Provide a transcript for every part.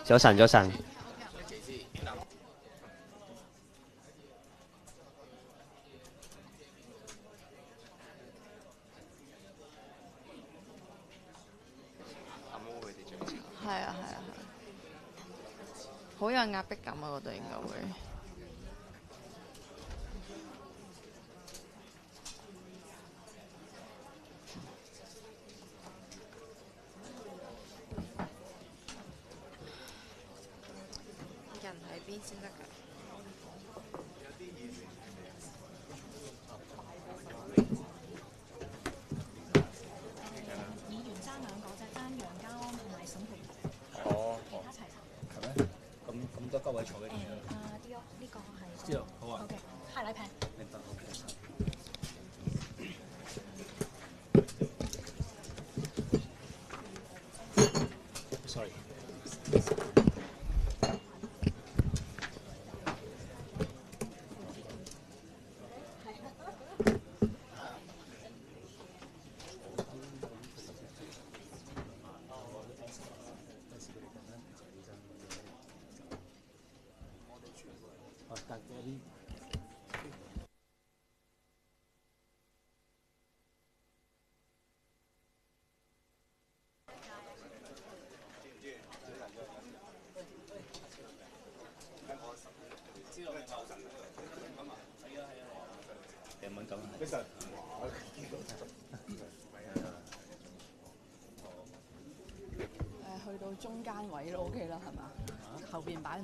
早晨，早晨。 係啊，係啊，係。好有壓迫感啊！嗰度應該會。人喺邊先得㗎？ 議員爭兩個啫，爭楊家安同埋沈培培。 哦， 其他齊晒。 係咩？咁多高位坐嘅。 啲咯，呢個係。 知道，好啊。 好嘅，下禮平。 明白，好嘅。Sorry。有敏感係。 去到中間位都 OK 啦，係嘛？後邊擺唔。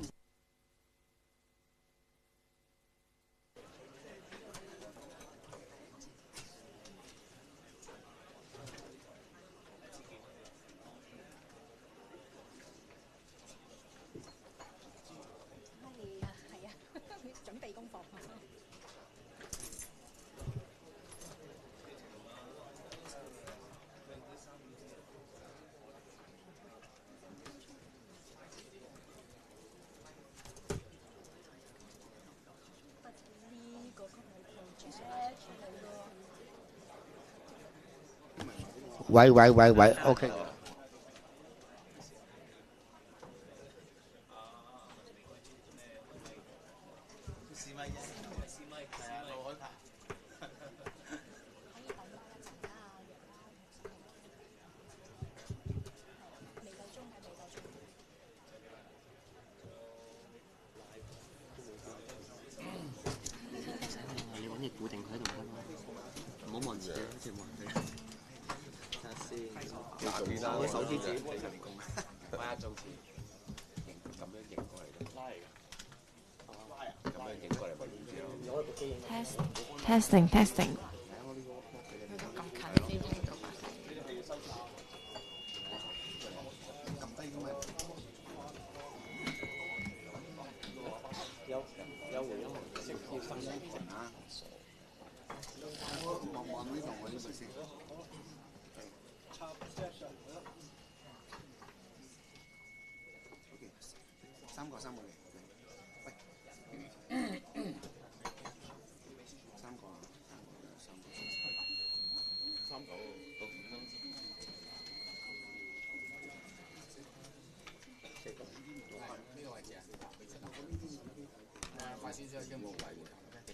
係啊，準備功課。 喂，OK。你揾嘢固定喺度得啦，唔好望住佢，好似望佢。睇下先，我手指指。我一做字，咁樣影過嚟嘅。拉嚟㗎。咁樣影過嚟咪唔知咯。 Testing。 有回音，識要分析啊！望呢度，我呢度先。三個嘅。喂，三個啊！三個，到5分鐘。呢個位置啊？快少少已經冇位嘅。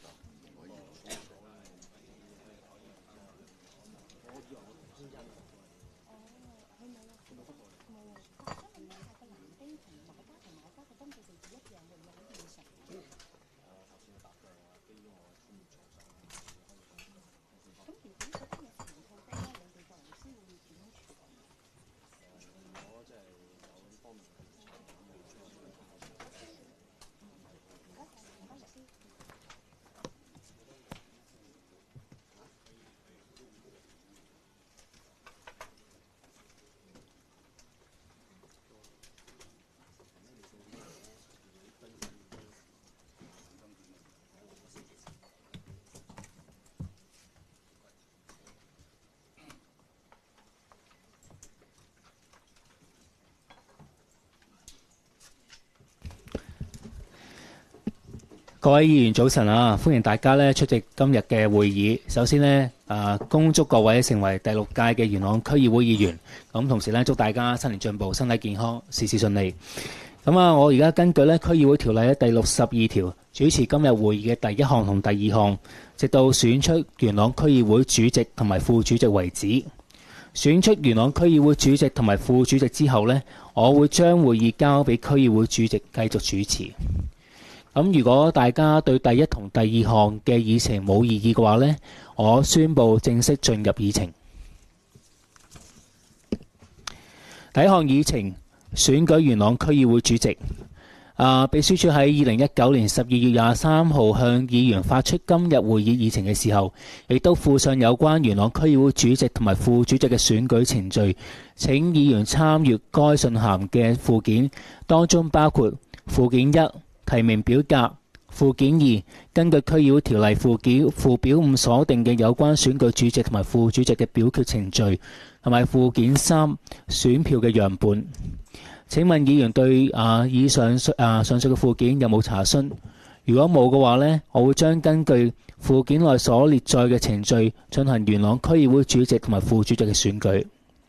各位議員早晨啊，歡迎大家咧出席今日嘅會議。首先呢，恭祝各位成為第6屆嘅元朗區議會議員。咁同時咧，祝大家新年進步，身體健康，事事順利。 咁啊，我而家根據咧區議會條例咧第62條主持今日會議嘅第一項同第二項，直到選出元朗區議會主席同埋副主席為止。選出元朗區議會主席同埋副主席之後呢，我會將會議交俾區議會主席繼續主持。咁如果大家對第一同第二項嘅議程冇異議嘅話呢，我宣布正式進入議程。第一項議程，選舉元朗區議會主席。秘書處喺2019年12月23號向議員發出今日會議議程嘅時候，亦都附上有關元朗區議會主席同埋副主席嘅選舉程序，請議員參閱該信函嘅附件，當中包括附件1提名表格，附件2根據區議會條例附表5所定嘅有關選舉主席同埋副主席嘅表決程序，同埋附件3選票嘅樣本。請問議員對以上述嘅附件有冇查詢？如果冇嘅話呢，我會將根據附件內所列載嘅程序進行元朗區議會主席同埋副主席嘅選舉。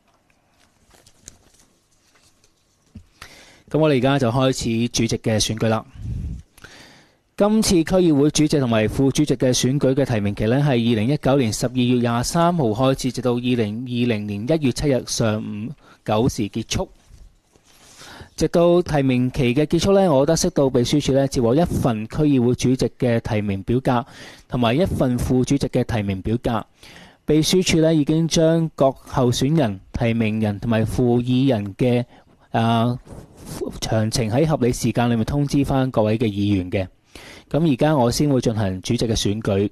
咁我哋而家就開始主席嘅選舉啦。今次區議會主席同埋副主席嘅選舉嘅提名期呢，係2019年12月23號開始，直到2020年1月7日上午9時結束。直到提名期嘅結束呢，我得悉到秘書處呢接獲一份區議會主席嘅提名表格同埋一份副主席嘅提名表格。秘書處呢已經將各候選人、提名人同埋副議人嘅詳情喺合理時間裏面通知翻各位嘅議員嘅。咁而家我先會進行主席嘅選舉。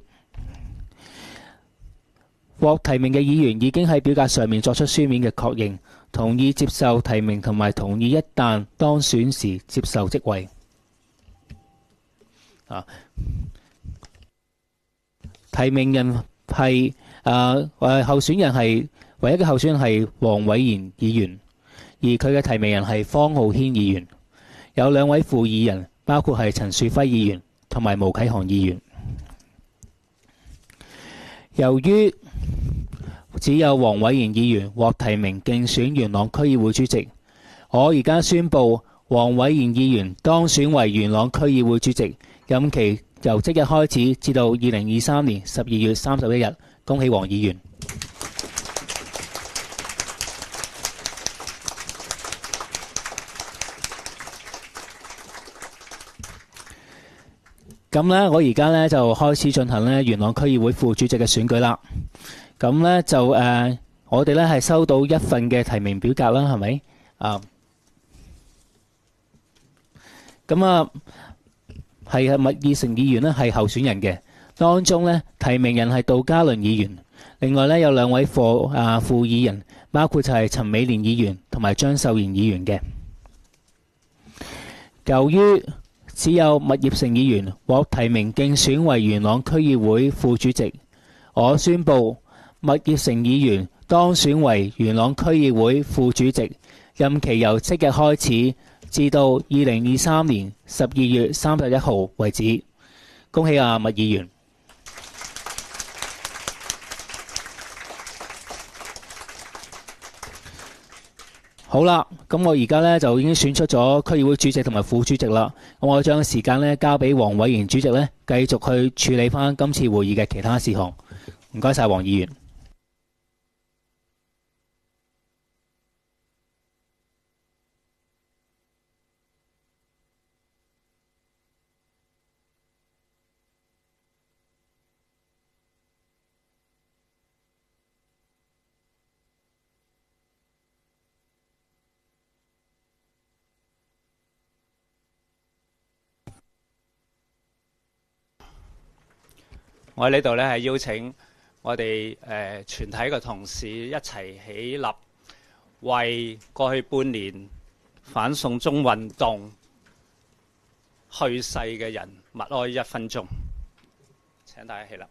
獲提名嘅議員已經喺表格上面作出書面嘅確認，同意接受提名同埋同意一旦當選時接受職位。提名人係候選人係唯一嘅候選人係黃偉賢議員，而佢嘅提名人係方浩軒議員。有兩位副議人，包括係陳樹輝議員同埋毛啟航議員。由於只有黃偉賢議員獲提名競選元朗區議會主席，我而家宣布黃偉賢議員當選為元朗區議會主席，任期由即日開始至到2023年12月31日。恭喜黃議員！咁呢，我而家呢就開始進行呢元朗區議會副主席嘅選舉啦。咁呢就我哋呢係收到一份嘅提名表格啦，係咪？咁係麥義成議員呢係候選人嘅，當中呢提名人係杜嘉倫議員，另外呢有兩位副議人，包括就係陳美蓮議員同埋張秀賢議員嘅。由於只有麥業成議員獲提名競選為元朗區議會副主席，我宣布麥業成議員當選為元朗區議會副主席，任期由即日開始至到2023年12月31號為止。恭喜麥議員！好啦，咁我而家呢就已經選出咗區議會主席同埋副主席啦。咁我將時間呢交俾黃偉賢主席呢，繼續去處理翻今次會議嘅其他事項。唔該晒黃議員。 我喺呢度咧係邀請我哋全體嘅同事一齊起立，為過去半年反送中運動去世嘅人默哀1分鐘。請大家起立。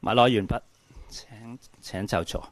默哀完畢，請就座。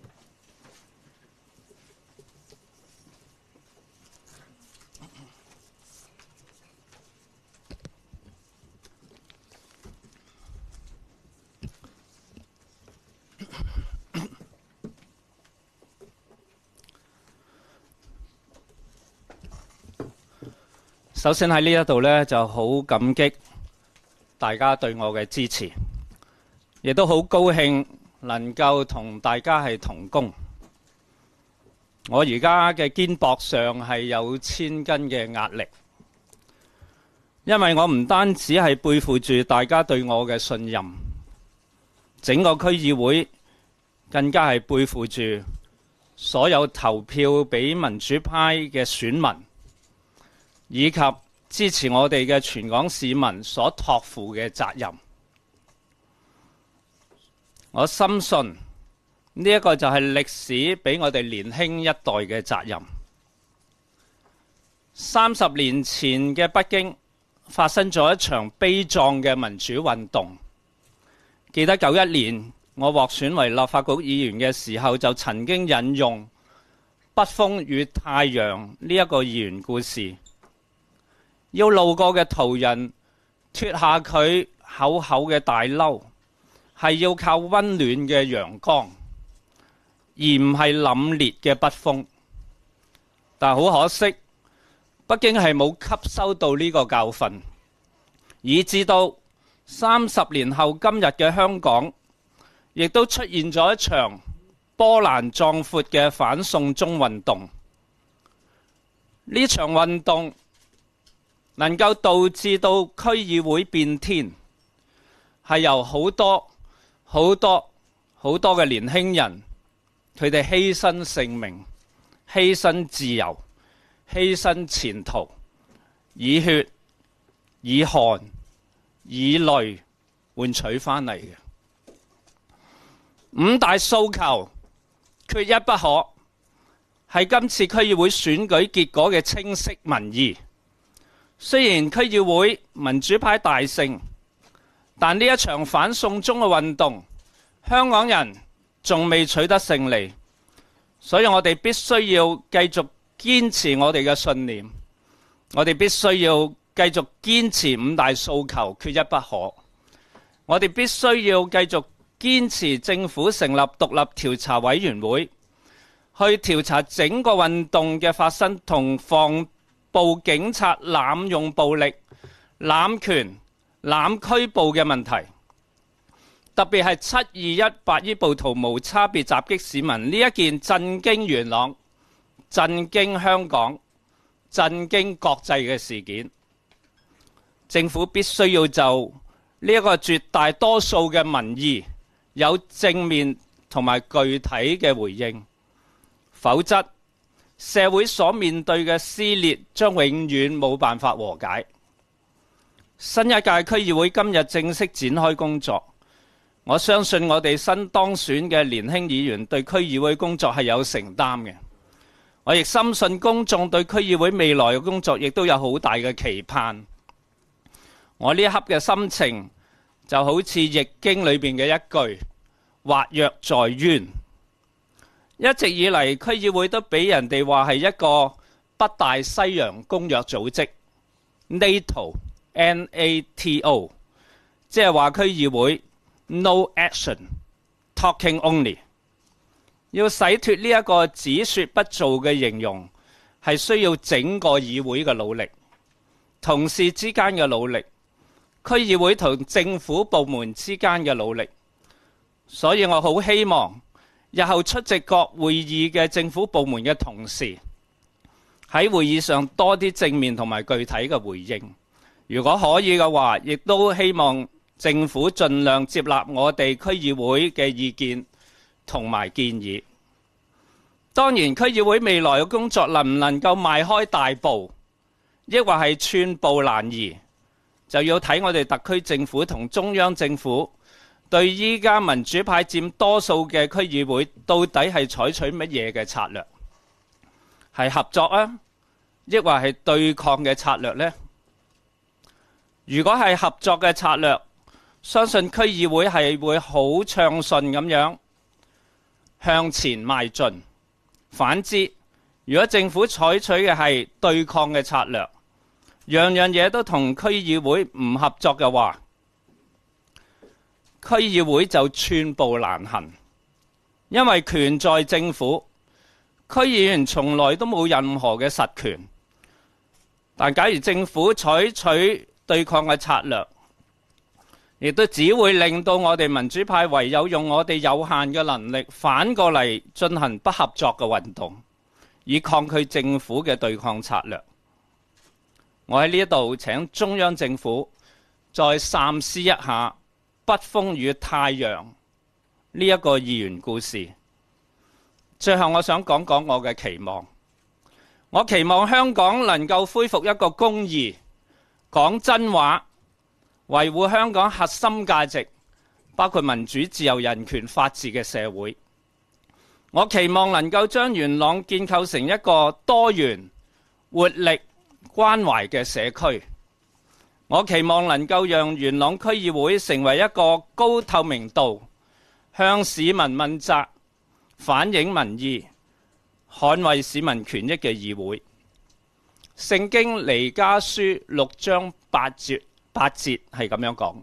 首先喺呢一度呢，就好感激大家對我嘅支持，亦都好高興能夠同大家係同工。我而家嘅肩膊上係有千斤嘅壓力，因為我唔單止係背負住大家對我嘅信任，整個區議會更加係背負住所有投票俾民主派嘅選民，以及支持我哋嘅全港市民所託付嘅責任。我深信呢一個就係歷史俾我哋年輕一代嘅責任。30年前嘅北京發生咗一場悲壯嘅民主運動。記得91年我獲選為立法局議員嘅時候，就曾經引用北風與太陽呢一個寓言故事。要路過嘅途人脫下佢厚厚嘅大褸，係要靠溫暖嘅陽光，而唔係凜冽嘅北風。但好可惜，北京係冇吸收到呢個教訓，以至到30年後今日嘅香港，亦都出現咗一場波瀾壯闊嘅反送中運動。呢場運動能夠導致到區議會變天，係由好多嘅年輕人，佢哋犧牲性命、犧牲自由、犧牲前途，以血、以汗、以淚換取翻嚟嘅。5大訴求缺一不可，係今次區議會選舉結果嘅清晰民意。雖然區議會民主派大勝，但呢一場反送中嘅運動，香港人仲未取得勝利，所以我哋必須要繼續堅持我哋嘅信念，我哋必須要繼續堅持5大訴求缺一不可，我哋必須要繼續堅持政府成立獨立調查委員會，去調查整個運動嘅發生同防暴警察濫用暴力、濫權、濫拘捕嘅問題，特別係721白衣暴徒無差別襲擊市民呢一件震驚元朗、震驚香港、震驚國際嘅事件，政府必須要就呢一個絕大多數嘅民意有正面同埋具體嘅回應，否則社會所面對嘅撕裂將永遠冇辦法和解。新一屆區議會今日正式展開工作，我相信我哋新當選嘅年輕議員對區議會工作係有承擔嘅。我亦深信公眾對區議會未來嘅工作亦都有好大嘅期盼。我呢一刻嘅心情就好似易經裏邊嘅一句或曰在淵。一直以嚟，區議會都俾人哋話係一個北大西洋公約組織 NATO， 即係話區議會 No action talking only。 要洗脫呢一個只說不做嘅形容，係需要整個議會嘅努力，同事之間嘅努力，區議會同政府部門之間嘅努力。所以我好希望日後出席各會議嘅政府部門嘅同事喺會議上多啲正面同埋具體嘅回應。如果可以嘅話，亦都希望政府盡量接納我哋區議會嘅意見同埋建議。當然，區議會未來嘅工作能唔能夠邁開大步，抑或係寸步難移，就要睇我哋特區政府同中央政府對依家民主派佔多數嘅區議會到底係採取乜嘢嘅策略？係合作啊，抑或係對抗嘅策略呢？如果係合作嘅策略， 相信區議會係會好暢順咁樣向前邁進。反之，如果政府採取嘅係對抗嘅策略，樣樣嘢都同區議會唔合作嘅話，區議會就寸步難行。因為權在政府，區議員從來都冇任何嘅實權。但假如政府採取對抗嘅策略，亦都只會令到我哋民主派唯有用我哋有限嘅能力，反過嚟進行不合作嘅運動，以抗拒政府嘅對抗策略。我喺呢度請中央政府再三思一下北風與太陽呢一個二元故事。最後我想講講我嘅期望。我期望香港能夠恢復一個公義、講真話、維護香港核心價值，包括民主、自由、人權、法治嘅社會。我期望能夠將元朗建構成一個多元、活力、關懷嘅社區。我期望能夠讓元朗區議會成為一個高透明度、向市民問責、反映民意、捍衛市民權益嘅議會。聖經彌迦書6章8節係咁樣講：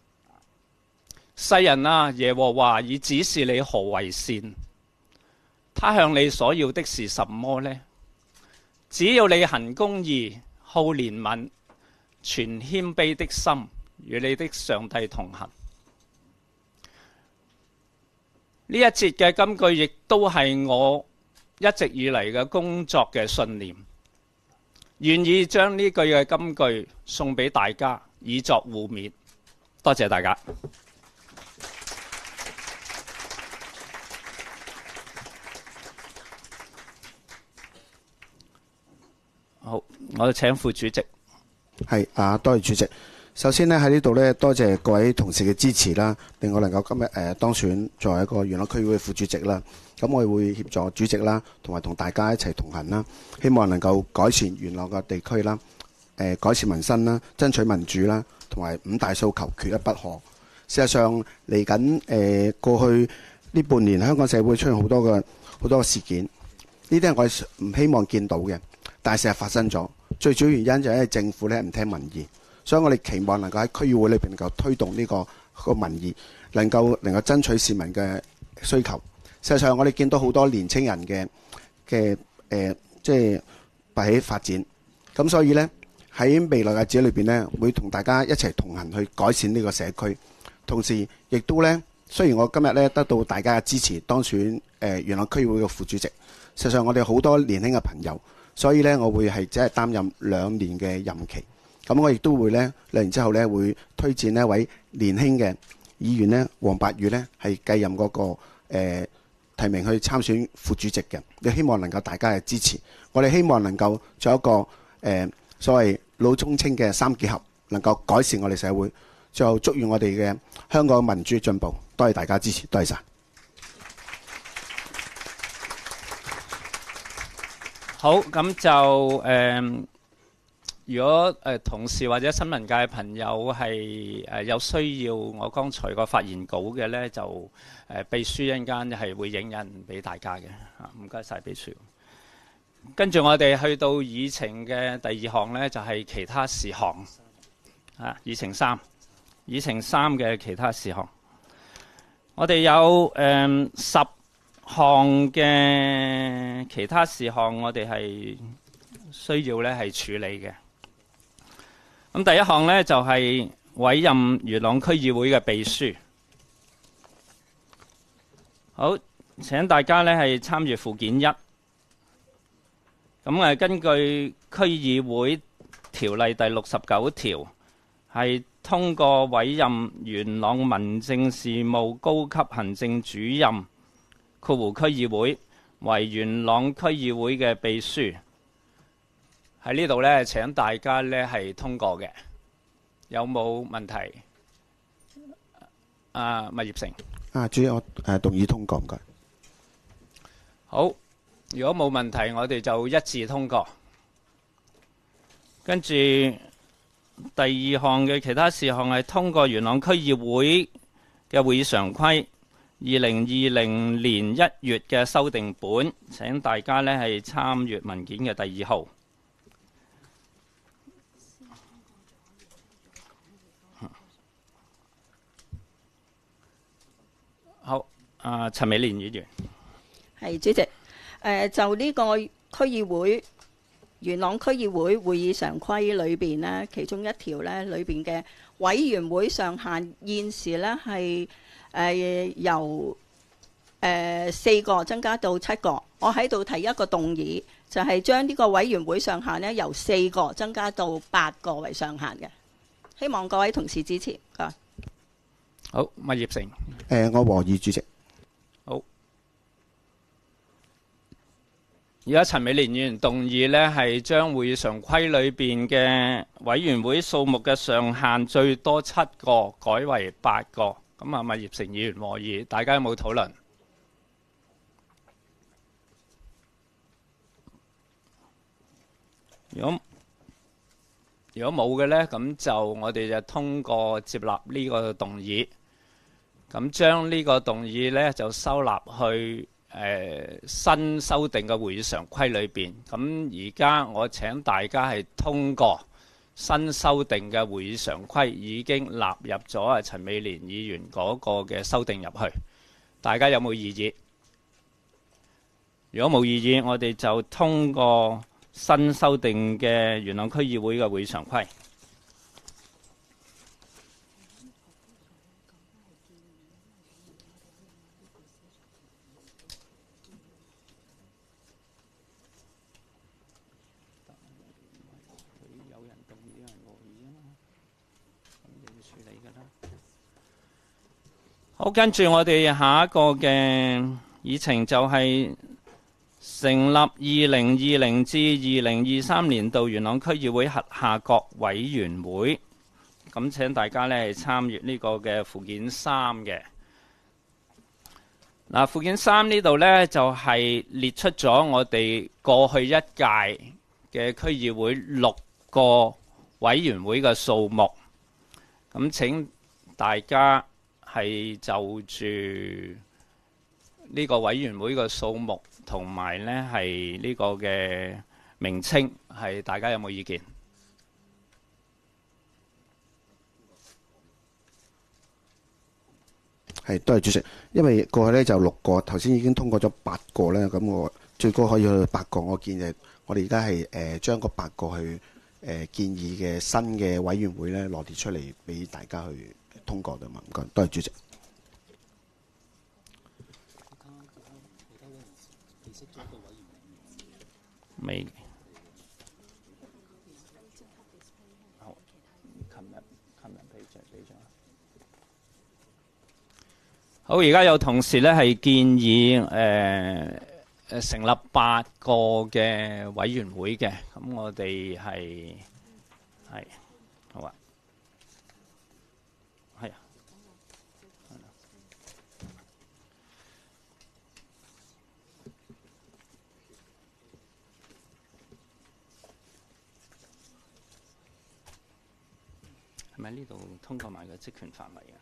世人啊，耶和華已指示你何為善，他向你所要的是什麼呢？只要你行公義、好憐憫、存謙卑的心，與你的上帝同行。呢一節嘅金句亦都係我一直以嚟嘅工作嘅信念，願意將呢句嘅金句送俾大家，以作互勉。多謝大家。好，我請副主席。 係多謝主席。首先呢，喺呢度呢，多謝各位同事嘅支持啦，令我能夠今日當選作為一個元朗區議會副主席啦。咁我會協助主席啦，同埋同大家一齊同行啦，希望能夠改善元朗嘅地區啦，改善民生啦，爭取民主啦，同埋5大訴求缺一不可。事實上嚟緊過去呢半年，香港社會出現好多個事件，呢啲係我唔希望見到嘅，但係事實發生咗。最主要原因就係因為政府咧唔聽民意，所以我哋期望能夠喺區議會裏邊能夠推動呢個民意，能夠爭取市民嘅需求。事實上，我哋見到好多年青人嘅即係拔起發展，咁所以呢，喺未來嘅日子裏邊呢，會同大家一齊同行去改善呢個社區。同時，亦都呢，雖然我今日呢得到大家嘅支持，當選元朗區議會嘅副主席，實際上我哋好多年輕嘅朋友，所以呢，我會係只係擔任2年嘅任期。咁我亦都會呢2年之後呢，會推薦一位年輕嘅議員呢，黃伯宇呢，係繼任嗰個提名去參選副主席嘅，亦希望能夠大家嘅支持。我哋希望能夠做一個所謂老中青嘅3結合，能夠改善我哋社會。最後祝願我哋嘅香港民主進步。多謝大家支持，多謝晒。 好，咁就如果同事或者新聞界嘅朋友係有需要我剛才個發言稿嘅呢，就秘書一陣間係會影印俾大家嘅。唔該晒秘書。跟住我哋去到議程嘅第2項呢，就係其他事項。議程3嘅其他事項，我哋有10項嘅其他事項，我哋係需要呢係處理嘅。咁第一項呢，就係委任元朗區議會嘅秘書。好，請大家呢係參閱附件1。咁根據區議會條例第69條，係通過委任元朗民政事務高級行政主任（括弧區議會）為元朗區議會嘅秘書。喺呢度呢，請大家呢係通過嘅，有冇問題？麥業成。 主席，我動議通過，唔該。 好，如果冇問題，我哋就一致通過。跟住第二項嘅其他事項係通過元朗區議會嘅會議常規2020年1月嘅修訂本，請大家呢係參閱文件嘅第2號。好，陳美蓮議員。 係主席，就呢個區議會元朗區議會會議常規裏邊呢，其中一條呢裏邊嘅委員會上限現時呢係由4個增加到7個。我喺度提一個動議，就係將呢個委員會上限呢由4個增加到8個為上限嘅。希望各位同事支持。 好，麥業成。 我和議主席。 好。而家陳美蓮議員動議呢係將會議常規裏邊嘅委員會數目嘅上限最多7個改為8個。咁啊，麥業成議員和議，大家有冇討論？如果冇嘅呢，咁就我哋就通過接納呢個動議。咁將呢個動議呢，就收納去新修訂嘅會議常規裏邊。咁而家我請大家係通過新修訂嘅會議常規，已經納入咗陳美蓮議員嗰個嘅修訂入去。大家有冇異議？如果冇異議，我哋就通過新修訂嘅元朗區議會嘅會議常規。好，跟住我哋下一個嘅議程就係成立2020至2023年度元朗區議會轄下各委員會。咁請大家呢參閱呢個嘅附件3嘅。嗱，附件3呢度呢，就係列出咗我哋過去一屆嘅區議會6個委員會嘅數目。咁請大家係就住呢個委員會嘅數目同埋呢係呢個嘅名稱，係大家有冇意見？ 係，多謝主席。因為過去呢就6個，頭先已經通過咗8個咧，咁我最高可以去到8個。我建議我哋而家係將嗰8個去建議嘅新嘅委員會咧羅列出嚟俾大家去通過嘅嘛。唔該，多謝主席。 未。好，琴日俾咗。好，而家有同事咧係建議成立8個嘅委員會嘅，咁我哋係好啊，係啊。係咪呢度通過埋個職權範圍啊？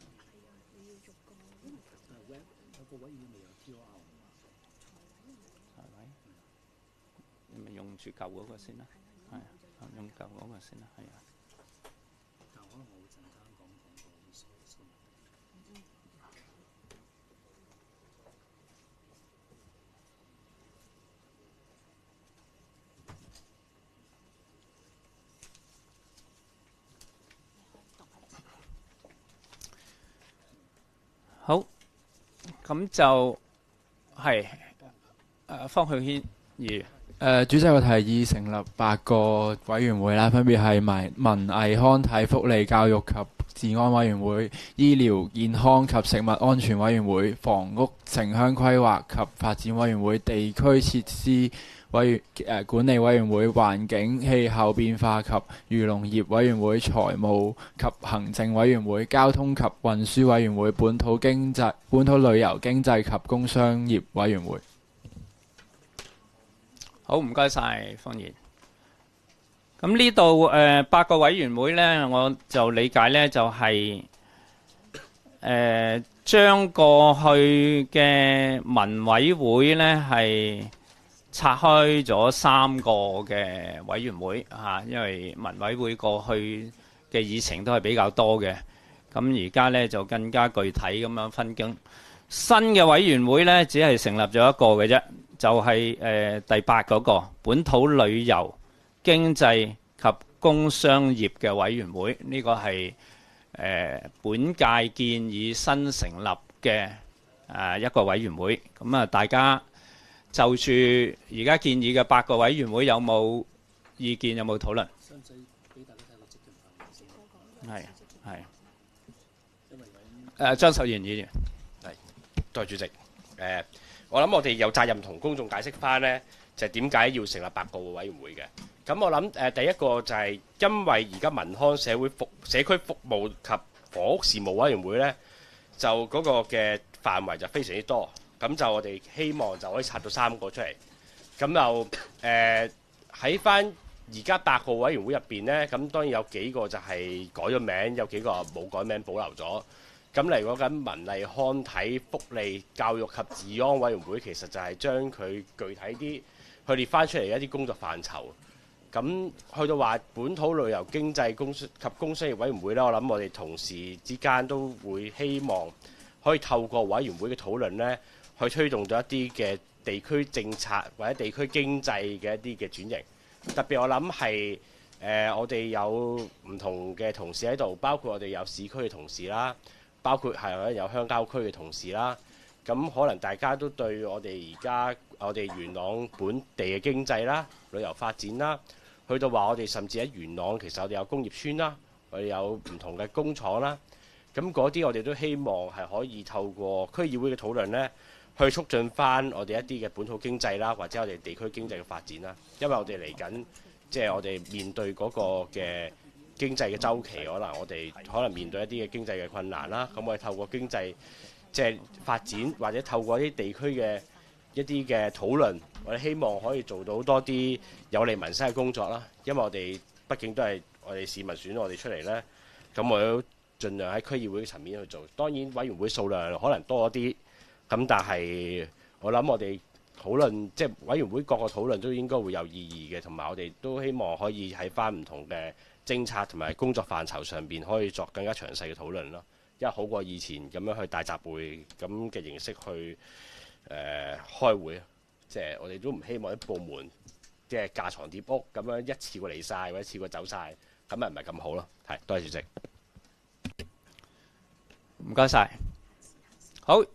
有個委員未有 T.O.R. 係咪？你咪用住舊嗰個先啦，係啊，用舊嗰個先啦，係啊。但可能我會陣間講個數。好，咁就係方浩軒議員。 主席，我提議成立8個委員會啦，分別係文藝康體福利教育及治安委員會、醫療健康及食物安全委員會、房屋城鄉規劃及發展委員會、地區設施管理委員會、環境氣候變化及漁農業委員會、財務及行政委員會、交通及運輸委員會、本土旅遊經濟及工商業委員會。 好，唔該晒方言。 咁呢度8個委員會呢，我就理解呢就係將過去嘅民委會呢係拆開咗3個嘅委員會嚇，因為民委會過去嘅議程都係比較多嘅，咁而家呢就更加具體咁樣分工。新嘅委員會呢，只係成立咗一個嘅啫，就係第8嗰個本土旅遊經濟及工商業嘅委員會，呢個係本屆建議新成立嘅一個委員會。咁啊，大家就住而家建議嘅8個委員會有冇意見，有冇討論？係張秀賢議員。 代理主席，我諗我哋有責任同公眾解釋翻呢，就係點解要成立8個委員會嘅。咁我諗第一個就係因為而家民康社區服務及房屋事務委員會呢，就嗰個嘅範圍就非常之多，咁就我哋希望就可以拆到3個出嚟。咁又喺翻而家8個委員會入邊呢，咁當然有幾個就係改咗名，有幾個冇改名保留咗。咁嚟講緊文藝康體福利教育及治安委員會，其實就係將佢具體啲去列翻出嚟一啲工作範疇。咁去到話本土旅遊經濟及工商業委員會呢，我諗我哋同事之間都會希望可以透過委員會嘅討論呢，去推動咗一啲嘅地區政策或者地區經濟嘅一啲嘅轉型。特別我諗係我哋有唔同嘅同事喺度，包括我哋有市區嘅同事啦，包括係有鄉郊區嘅同事啦。咁可能大家都對我哋而家我哋元朗本地嘅經濟啦、旅遊發展啦，去到話我哋甚至喺元朗其實我哋有工業村啦，我哋有唔同嘅工廠啦。咁嗰啲我哋都希望係可以透過區議會嘅討論呢，去促進翻我哋一啲嘅本土經濟啦，或者我哋地區經濟嘅發展啦。因為我哋嚟緊即係我哋面對嗰個嘅經濟嘅周期，我哋可能面對一啲嘅經濟嘅困難啦。咁我哋透過經濟即係發展，或者透過一啲地區嘅一啲嘅討論，我哋希望可以做到多啲有利民生嘅工作啦。因為我哋畢竟都係我哋市民選我哋出嚟呢，咁我都盡量喺區議會嘅層面去做。當然委員會數量可能多啲，咁但係我諗我哋討論即係委員會各個討論都應該會有意義嘅，同埋我哋都希望可以喺翻唔同嘅政策同埋工作範疇上邊可以作更加詳細嘅討論咯。因為好過以前咁樣去大集會咁嘅形式去開會，即係我哋都唔希望啲部門即係架床疊屋咁樣一次過嚟晒，或者一次過走晒，咁咪唔係咁好咯。係，多謝主席。 唔該晒。好，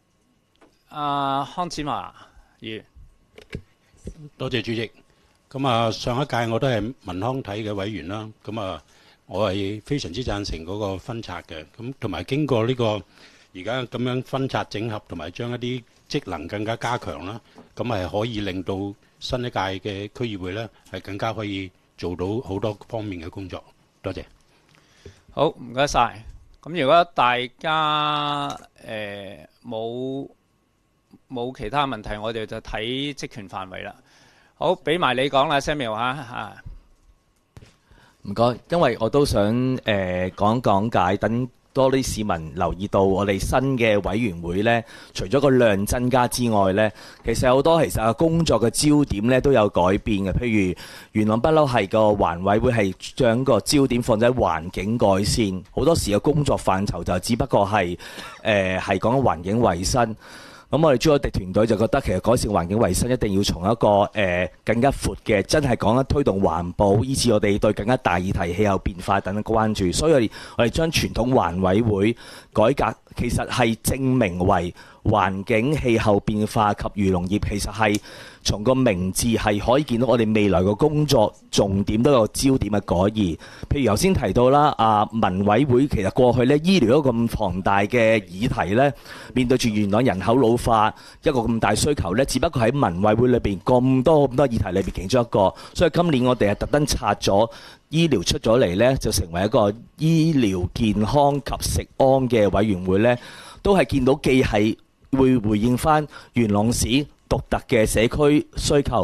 康展華議員。 多謝主席。咁啊，上一屆我都係民康體嘅委員啦。咁啊，我係非常之贊成嗰個分拆嘅。咁同埋經過呢個而家咁樣分拆整合，同埋將一啲職能更加加強啦，咁係可以令到新一屆嘅區議會呢係更加可以做到好多方面嘅工作。多謝。 好，唔該晒。咁如果大家冇其他問題，我哋就睇職權範圍啦。好，俾埋你講啦 ，Samuel 嚇。 唔該，因為我都想講解，等多啲市民留意到我哋新嘅委員會呢，除咗個量增加之外呢，其實好多工作嘅焦點呢都有改變嘅。譬如元朗不嬲係個環委會係將個焦點放喺環境改善，好多時嘅工作範疇就只不過係講緊環境衛生。咁我哋朱凱廸團隊就覺得其實改善環境衛生一定要從一個更加闊嘅，真係講緊推動環保，以至我哋對更加大議題氣候變化等等關注。所以我哋將傳統環委會改革，其實係正名為環境氣候變化及漁農業，其實係從個名字係可以見到我哋未來個工作重點都有焦點嘅改移。譬如頭先提到啦，民委會其實過去呢醫療一個咁龐大嘅議題呢，面對住元朗人口老化一個咁大需求呢，只不過喺民委會裏邊咁多議題裏邊其中一個。所以今年我哋係特登拆咗醫療出咗嚟呢，就成為一個醫療健康及食安嘅委員會呢，都係見到既係會回應翻元朗市獨特嘅社區需求，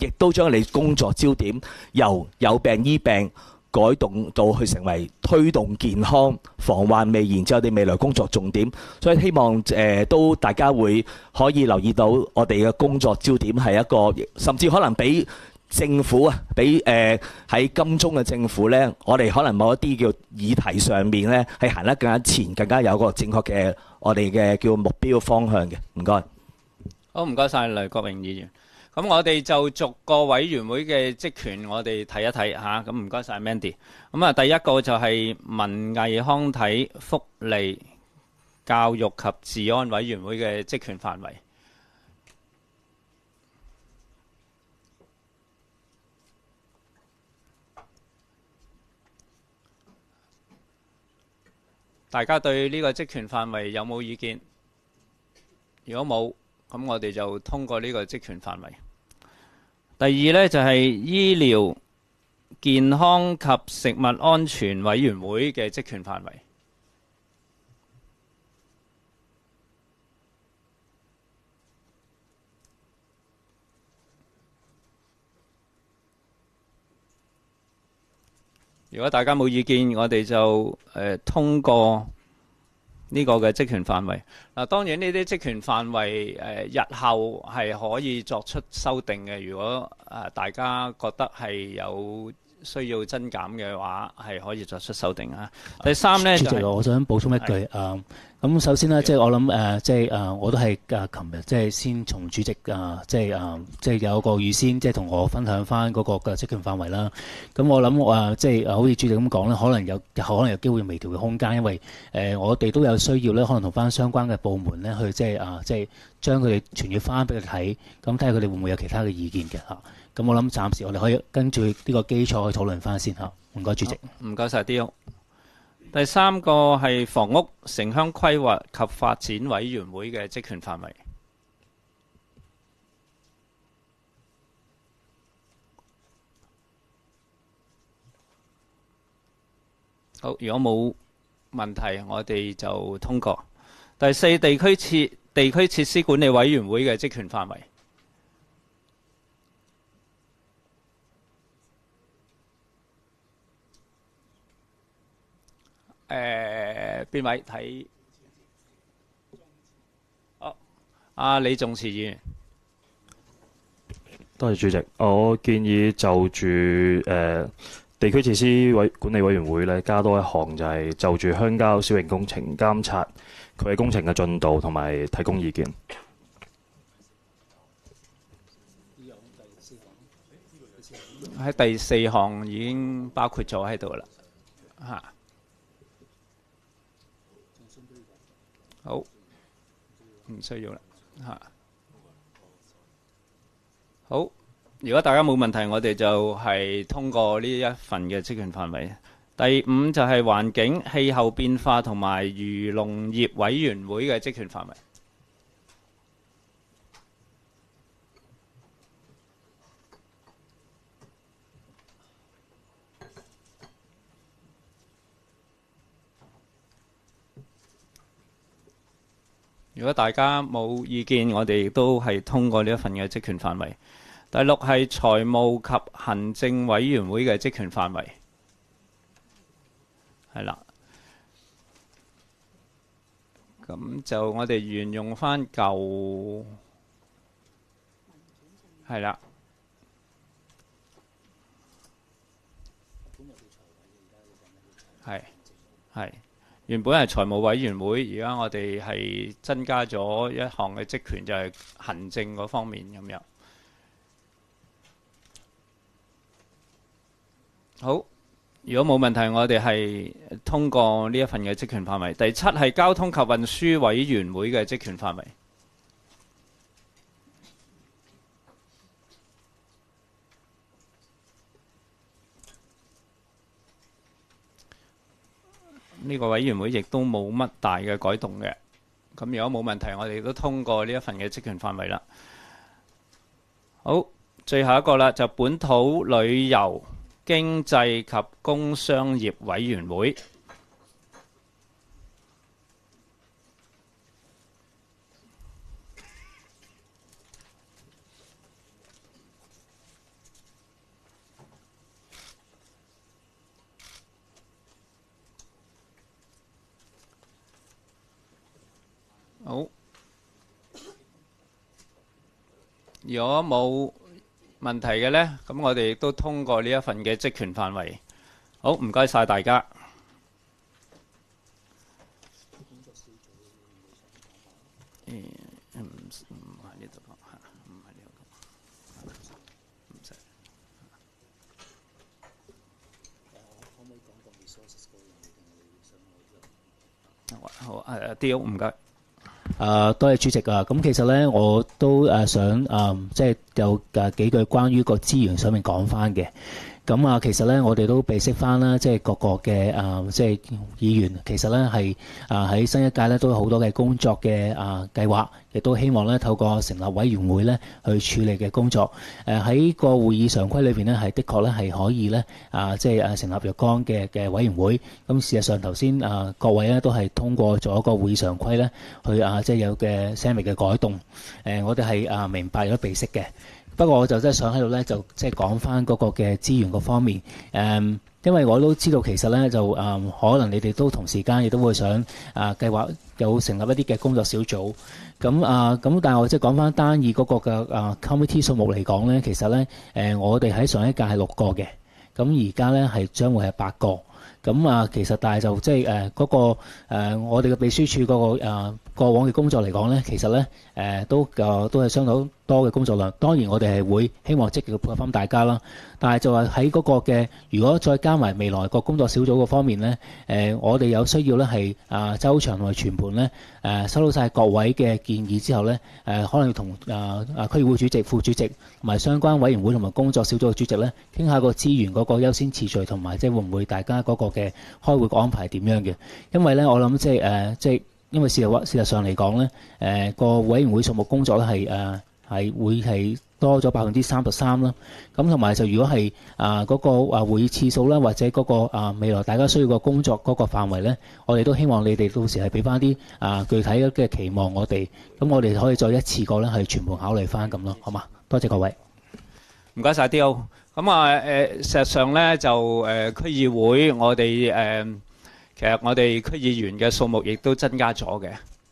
亦都將你工作焦點由有病醫病改動到去成為推動健康、防患未然，之後我哋未來工作重點。所以希望都大家會可以留意到我哋嘅工作焦點係一個，甚至可能比政府啊，比喺金鐘嘅政府呢，我哋可能某一啲叫議題上面呢，係行得更加前，更加有個正確嘅我哋嘅叫目標方向嘅。唔該。 好，唔該晒黎國榮議員。咁我哋就逐個委員會嘅職權，我哋睇一睇嚇。咁唔該晒 Mandy。咁啊，第一個就係文藝康體福利教育及治安委員會嘅職權範圍。大家對呢個職權範圍有冇意見？如果冇，咁我哋就通過呢個職權範圍。第二呢，就係醫療健康及食物安全委員會嘅職權範圍。如果大家冇意見，我哋就通過呢個嘅職權範圍。嗱，當然呢啲職權範圍日後係可以作出修訂嘅。如果大家覺得係有需要增減嘅話，係可以作出修訂啊。第三呢， 主席，我想補充一句咁首先呢，即係我諗我都係琴日即係先從主席即係有個預先即係同我分享翻嗰個嘅職權範圍啦。咁我諗即係好似主席咁講咧，可能有機會微調嘅空間，因為我哋都有需要咧，可能同翻相關嘅部門咧去即係將佢哋傳閱翻俾佢睇，咁睇下佢哋會唔會有其他嘅意見嘅嚇。咁我諗暫時我哋可以跟住呢個基礎去討論翻先嚇。唔該，主席。 唔該晒，Dio。第三個係房屋城鄉規劃及發展委員會嘅職權範圍。好，如果冇問題，我哋就通過。第四，地區設施管理委員會嘅職權範圍。邊位睇？好，阿李仲慈議員。 多謝主席，我建議就住地區設施管理委員會咧，加多一項，就係就住鄉郊小型工程監察佢嘅工程嘅進度同埋提供意見。 喺第四項已經包括咗喺度啦，嚇。好，唔需要啦，嚇。好，如果大家冇問題，我哋就係通過呢一份嘅職權範圍。第五就係環境、氣候變化同埋漁農業委員會嘅職權範圍。如果大家冇意見，我哋亦都係通過呢一份嘅職權範圍。第六係財務及行政委員會嘅職權範圍，係啦。咁就我哋沿用翻舊，係啦。係。原本係財務委員會，而家我哋係增加咗一項嘅職權，就係行政嗰方面咁樣。好，如果冇問題，我哋係通過呢一份嘅職權範圍。第七係交通及運輸委員會嘅職權範圍。呢個委員會亦都冇乜大嘅改動嘅，咁如果冇問題，我哋都通過呢一份嘅職權範圍啦。好，最後一個啦，就本土旅遊經濟及工商業委員會。 如果冇問題嘅呢，咁我哋亦都通過呢一份嘅職權範圍。好，唔該晒大家。好，Dio，唔該。 多謝主席啊！咁其實咧，我都想即係有幾句關於個資源上面講翻嘅。咁啊，其實咧，我哋都備悉翻啦，即係各個嘅即係議員，其實咧係喺新一屆咧都有好多嘅工作嘅計劃，亦都希望咧透過成立委員會咧去處理嘅工作。喺個會議常規裏邊咧，係的確咧係可以咧即係成立若干嘅委員會。咁事實上頭先各位咧都係通過咗個會議常規咧去即係有嘅聲明嘅改動。我哋係明白有備悉嘅。不過我就真係想喺度咧，就即係講翻嗰個嘅資源嗰方面。因為我都知道其實咧就可能你哋都同時間亦都會想計劃有成立一啲嘅工作小組。咁但係我即係講翻單以嗰個嘅committee 數目嚟講咧，其實咧我哋喺上一屆係6個嘅，咁而家咧係將會係8個。咁其實但係就即係嗰個我哋嘅秘書處嗰個過往嘅工作嚟講咧，其實咧都係相當多嘅工作量。當然我哋係會希望積極配合翻大家啦。但係就係喺嗰個嘅，如果再加埋未來個工作小組嗰方面咧，我哋有需要咧係周詳同埋全盤咧收到晒各位嘅建議之後咧，可能要同區議會主席、副主席同埋相關委員會同埋工作小組嘅主席咧傾下個資源嗰個優先次序，同埋即係會唔會大家嗰個嘅開會嘅安排點樣嘅？因為咧我諗即係因為事實上嚟講咧，個委員會數目工作咧係會係多咗33%啦。咁同埋就如果係嗰個會議次數啦，或者嗰個未來大家需要個工作嗰個範圍咧，我哋都希望你哋到時係俾翻啲具體嘅期望我哋，咁我哋可以再一次過咧係全部考慮翻咁咯，好嘛？多謝各位。 唔該晒 Dio。咁事實上咧就區議會我哋其實我哋區議員嘅數目亦都增加咗嘅。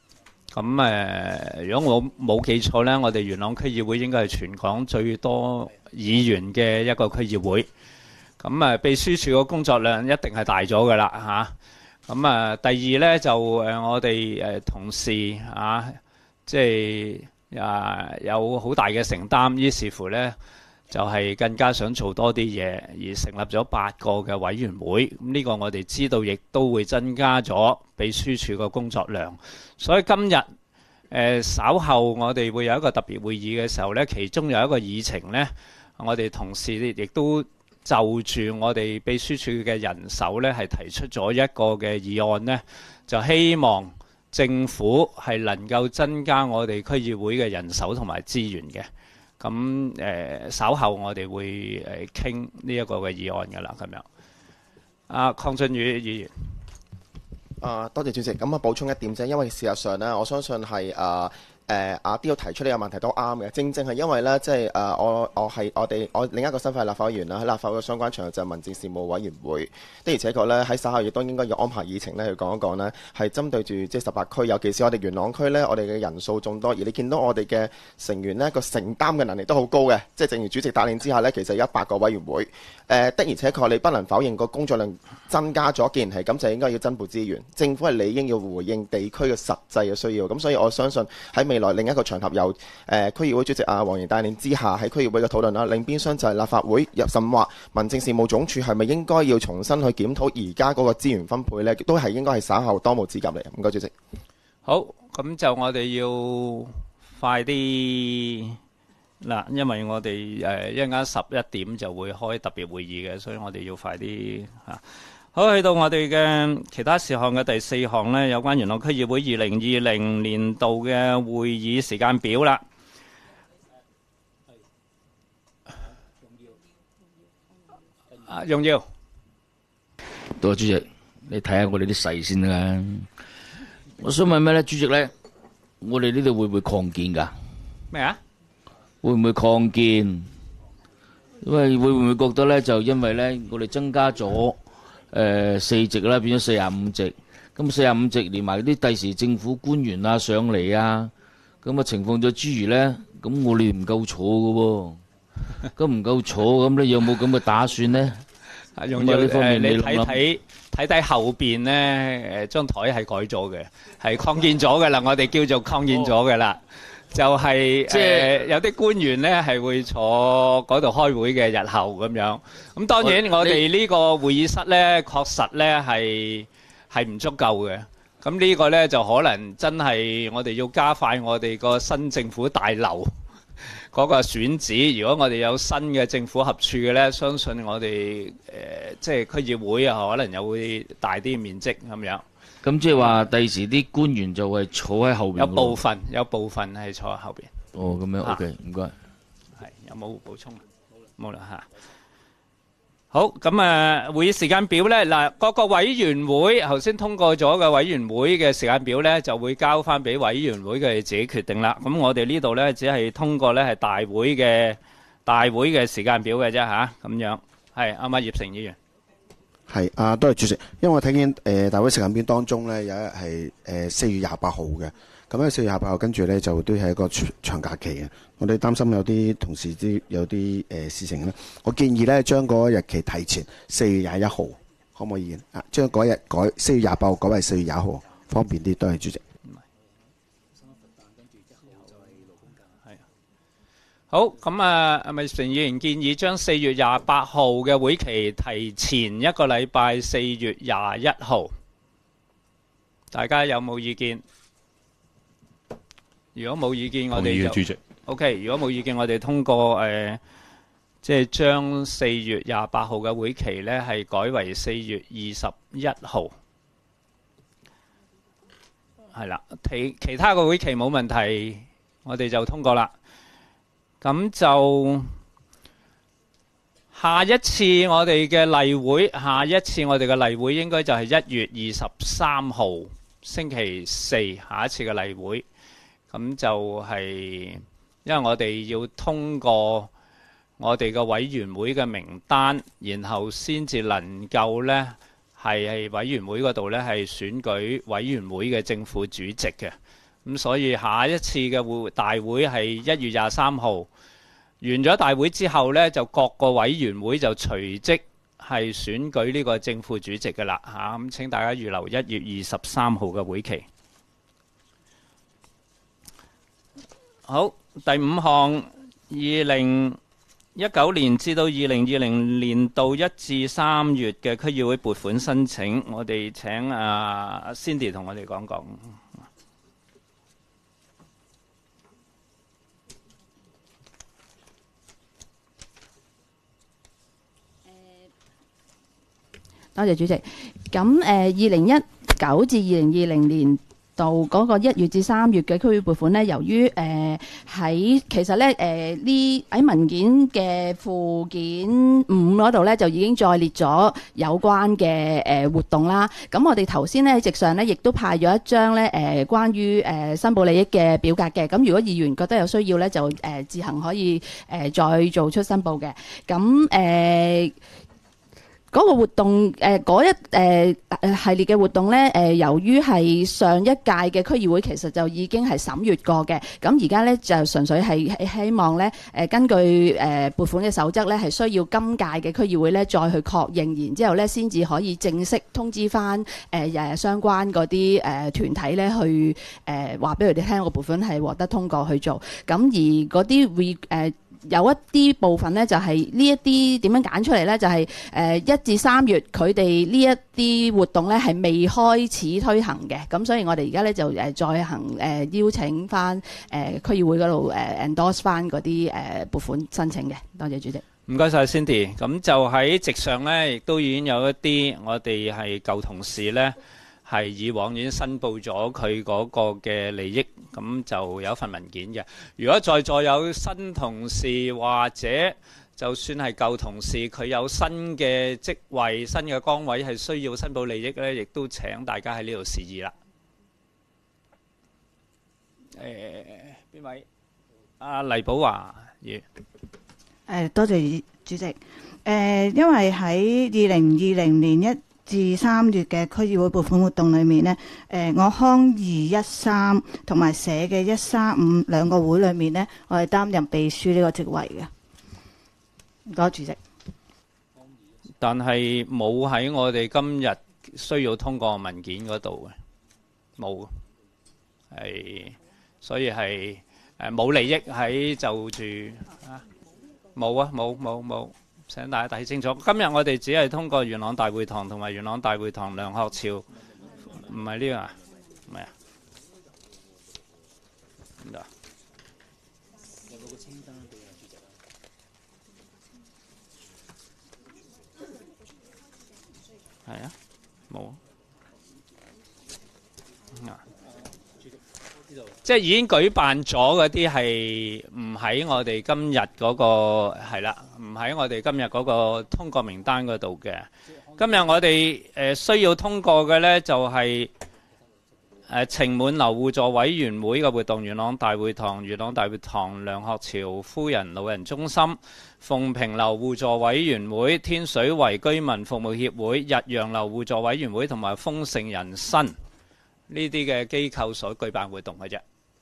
咁如果我冇記錯咧，我哋元朗區議會應該係全港最多議員嘅一個區議會。咁秘書處個工作量一定係大咗㗎啦嚇。咁第二咧就我哋同事即係有好大嘅承擔，於是乎咧就係更加想做多啲嘢，而成立咗8個嘅委員會。咁呢個我哋知道，亦都會增加咗秘書處個工作量。所以今日稍後我哋會有一個特別會議嘅時候呢，其中有一個議程呢，我哋同事亦都就住我哋秘書處嘅人手呢，係提出咗一個嘅議案呢，就希望政府係能夠增加我哋區議會嘅人手同埋資源嘅。咁稍後我哋會傾呢一個嘅議案㗎啦，咁樣。鄺俊宇議員。 多謝主席。咁補充一點啫，因為事實上呢，我相信係阿 Dio 提出呢個問題都啱嘅，正係因為呢，即係我另一個身份係立法會議員啦，喺立法會嘅相關場合就係民政事務委員會的，而且確呢，喺稍後亦都應該要安排議程呢去講一講呢，係針對住即係18區，尤其是我哋元朗區呢，我哋嘅人數眾多，而你見到我哋嘅成員呢個承擔嘅能力都好高嘅，即係正如主席帶領之下呢，其實有100個委員會。的而且確你不能否認個工作量增加咗，既然係咁就應該要增撥資源。政府係理應要回應地區嘅實際嘅需要，咁所以我相信喺未來另一個場合由區議會主席黃營帶領之下喺區議會嘅討論啦。另邊廂就係立法會甚或民政事務總署係咪應該要重新去檢討而家嗰個資源分配呢？都係應該係稍後當務之急嚟。唔該主席。 好，咁就我哋要快啲。嗱，因為我哋一陣間11點就會開特別會議嘅，所以我哋要快啲嚇。好，去到我哋嘅其他事項嘅第4項呢，有關元朗區議會2020年度嘅會議時間表啦。容耀， 多謝主席，你睇下我哋啲勢先啦。我想問咩呢？主席呢，我哋呢度會唔會擴建㗎？ 咩啊？ 會唔會擴建？因為會唔會覺得咧，就因為咧，我哋增加咗4席啦，變咗45席。咁45席連埋啲第時政府官員啊上嚟啊， 咁嘅情況咗之餘呢，咁我哋唔夠坐嘅喎，咁唔夠坐咁你有冇咁嘅打算呢？ 用咗你睇後邊咧，張台係改咗嘅，係擴建咗嘅啦。我哋叫做擴建咗嘅啦，就係即係有啲官員咧係會坐嗰度開會嘅，日後咁樣。咁當然我哋呢個會議室咧，確實咧係唔足夠嘅。咁呢個咧就可能真係我哋要加快我哋個新政府大樓嗰個選址。如果我哋有新嘅政府合署嘅咧，相信我哋即係區議會啊，可能又會大啲面積咁樣。 咁即係話第時啲官員就係坐喺後邊。 有部分係坐喺後邊。 哦，咁樣 OK，唔該。 係有冇補充？冇啦嚇。好，咁啊，會議時間表咧，嗱，各個委員會頭先通過咗嘅委員會嘅時間表咧，就會交翻俾委員會嘅自己決定啦。咁我哋呢度咧，只係通過咧係大會嘅時間表嘅啫嚇，咁樣係啱啱葉成議員。 係啊，多謝主席。因為我睇見大會時間表當中咧有一日係4月28號嘅，咁喺4月28號跟住咧就都係一個長假期嘅。我哋擔心有啲同事有啲事情咧，我建議咧將嗰個日期提前4月21號，可唔可以啊？將嗰日改4月28號改為4月21號，方便啲。多謝主席。 好，咁啊，係咪成議員建議將4月28號嘅會期提前一個禮拜4月21號？大家有冇意見？如果冇意見，我哋就主席。 OK。如果冇意見，我哋通過即係將4月28號嘅會期呢係改為4月21號。係啦，其他個會期冇問題，我哋就通過啦。咁就下一次我哋嘅例會，應該就係1月23號星期四，下一次嘅例會。咁就係因為我哋要通過我哋嘅委員會嘅名單，然後先至能夠呢係委員會嗰度呢係選舉委員會嘅正副主席嘅。咁所以下一次嘅大會係1月23號，完咗大會之後呢，就各個委員會就隨即係選舉呢個正副主席嘅啦嚇。咁請大家預留1月23號嘅會期。好，第5項2019年至到2020年度1至3月嘅區議會撥款申請，我哋請Cindy 同我哋講講。 多謝主席。咁2019至2020年度嗰個1月至3月嘅區議撥款呢，由於其實咧喺文件嘅附件5嗰度咧，就已經再列咗有關嘅活動啦。咁我哋頭先咧喺席上咧，亦都派咗一張咧關於申報利益嘅表格嘅。咁如果議員覺得有需要咧，就自行可以再做出申報嘅。咁嗰個活動嗰系列嘅活動咧，由於係上一屆嘅區議會其實就已經係審閱過嘅，咁而家咧就純粹係希望咧根據撥款嘅守則咧，係需要今屆嘅區議會咧再去確認，然之後咧先至可以正式通知翻相關嗰啲團體咧去話俾佢哋聽個撥款係獲得通過去做，咁而嗰啲有一啲部分呢，就係呢一啲點樣揀出嚟呢？就係1至3月佢哋呢一啲活動呢係未開始推行嘅，咁所以我哋而家呢，就再行邀請翻區議會嗰度endorse 翻嗰啲撥款申請嘅。多謝主席。 唔該晒 Cindy。咁就喺席上呢，亦都已經有一啲我哋係舊同事呢，係以往已經申報咗佢嗰個嘅利益，咁就有一份文件嘅。如果在座有新同事或者就算係舊同事，佢有新嘅職位、新嘅崗位係需要申報利益呢，亦都請大家喺呢度示意啦。邊位？黎寶華議員。 多謝主席。因為喺2020年1 至3月嘅區議會撥款活動裏面呢，我康213同埋社嘅135兩個會裏面呢，我係擔任秘書呢個職位嘅。唔該，主席。 但係冇喺我哋今日需要通過文件嗰度嘅，冇，係所以係冇利益喺就住啊，冇，請大家睇清楚。今日我哋只係通過元朗大會堂同埋元朗大會堂梁學潮，唔係呢個啊，唔係啊，點解？有冇個清單俾啊，主席啊？係啊，冇啊。即係已經舉辦咗嗰啲係唔喺我哋今日嗰個係啦，唔喺我哋今日嗰個通過名單嗰度嘅。今日我哋需要通過嘅呢，就係呈滿樓互助委員會嘅活動，元朗大會堂、元朗大會堂梁學潮夫人老人中心、鳳屏樓互助委員會、天水圍居民服務協會、日陽樓互助委員會同埋豐盛人生呢啲嘅機構所舉辦活動嘅啫。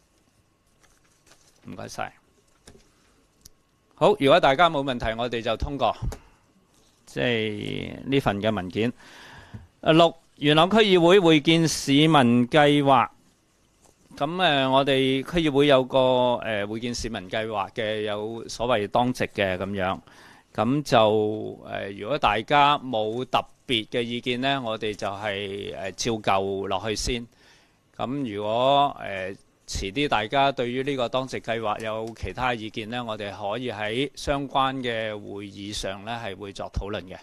唔該晒。好，如果大家冇問題，我哋就通過，即係呢份嘅文件。6元朗區議會會見市民計劃。咁我哋區議會有個會見市民計劃嘅，有所謂當值嘅咁樣。咁就如果大家冇特別嘅意見呢，我哋就係照舊落去先。咁如果遲啲大家對於呢個當值計劃有其他意見呢，我哋可以喺相關嘅會議上呢係會作討論嘅。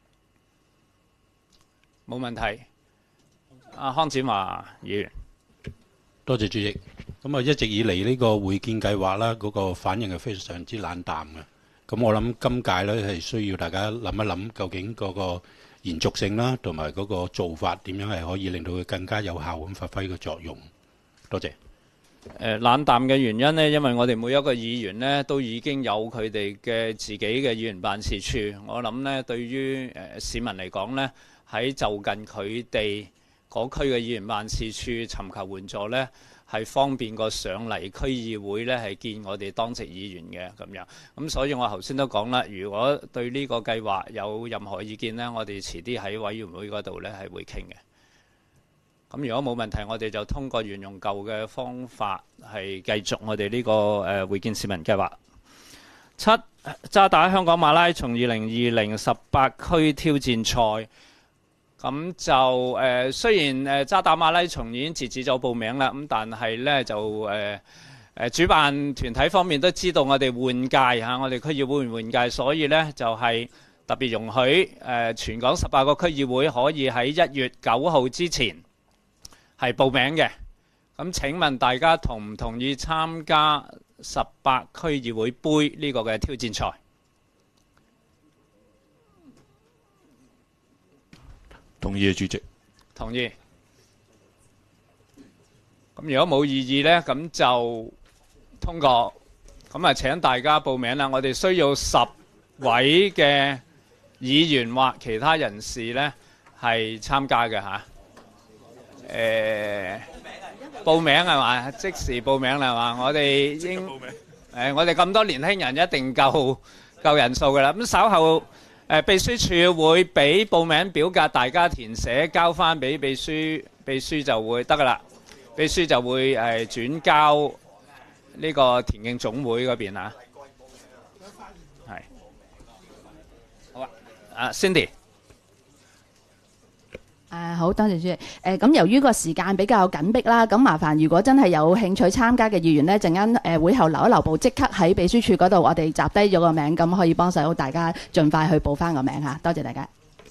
冇問題。阿康展華議員， 多謝主席。咁啊，一直以嚟呢個會見計劃啦，嗰個反應係非常之冷淡嘅。咁我諗今屆呢係需要大家諗一諗，究竟嗰個延續性啦，同埋嗰個做法點樣係可以令到佢更加有效咁發揮個作用。多謝。 冷淡嘅原因呢，因為我哋每一個議員呢都已經有佢哋嘅自己嘅議員辦事處。我諗呢，對於市民嚟講呢，喺就近佢哋嗰區嘅議員辦事處尋求援助呢，係方便過上嚟區議會呢係見我哋當值議員嘅咁樣。咁所以我頭先都講啦，如果對呢個計劃有任何意見呢，我哋遲啲喺委員會嗰度呢係會傾嘅。咁如果冇問題，我哋就通過沿用舊嘅方法，係繼續我哋呢個會見市民計劃。7渣打香港馬拉松2020 18區挑戰賽。咁就雖然渣打馬拉松已經截止咗報名啦，咁但係呢，就主辦團體方面都知道我哋換屆嚇，我哋區議會換屆，所以呢，就係特別容許全港18個區議會可以喺1月9號之前係報名嘅。咁請問大家同唔同意參加18區議會杯呢個嘅挑戰賽？ 同意啊，主席。 同意。咁如果冇異議呢，咁就通過。咁啊，請大家報名啦。我哋需要10位嘅議員或其他人士呢係參加嘅嚇。報名係嘛？即時報名啦係嘛？我哋應我哋咁多年輕人一定夠人數㗎啦。咁稍後秘書處會俾報名表格大家填寫，交翻俾秘書就會得㗎啦。秘書就會轉交呢個田徑總會嗰邊啊。係。好啊。阿 Cindy。 好，多謝主席。咁由於個時間比較緊迫啦，咁麻煩如果真係有興趣參加嘅議員呢，陣間會後留一步，即刻喺秘書處嗰度，我哋集低咗個名，咁可以幫手大家盡快去報翻個名嚇。多謝大家。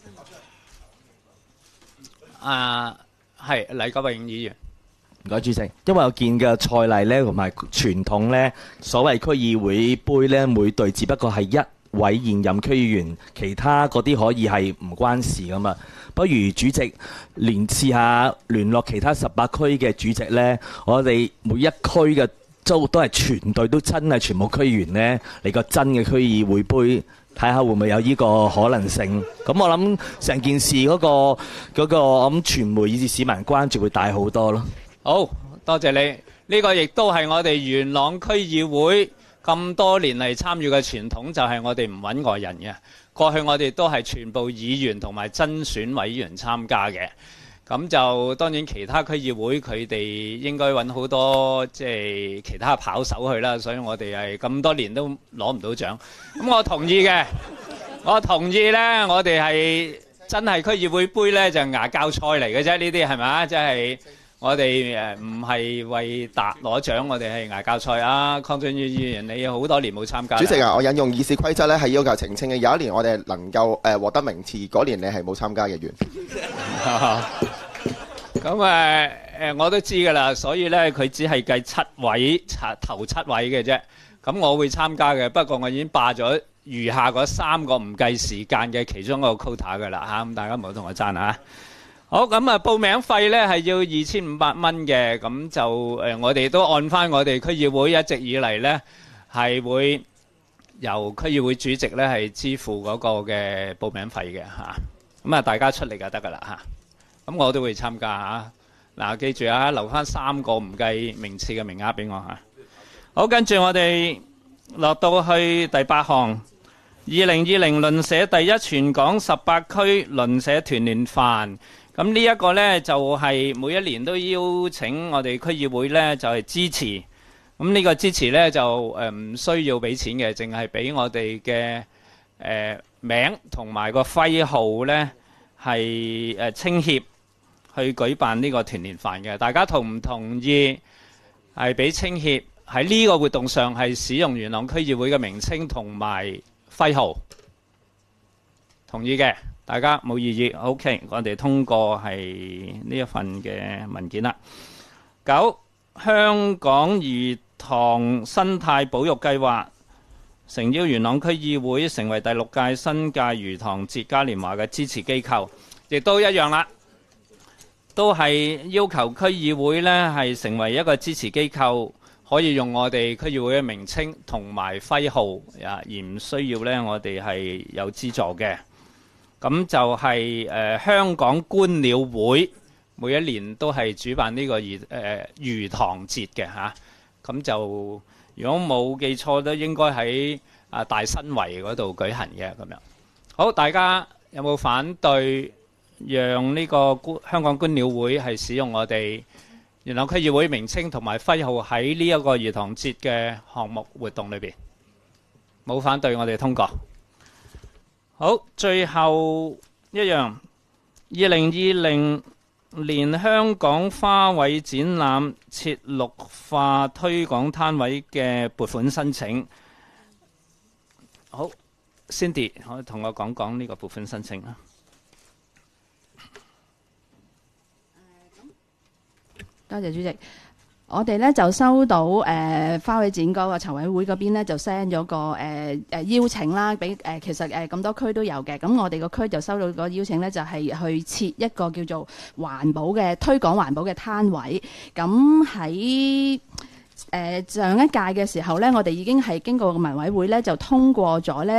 係黎國榮議員。 唔該主席，因為我見嘅賽例呢，同埋傳統呢，所謂區議會杯呢，每隊只不過係1位現任區議員，其他嗰啲可以係唔關事噶嘛。不如主席試下聯絡其他18區嘅主席呢，我哋每一區嘅都係全隊都真係全部區議員呢，嚟個真嘅區議會杯睇下會唔會有呢個可能性。咁我諗成件事嗰個我諗傳媒以至市民關注會大好多咯。 好多謝你，呢個亦都係我哋元朗區議會咁多年嚟參與嘅傳統，就係我哋唔揾外人嘅。過去我哋都係全部議員同埋真選委員參加嘅。咁就當然其他區議會佢哋應該揾好多即係其他跑手去啦，所以我哋係咁多年都攞唔到獎。咁我同意嘅，我同意呢，我哋係真係區議會杯呢，就牙膠賽嚟嘅啫，呢啲係咪？即係我哋唔係為達攞獎，我哋係牙膠賽啊！鄺俊宇議員，你好多年冇參加。 主席啊，我引用議事規則咧，係要求澄清嘅。有一年我哋能夠獲得名次，嗰年你係冇參加嘅員。 咁我都知㗎啦，所以咧佢只係計頭七位嘅啫。咁我會參加嘅，不過我已經霸咗餘下嗰3個唔計時間嘅其中一個 quota 㗎啦嚇。咁大家唔好同我爭啊！好，咁啊報名費咧係要2500蚊嘅，咁就我哋都按翻我哋區議會一直以嚟咧係會由區議會主席咧係支付嗰個嘅報名費嘅嚇。咁啊大家出嚟就得㗎啦嚇。咁我都會參加嚇。嗱，記住啊，留翻3個唔計名次嘅名額俾我嚇。好，跟住我哋落到去第8項，2020鄰舍第一全港18區鄰舍團年飯。咁呢一個呢，就係每一年都邀請我哋區議會呢，就係支持。咁呢個支持呢，就唔需要俾錢嘅，淨係俾我哋嘅名同埋個徽號呢，係青協去舉辦呢個團年飯嘅。大家同唔同意係俾青協喺呢個活動上係使用元朗區議會嘅名稱同埋徽號？同意嘅。大家冇異議 ，OK， 我哋通過係呢一份嘅文件啦。9，香港魚塘生態保育計劃誠邀元朗區議會成為第6屆新界魚塘節嘉年華嘅支持機構，亦都一樣啦，都係要求區議會呢係成為一個支持機構，可以用我哋區議會嘅名稱同埋徽號而唔需要呢我哋係有資助嘅。咁就係香港觀鳥會每一年都係主辦呢個魚塘節嘅嚇。咁就如果冇記錯都應該喺大新圍嗰度舉行嘅咁樣。好，大家有冇反對讓呢個香港觀鳥會係使用我哋元朗區議會名稱同埋徽號喺呢一個魚塘節嘅項目活動裏邊？冇反對，我哋通過。好，最後一樣，2020年香港花卉展覽設綠化推廣攤位嘅撥款申請。好 ，Cindy 可以同我講講呢個撥款申請啊？ 多謝主席。我哋咧就收到花卉展嗰個籌委會嗰邊咧就 send 咗個邀請啦，俾其實咁多區都有嘅。咁我哋個區就收到個邀請咧，就係去設一個叫做環保嘅推廣環保嘅攤位。咁喺上一屆嘅時候咧，我哋已經係經過個民委會咧，就通過咗咧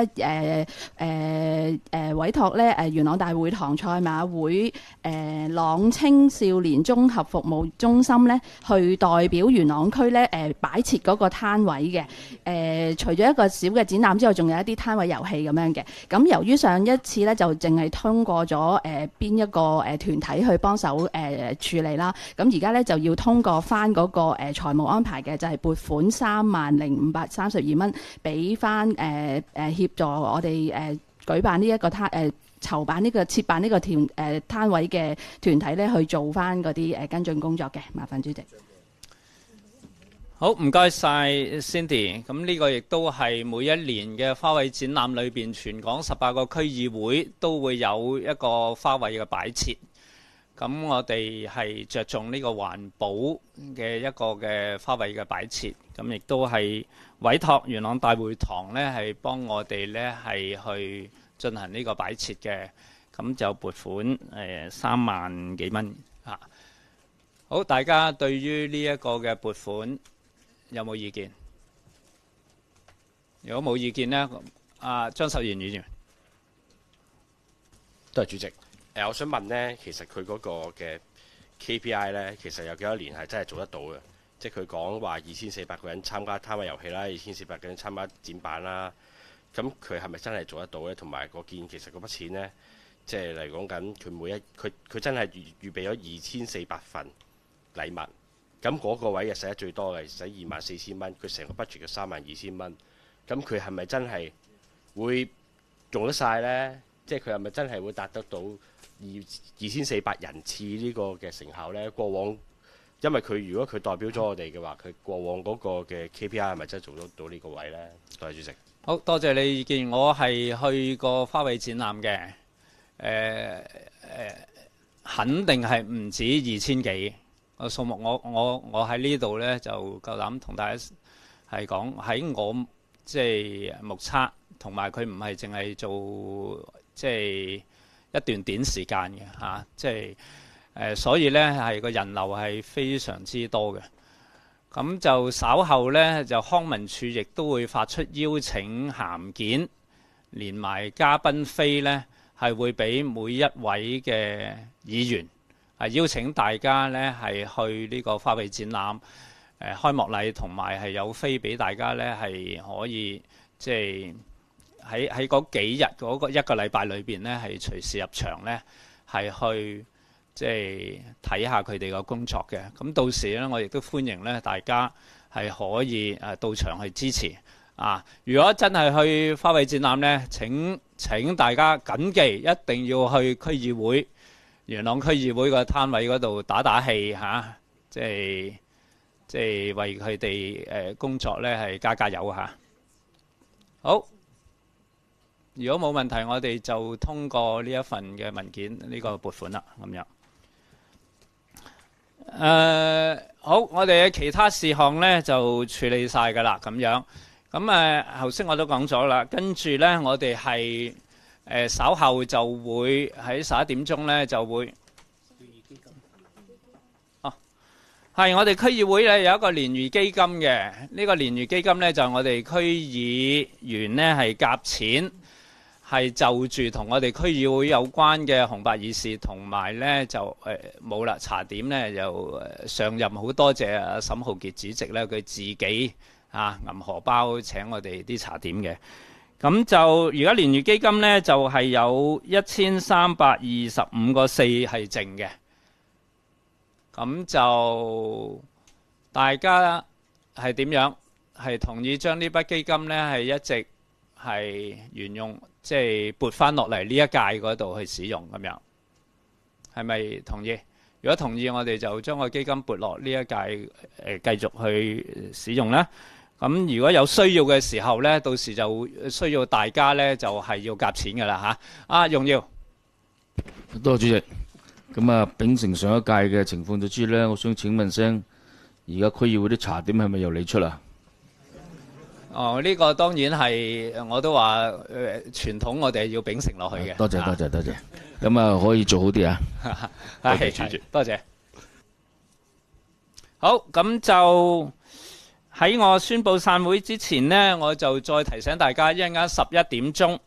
委託咧元朗大會堂賽馬會朗青少年綜合服務中心咧，去代表元朗區咧擺設嗰個攤位嘅。除咗一個小嘅展覽之外，仲有一啲攤位遊戲咁樣嘅。咁由於上一次咧就淨係通過咗邊一個團體去幫手處理啦，咁而家咧就要通過翻嗰個財務安排嘅，就係撥款30532蚊，俾翻協助我哋舉辦呢一個籌辦呢個設辦呢個攤位嘅團體咧，去做翻嗰啲跟進工作嘅。麻煩主席。 好，唔該晒 Cindy。咁呢個亦都係每一年嘅花卉展覽裏邊，全港18個區議會都會有一個花卉嘅擺設。咁我哋係着重呢個環保嘅一個嘅花卉嘅擺設，咁亦都係委託元朗大會堂呢係幫我哋呢係去進行呢個擺設嘅，咁就撥款3萬幾蚊嚇。好，大家對於呢一個嘅撥款有冇意見？如果冇意見呢， 張秀賢議員。 多謝主席。我想問呢，其實佢嗰個嘅 KPI 呢，其實有幾多年係真係做得到嘅？即係佢講話2400個人參加攤位遊戲啦，2400個人參加展板啦。咁佢係咪真係做得到呢？同埋我見其實嗰筆錢呢，即係嚟講緊佢佢真係預備咗2400份禮物。咁嗰個位又使得最多嘅，使24000蚊。佢成個 budget 嘅32000蚊。咁佢係咪真係會用得晒呢？即係佢係咪真係會達得到2400人次呢個嘅成效呢？過往因為佢如果佢代表咗我哋嘅話，佢過往嗰個嘅 KPI 係咪真係做得到呢個位呢？多謝主席。 好多謝你意見。我係去過花卉展覽嘅，肯定係唔止2000幾個數目。我喺呢度呢，就夠膽同大家係講，喺我即係目測，同埋佢唔係淨係做即係一段短時間嘅嚇，即係所以呢係個人流係非常之多嘅。咁就稍後呢，就康文署亦都會發出邀請函件，連埋嘉賓飛呢，係會俾每一位嘅議員邀請大家呢係去呢個花卉展覽開幕禮，同埋係有飛俾大家呢係可以即係喺嗰幾日嗰個一個禮拜裏邊呢，係隨時入場呢，係去即係睇下佢哋個工作嘅。咁到時呢，我亦都歡迎呢大家係可以到場去支持啊！如果真係去花卉展覽呢，請大家謹記一定要去區議會元朗區議會個攤位嗰度打氣嚇，即係為佢哋工作呢係加油嚇。好。如果冇問題，我哋就通過呢一份嘅文件，呢個撥款啦，咁樣。好，我哋嘅其他事項呢就處理晒㗎啦，咁樣。咁頭先我都講咗啦，跟住呢，我哋係稍後就會喺11點鐘呢就會。係，我哋區議會咧有一個聯誼基金嘅，呢個聯誼基金呢，就係我哋區議員呢係夾錢。係就住同我哋區議會有關嘅紅白議事，同埋呢就冇啦茶點呢，就上任好多謝阿沈浩傑主席呢，佢自己銀荷包請我哋啲茶點嘅。咁就而家聯誼基金呢，就係有1325個4係剩嘅。咁就大家係點樣？係同意將呢筆基金呢係一直係沿用。即係撥翻落嚟呢一屆嗰度去使用咁樣，係咪同意？如果同意，我哋就將個基金撥落呢一屆繼續去使用啦。咁如果有需要嘅時候呢，到時就需要大家呢，就係要夾錢㗎啦嚇。榮耀， 多謝主席。咁啊，秉承上一屆嘅情況就知呢，我想請問聲，而家區議會啲茶點係咪由你出啊？ 哦，呢個當然係，我都話傳統，我哋要秉承落去嘅。 多謝。咁啊，可以做好啲啊。 係，主席，多謝。好，咁就喺我宣佈散會之前呢，我就再提醒大家，一陣間11點鐘，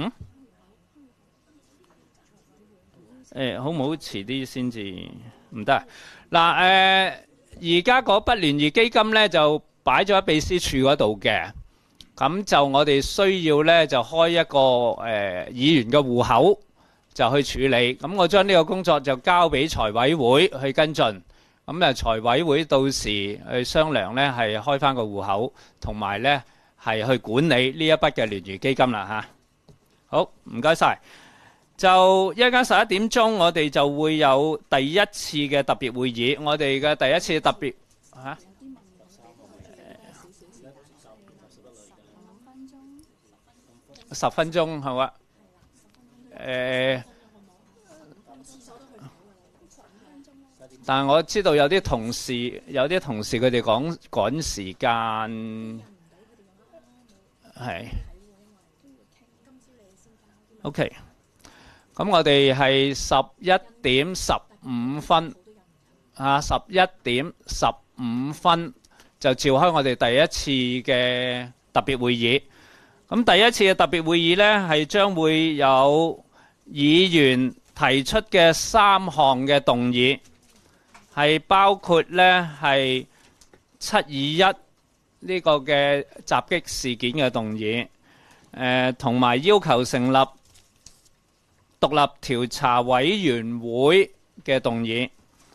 好唔好遲啲先至唔得？嗱，而家嗰筆聯誼基金呢，就擺咗喺秘書處嗰度嘅。咁就我哋需要呢，就開一個議員嘅戶口就去處理。咁我將呢個工作就交俾財委會去跟進。咁財委會到時去商量呢，係開翻個戶口，同埋呢係去管理呢一筆嘅聯誼基金啦嚇。好，唔該晒。就一陣間11點鐘，我哋就會有第一次嘅特別會議。我哋嘅第一次特別嚇。10分鐘係嘛？但係我知道有啲同事佢哋趕時間係。OK，咁我哋係11點15分11點15分就召開我哋第一次嘅特別會議。 咁第一次嘅特別會議呢，係將會有議員提出嘅3項嘅動議，係包括呢係721呢個嘅襲擊事件嘅動議，同埋要求成立獨立調查委員會嘅動議。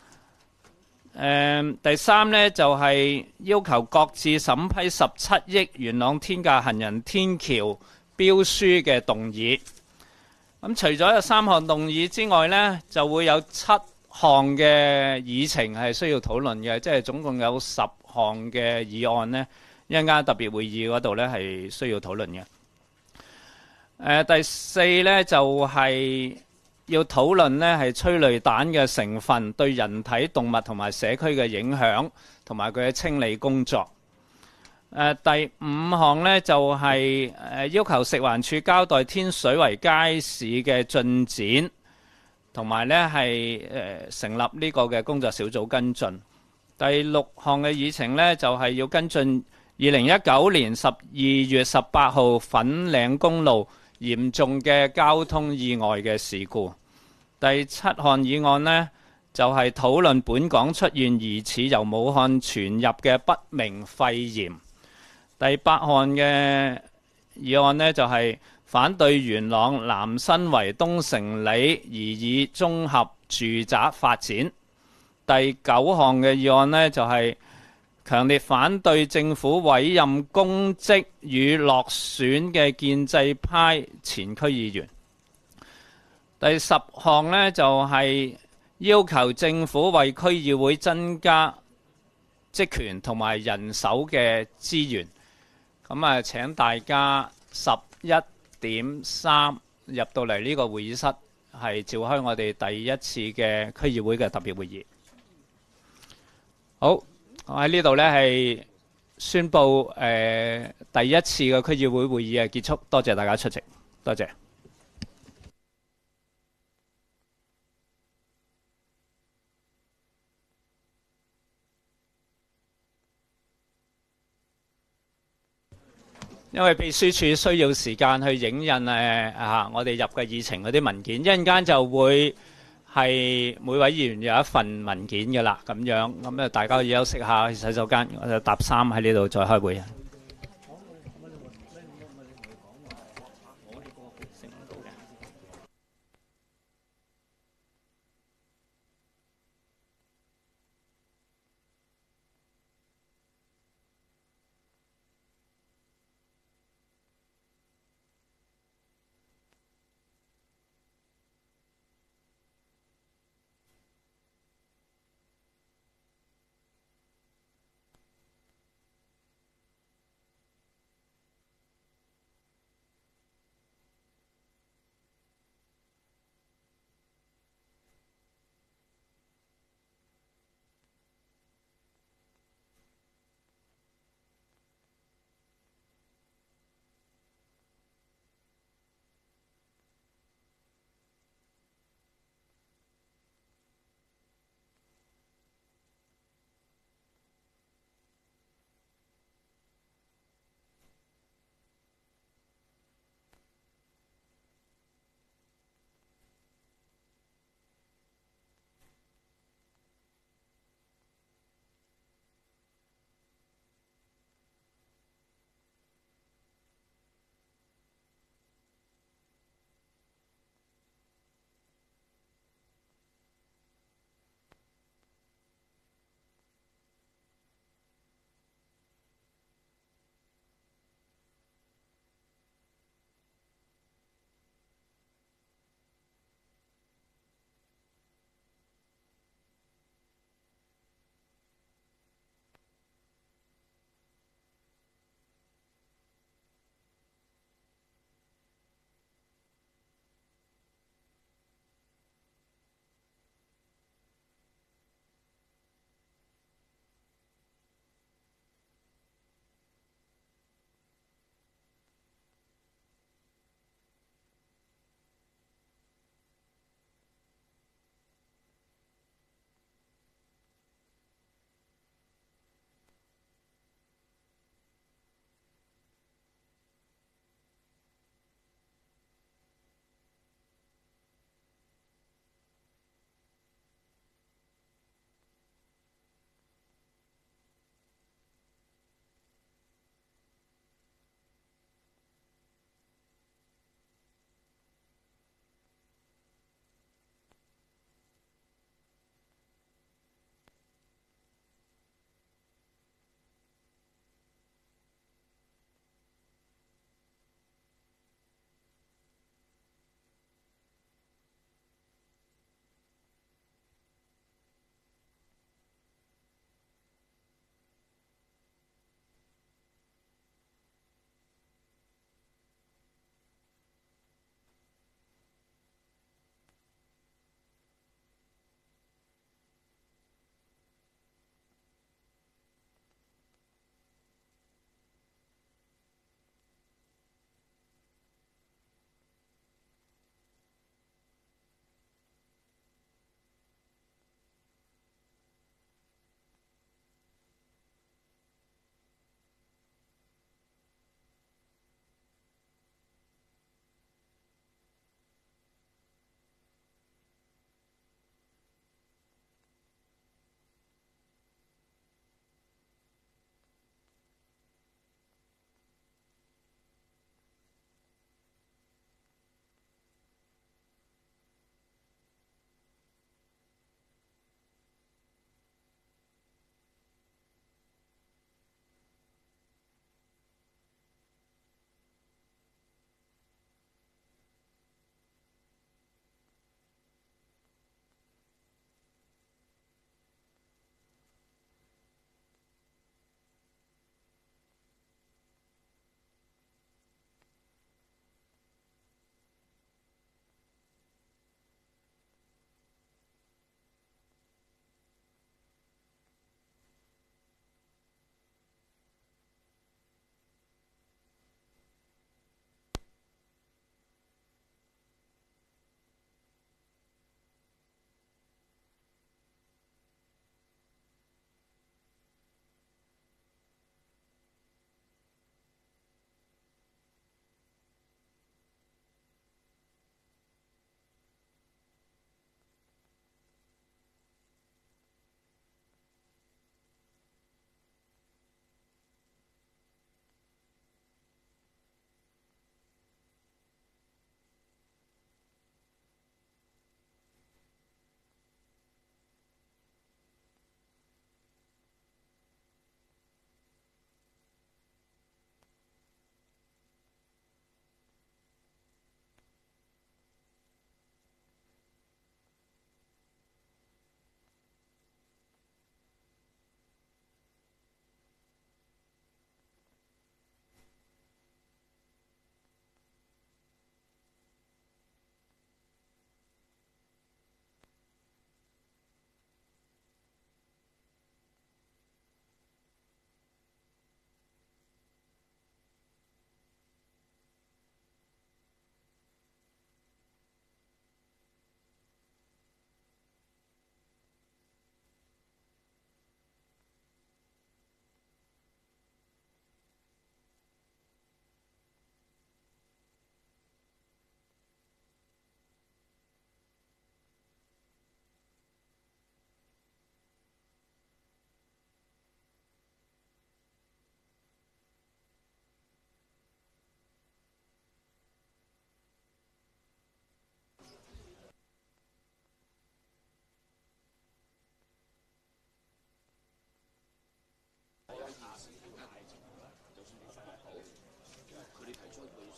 第3呢，就係要求擱置審批17億元朗天價行人天橋標書嘅動議。咁除咗有3項動議之外呢，就會有7項嘅議程係需要討論嘅，即係總共有10項嘅議案呢，一陣間特別會議嗰度呢係需要討論嘅。第4呢，就係要討論呢係催淚彈嘅成分對人體、動物同埋社區嘅影響，同埋佢嘅清理工作。第5項呢，就係要求食環署交代天水圍街市嘅進展，同埋呢係成立呢個嘅工作小組跟進。第6項嘅議程呢，就係要跟進2019年12月18號粉嶺公路嚴重嘅交通意外嘅事故。第7項議案呢，就係討論本港出現疑似由武漢傳入嘅不明肺炎。第8項嘅議案呢，就係反對元朗南新圍東城里擬議綜合住宅發展。第9項嘅議案呢，就係強烈反對政府委任公職與落選嘅建制派前區議員。第10項呢，就係要求政府為區議會增加職權同埋人手嘅資源。咁啊，請大家11:3入到嚟呢個會議室，係召開我哋第一次嘅區議會嘅特別會議。好，我喺呢度呢係宣布第一次嘅區議會會議嘅結束，多謝大家出席，多謝。因為秘書處需要時間去影印我哋入嘅議程嗰啲文件，一陣間就會係每位議員有一份文件嘅啦，咁樣咁啊，大家要休息下去洗手間，我就搭3喺呢度再開會。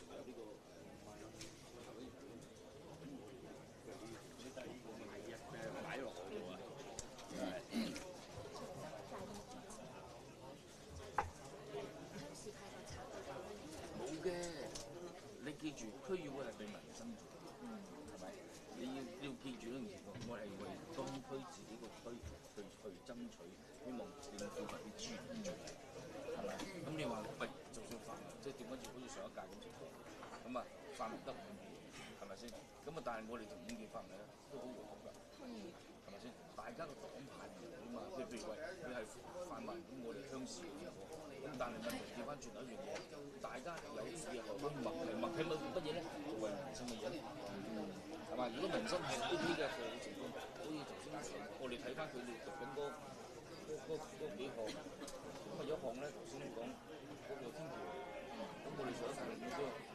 冇嘅，你記住區議會係為民生做，係咪？你要記住呢件事，我係為當區自己個區去爭取，希望政府發啲資源出嚟，係咪？咁你話喂，就算泛民，即係點解要好似上一屆咁情況？咁啊，泛民得5件，係咪先？咁啊，但係我哋同5件泛民咧都好和諧㗎，係咪先？大家個黨派唔同啊嘛，譬如喂，你係泛民，咁我哋鄉事嘅喎，咁但係問題調翻轉頭一樣嘢，大家有啲嘢係好默契乜嘢咧？為民生嘅嘢咧，係嘛？如果民生係 OK 嘅個情況，好似頭先我哋睇翻佢哋讀緊嗰幾項，咁啊有一項咧頭先講嗰個天橋，咁我哋上一屆都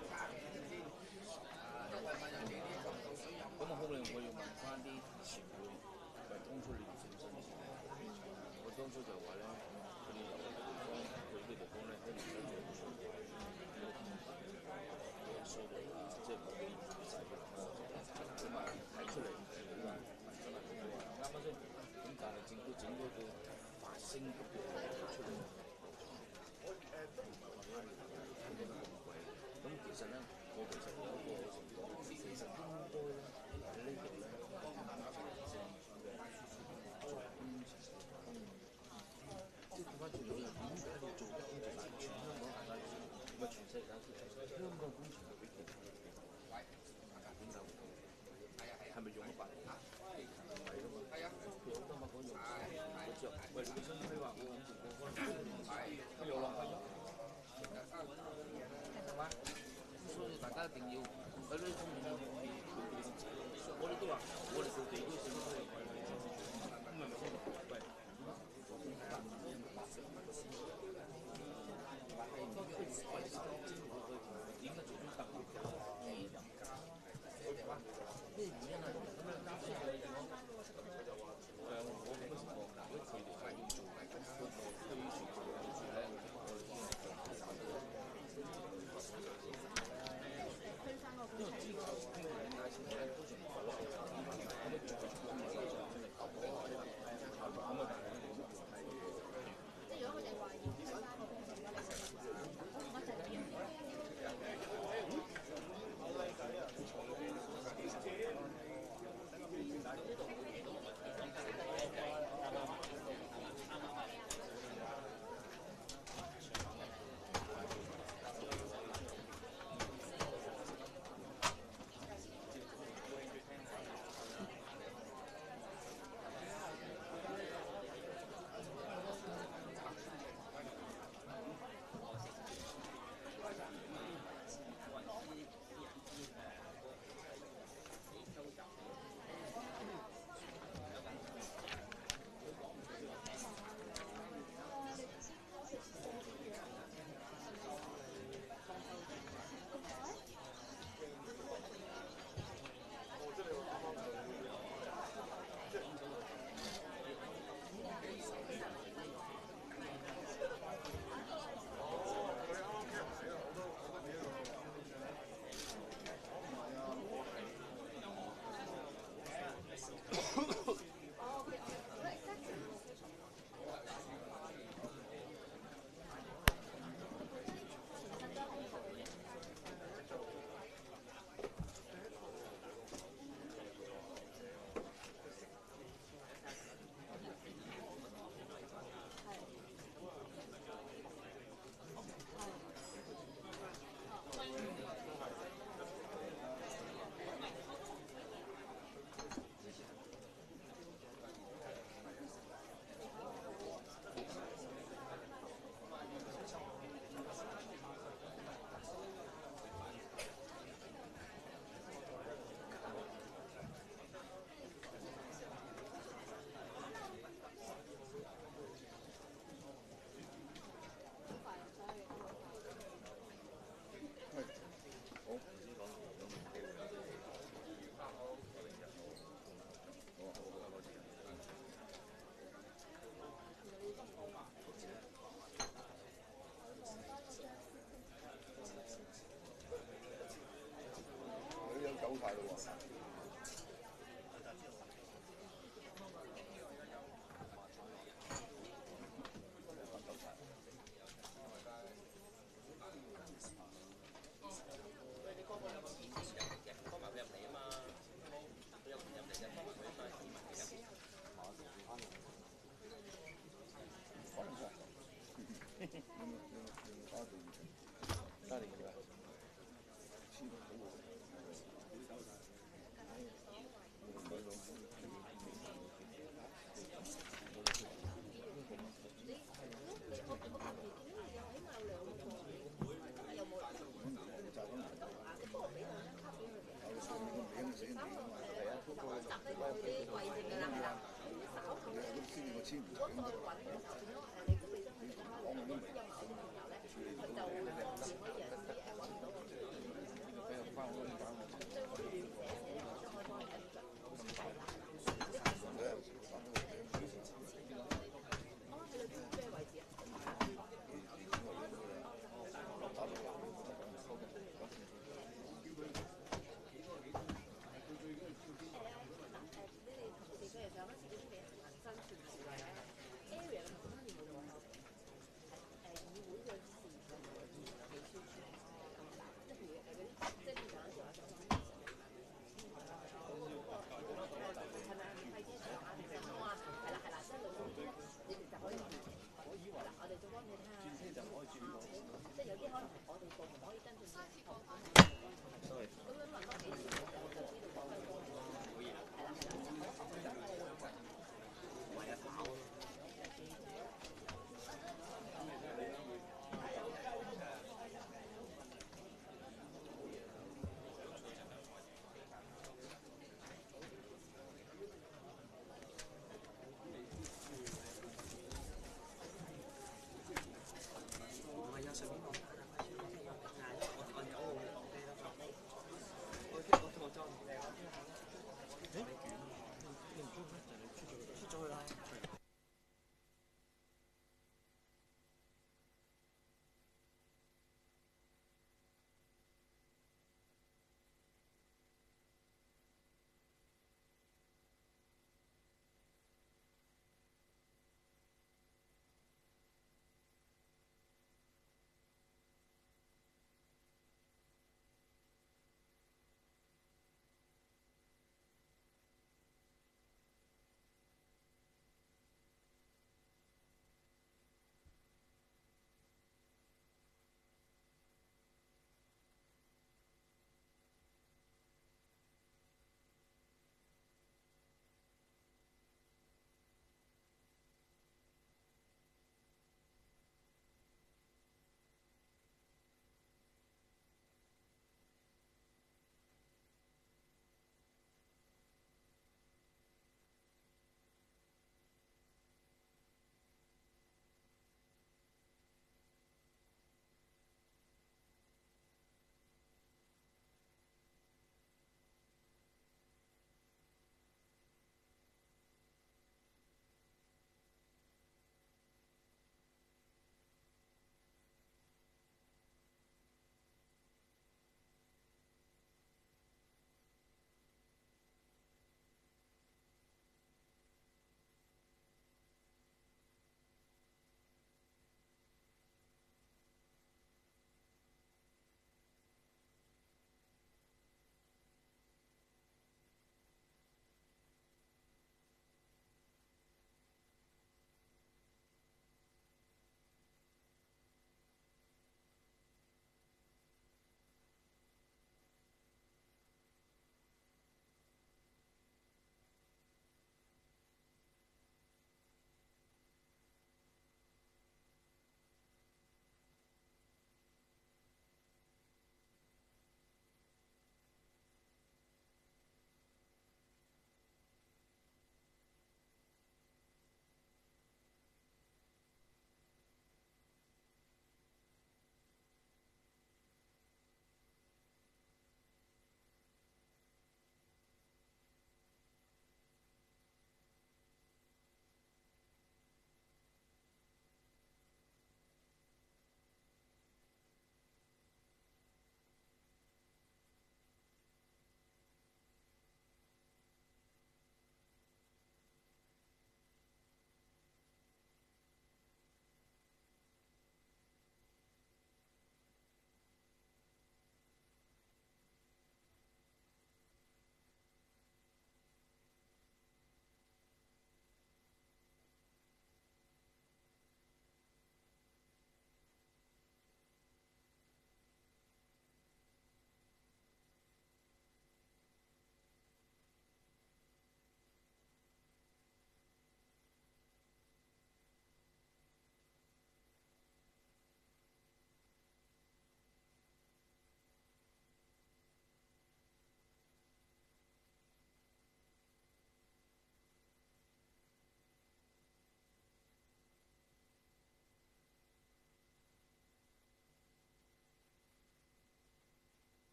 咁啊，可能我要問翻啲前輩，喂，當初你哋做乜嘢？我當初就話咧，佢哋有個地方，佢呢個地方咧，都唔想做疏導啊，即係講啲細嘅咁啊提出嚟，好啊，真係好啊，啱啱先。咁但係政府整嗰個發聲嗰個出嚟，咁其實咧，我其實有一個情況，其實應該咧喺呢度咧，即係調翻轉嚟，點解你做嘅工程係全香港大家唔係全世界香港工程係比其他嘅地方價錢就唔同？係咪用咗8年？唔係㗎嘛，佢好多乜講用我知啊，喂，你想規劃我咁情況，可能唔係，佢又浪費咗，係嘛？所以大家一定要喺呢方面咧，我哋都話，我哋做地區性都係為民生做，咁係咪先？喂，點解做咗特別嘅人家？係嘛？咩原因啊？咁樣加上你講，我咁嘅情況，如果佢哋係要做嗰個區全部嘅做咧，我哋因為之前傾嘅價錢咧，都仲唔夠，咁樣做出咁嘅誒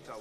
就。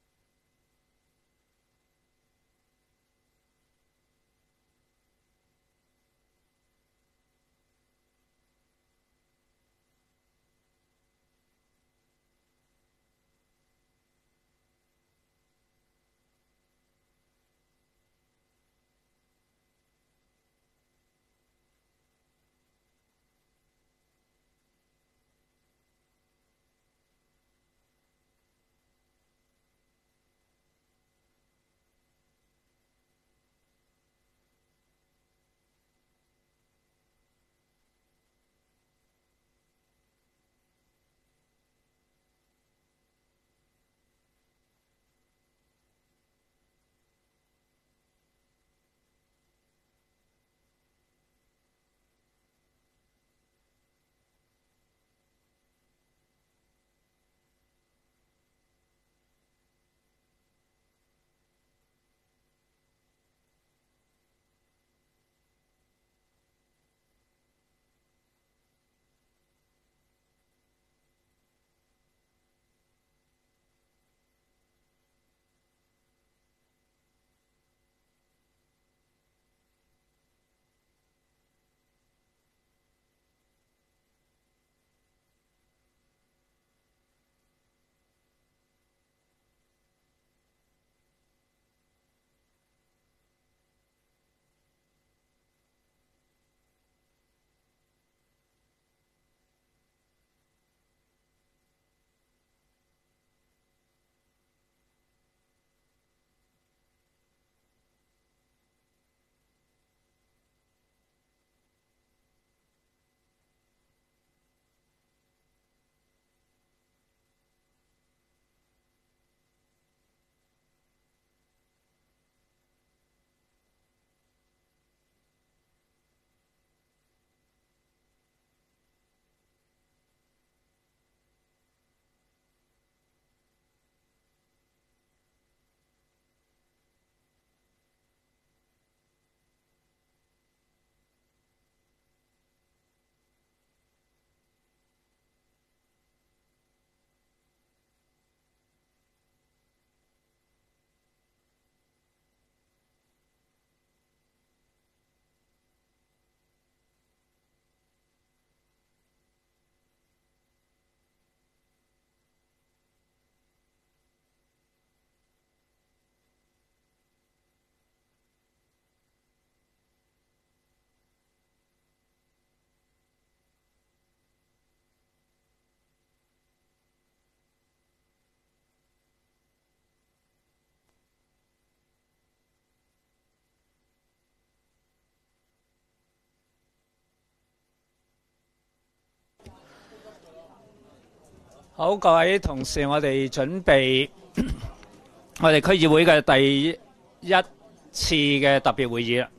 好，各位同事，我哋準備我哋區議會嘅第一次嘅特別會議啦。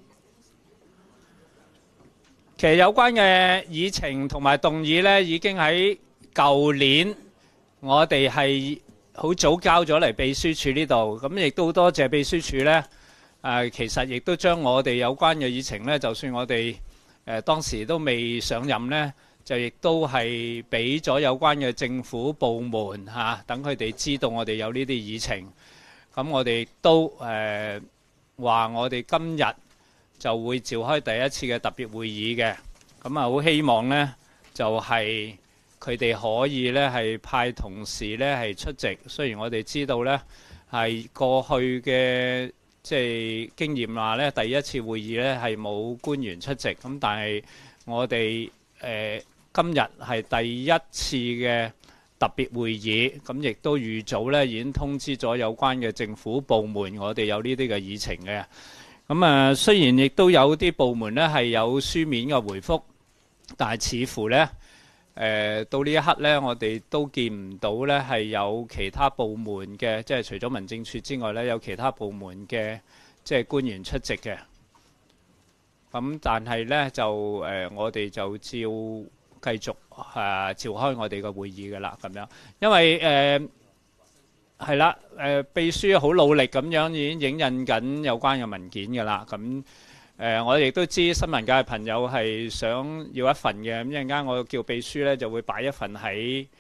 其實有關嘅議程同埋動議呢，已經喺舊年我哋係好早交咗嚟秘書處呢度，咁亦都多謝秘書處呢。其實亦都將我哋有關嘅議程呢，就算我哋當時都未上任呢，就亦都係俾咗有關嘅政府部門等佢哋知道我哋有呢啲議程。咁我哋都話我哋今日就會召開第一次嘅特別會議嘅。咁好希望呢，就係佢哋可以呢係派同事呢係出席。雖然我哋知道呢係過去嘅即係經驗話呢，第一次會議呢係冇官員出席。咁但係我哋今日係第一次嘅特別會議，咁亦都預早呢已經通知咗有關嘅政府部門，我哋有呢啲嘅議程嘅。咁雖然亦都有啲部門呢係有書面嘅回覆，但係似乎呢到呢一刻呢，我哋都見唔到呢係有其他部門嘅，即係除咗民政處之外呢，有其他部門嘅即係官員出席嘅。咁但係呢，就我哋就照繼續召開我哋嘅會議㗎啦，咁樣，因為係啦，秘書好努力咁樣已經影印緊有關嘅文件㗎啦，咁我亦都知新聞界嘅朋友係想要一份嘅，咁一陣間我叫秘書呢就會擺一份喺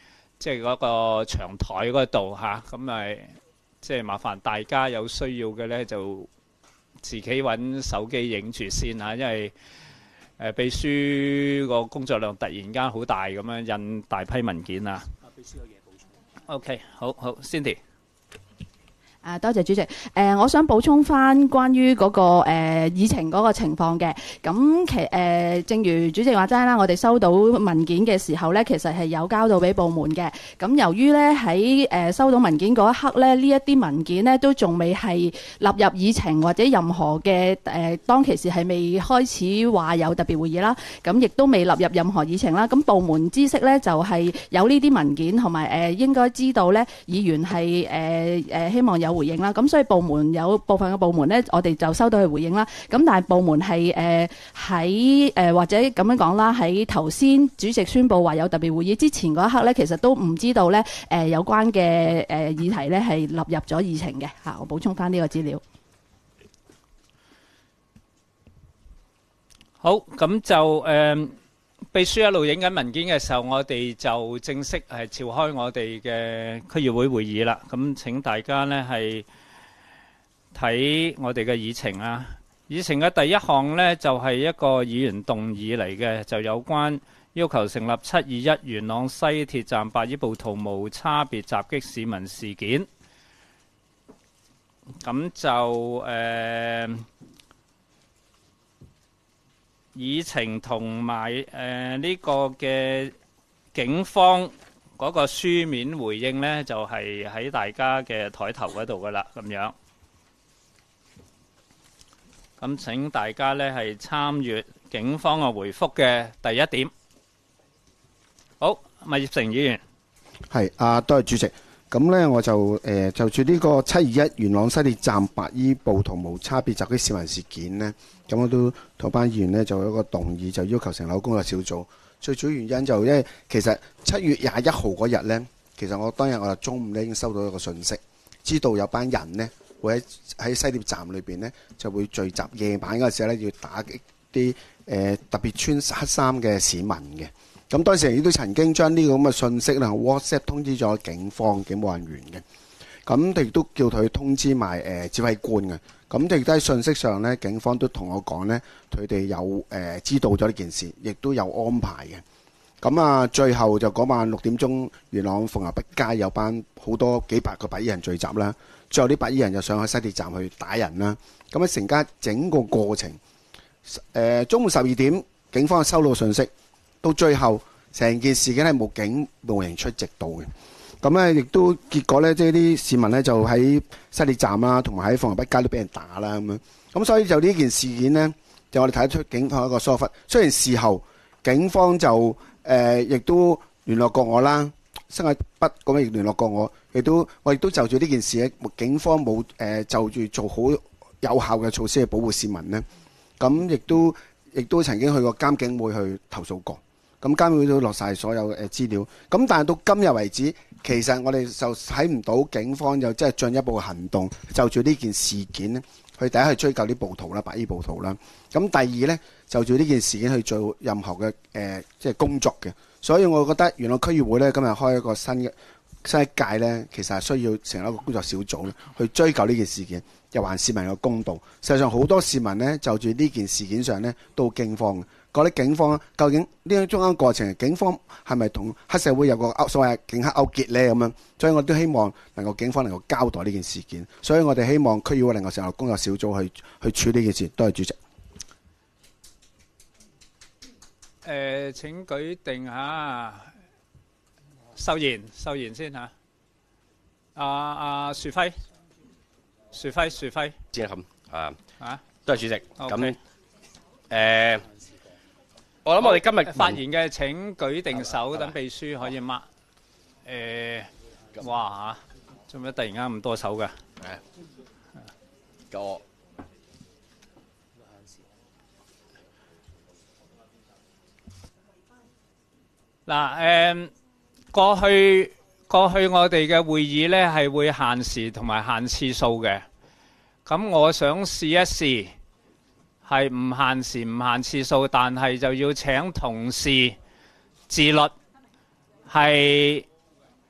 即係嗰個長台嗰度嚇，咁咪即係麻煩大家有需要嘅咧就自己揾手機影住先嚇，因為秘書個工作量突然間好大咁樣印大批文件啊。秘書有嘢補充。OK， 好 ，Cindy。 多謝主席。我想補充翻關於嗰個議程嗰個情況嘅。咁正如主席話齋啦，我哋收到文件嘅時候咧，其實係有交到俾部門嘅。咁由於咧喺收到文件嗰一刻咧，呢一啲文件咧都仲未係納入議程或者任何嘅當其時係未開始話有特別會議啦。咁亦都未納入任何議程啦。咁部門知識咧就係有呢啲文件，同埋應該知道咧議員係希望有回應啦，咁所以部門有部分嘅部門呢，我哋就收到佢回應啦。咁但係部門係喺或者咁樣講啦，喺頭先主席宣布話有特別會議之前嗰一刻呢，其實都唔知道呢有關嘅議題呢係納入咗議程嘅嚇。我補充翻呢個資料。 好，咁就秘書一路影緊文件嘅時候，我哋就正式係召開我哋嘅區議會會議啦。咁請大家呢係睇我哋嘅議程啊。議程嘅第一項呢，就係一個議員動議嚟嘅，就有關要求成立721元朗西鐵站白衣暴徒無差別襲擊市民事件。咁就議程同埋呢個嘅警方嗰個書面回應呢，就係喺大家嘅枱頭嗰度噶啦，咁樣。咁請大家呢係參閱警方嘅回覆嘅第一點。好，麥業成議員。 係多謝主席。咁呢，我就就住呢個721元朗西鐵站白衣暴徒無差別襲擊市民事件呢，咁我都同班議員呢就有一個動議，就要求成立工作小組。最主要原因就因為其實7月21號嗰日呢，其實我當日我中午呢已經收到一個訊息，知道有班人呢會喺西鐵站裏邊呢就會聚集，夜晚嗰時候呢要打擊啲特別穿黑衫嘅市民嘅。咁當時亦都曾經將呢個咁嘅信息咧 WhatsApp 通知咗警方警務人員嘅，咁亦都叫佢通知埋指揮官嘅。咁亦都喺信息上呢，警方都同我講呢，佢哋有知道咗呢件事，亦都有安排嘅。咁啊，最後就嗰晚6點鐘，元朗鳳攸北街有班好多幾百個白衣人聚集啦。最後啲白衣人就上去西鐵站去打人啦。咁喺整個過程，中午12點，警方收到信息。到最後，成件事件係冇人出席到嘅。咁咧，亦都結果咧，即係啲市民咧就喺西鐵站啦，同埋喺鳳攸北街都俾人打啦咁樣。咁所以就呢件事件呢，就我哋睇得出警方一個疏忽。雖然事後警方就亦都聯絡過我啦，新界北咁亦聯絡過我，我亦都就住呢件事咧，警方冇就住做好有效嘅措施去保護市民呢。咁亦都曾經去過監警會去投訴過。咁監會都落晒所有資料，咁但係到今日為止，其實我哋就睇唔到警方有即係進一步行動，就住呢件事件呢，去第一去追究啲暴徒啦，白衣暴徒啦。咁第二呢，就住呢件事件去做任何嘅即係工作嘅。所以我覺得元朗區議會呢，今日開一個新一屆呢，其實係需要成立一個工作小組呢，去追究呢件事件，又還市民個公道。實際上好多市民呢，就住呢件事件上呢，都好驚慌。嗰啲警方究竟呢個中間過程，警方係咪同黑社會有個所謂警黑勾結呢？咁樣，所以我都希望能夠警方能夠交代呢件事件。所以我哋希望區議會能夠成立工作小組去處理呢件事。多謝主席。 請舉定下秀賢先嚇。樹輝。先冚多謝主席。咁我諗我哋今日發言嘅請舉定手，等秘書可以 mark。哇嚇，做咩突然間咁多手㗎？嗱過去我哋嘅會議呢係會限時同埋限次數嘅，咁我想試一試。係唔限時唔限次數，但係就要請同事自律，係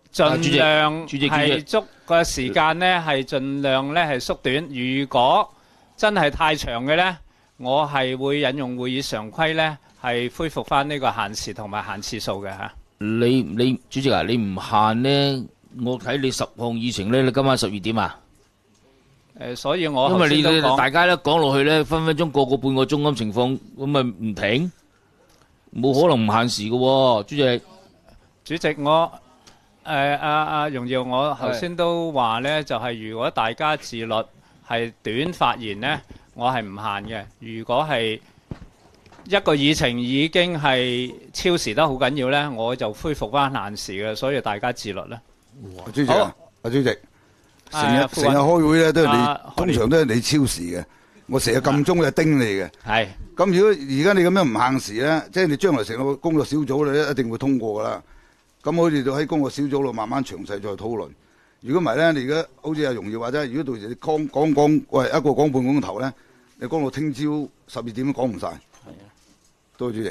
盡量主席係捉個時間呢，係盡量呢係縮短。如果真係太長嘅呢，我係會引用會議常規呢，係恢復翻呢個限時同埋限次數嘅嚇。 你主席啊，你唔限呢，我睇你10項議程呢，你今晚12點啊？ 所以我因為你頭先都講大家咧講落去咧，分分鐘個半個鐘咁情況，咁咪唔停，冇可能唔限時嘅喎，主席。 主席，我榮耀，我頭先都話呢，就係如果大家自律係短發言呢，我係唔限嘅。如果係一個議程已經係超時得好緊要呢，我就恢復翻限時嘅，所以大家自律啦。 主席啊，主席，成日開會咧都係你，通常都係你超時嘅。我成日撳鐘就叮你嘅。 係。 咁如果而家你咁樣唔限時咧，即係你將來成個工作小組咧一定會通過噶啦。咁我哋就喺工作小組度慢慢詳細再討論。如果唔係咧，你而家好似阿榮耀話齋，如果到時你講，喂一個講半個鐘頭咧，你講到聽朝12點都講唔晒。係啊。多謝主席。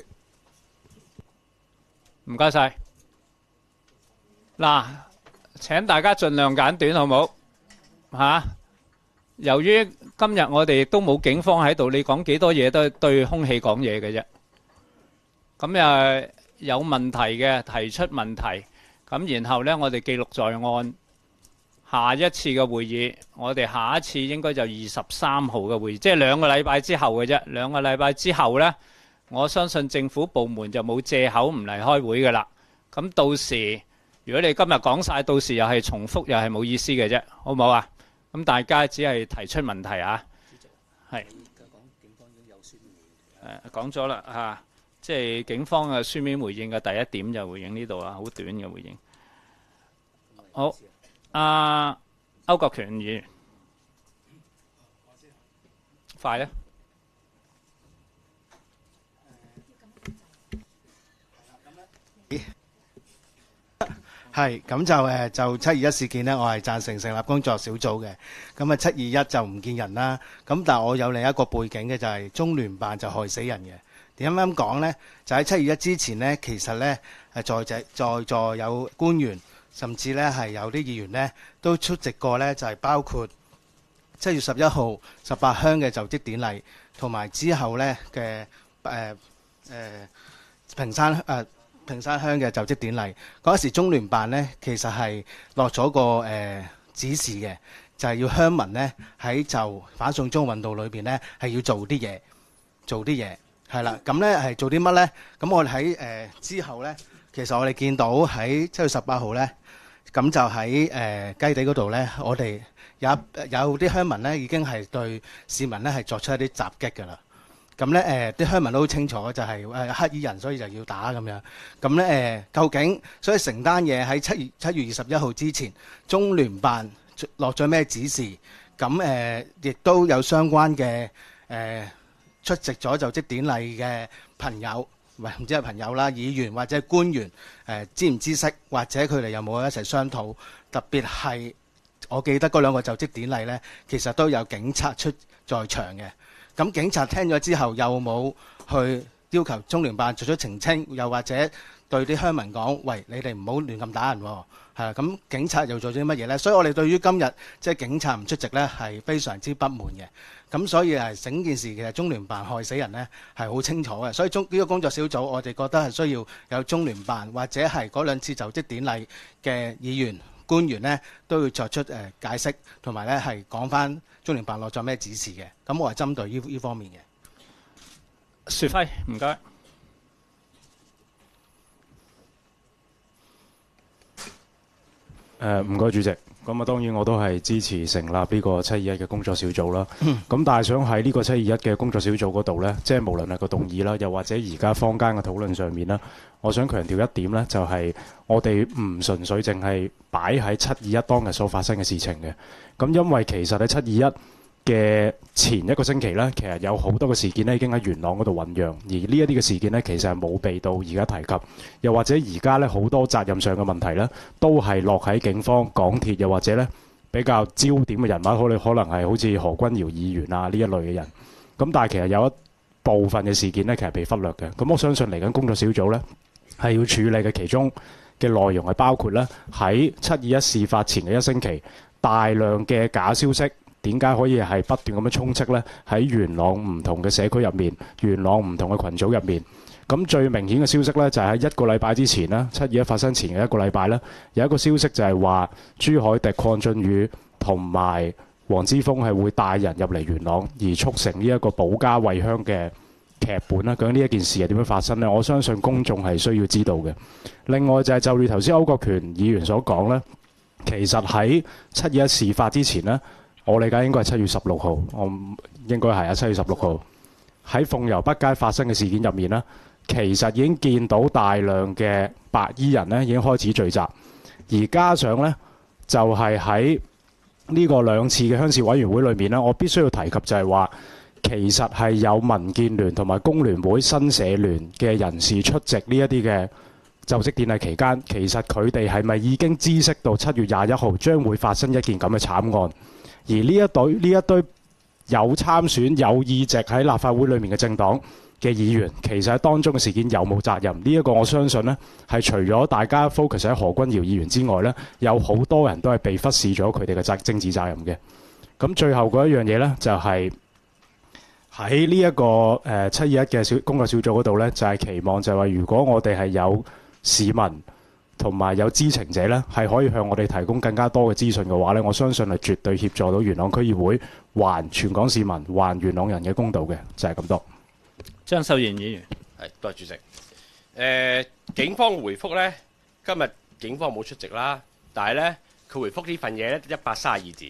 唔該晒。嗱，請大家盡量簡短，好冇嚇？由於今日我哋亦都冇警方喺度，你講幾多嘢都係對空氣講嘢嘅啫。咁又有問題嘅提出問題，咁然後呢，我哋記錄在案。下一次嘅會議，我哋下一次應該就23號嘅會議，即係2個禮拜之後嘅啫。2個禮拜之後呢，我相信政府部門就冇藉口唔嚟開會㗎啦。咁到時，如果你今日講晒，到時又係重複，又係冇意思嘅啫，好唔好啊？咁大家只係提出問題啊。係。講咗啦嚇，即係警方嘅書面回應嘅第一點就回應呢度啊，好短嘅回應。好，歐國權議員，快咧。 係咁就721事件呢，我係贊成成立工作小組嘅。咁啊721就唔見人啦。咁但係我有另一個背景嘅就係中聯辦就害死人嘅。點樣講呢？就喺721之前呢，其實呢在座有官員，甚至呢係有啲議員呢都出席過呢，就係包括7月11號18鄉嘅就職典禮，同埋之後呢嘅屏山鄉嘅就職典禮。嗰時中聯辦呢，其實係落咗個指示嘅，就係要鄉民呢喺就反送中運動裏邊呢係要做啲嘢，係啦。咁呢係做啲乜呢？咁我哋喺之後呢，其實我哋見到喺7月18號呢，咁就喺雞地嗰度呢，我哋有啲鄉民呢已經係對市民呢係作出一啲襲擊㗎啦。咁咧啲鄉民都好清楚，就係黑衣人，所以就要打咁樣。咁咧究竟所以成單嘢喺7月21號之前，中聯辦落咗咩指示？咁亦都有相關嘅出席咗就職典禮嘅朋友，唔知係朋友啦、議員或者官員知唔知悉，或者佢哋有冇一齊商討？特別係我記得嗰2個就職典禮呢，其實都有警察出在場嘅。咁警察聽咗之後，有冇去要求中聯辦作出澄清？又或者對啲鄉民講：喂，你哋唔好亂咁打人喎。係咁警察又做咗啲乜嘢呢？所以我哋對於今日即係警察唔出席呢，係非常之不滿嘅。咁所以整件事其實中聯辦害死人呢係好清楚嘅。所以呢個工作小組，我哋覺得係需要有中聯辦或者係嗰2次就職典禮嘅議員官員呢，都要作出解釋，同埋呢係講翻中聯辦落咗咩指示嘅。咁我係針對呢方面嘅。 雪輝，唔該。 唔該主席。咁啊，當然我都係支持成立呢個721嘅工作小組啦。咁但係想喺呢個721嘅工作小組嗰度呢，即係無論係個動議啦，又或者而家坊間嘅討論上面啦，我想強調一點呢，就係我哋唔純粹淨係擺喺721當日所發生嘅事情嘅。咁因為其實喺721嘅前一個星期呢，其實有好多個事件呢已經喺元朗嗰度醖釀，而呢一啲嘅事件呢，其實係冇被到而家提及，又或者而家呢好多責任上嘅問題呢，都係落喺警方、港鐵，又或者呢比較焦點嘅人物，可能係好似何君堯議員啊呢一類嘅人。咁但係其實有一部分嘅事件呢，其實被忽略嘅。咁我相信嚟緊工作小組呢，係要處理嘅其中嘅內容係包括咧喺721事發前嘅1星期，大量嘅假消息。點解可以係不斷咁樣充斥呢？喺元朗唔同嘅社區入面，元朗唔同嘅群組入面，咁最明顯嘅消息呢，就係喺1個禮拜之前啦，721發生前嘅1個禮拜呢，有一個消息就係話朱凱廸、鄺俊宇同埋黃之鋒係會帶人入嚟元朗，而促成呢一個保家衛鄉嘅劇本啦。究竟呢一件事係點樣發生呢？我相信公眾係需要知道嘅。另外就係就住頭先歐國權議員所講呢，其實喺721事發之前呢。我理解應該係7月16號，我應該係7月16號喺鳳攸北街發生嘅事件入面呢，其實已經見到大量嘅白衣人呢已經開始聚集，而加上呢，就係喺呢個2次嘅鄉事委員會裏面呢，我必須要提及就係話，其實係有民建聯同埋工聯會新社聯嘅人士出席呢一啲嘅就職典禮期間，其實佢哋係咪已經知悉到7月21號將會發生一件咁嘅慘案？而呢一堆有參選有議席喺立法會裏面嘅政黨嘅議員，其實喺當中嘅事件有冇責任？呢一個我相信呢係除咗大家 focus 喺何君堯議員之外呢，有好多人都係被忽視咗佢哋嘅政治責任嘅。咁最後嗰一樣嘢呢，就係喺呢一個721嘅工作小組嗰度呢，就係期望就係話，如果我哋係有市民同埋有知情者呢，係可以向我哋提供更加多嘅資訊嘅話呢，我相信係絕對協助到元朗區議會還全港市民、還元朗人嘅公道嘅，就係咁多。 張秀賢議員， 係多謝主席。警方回覆呢，今日警方冇出席啦，但係呢，佢回覆呢份嘢呢132字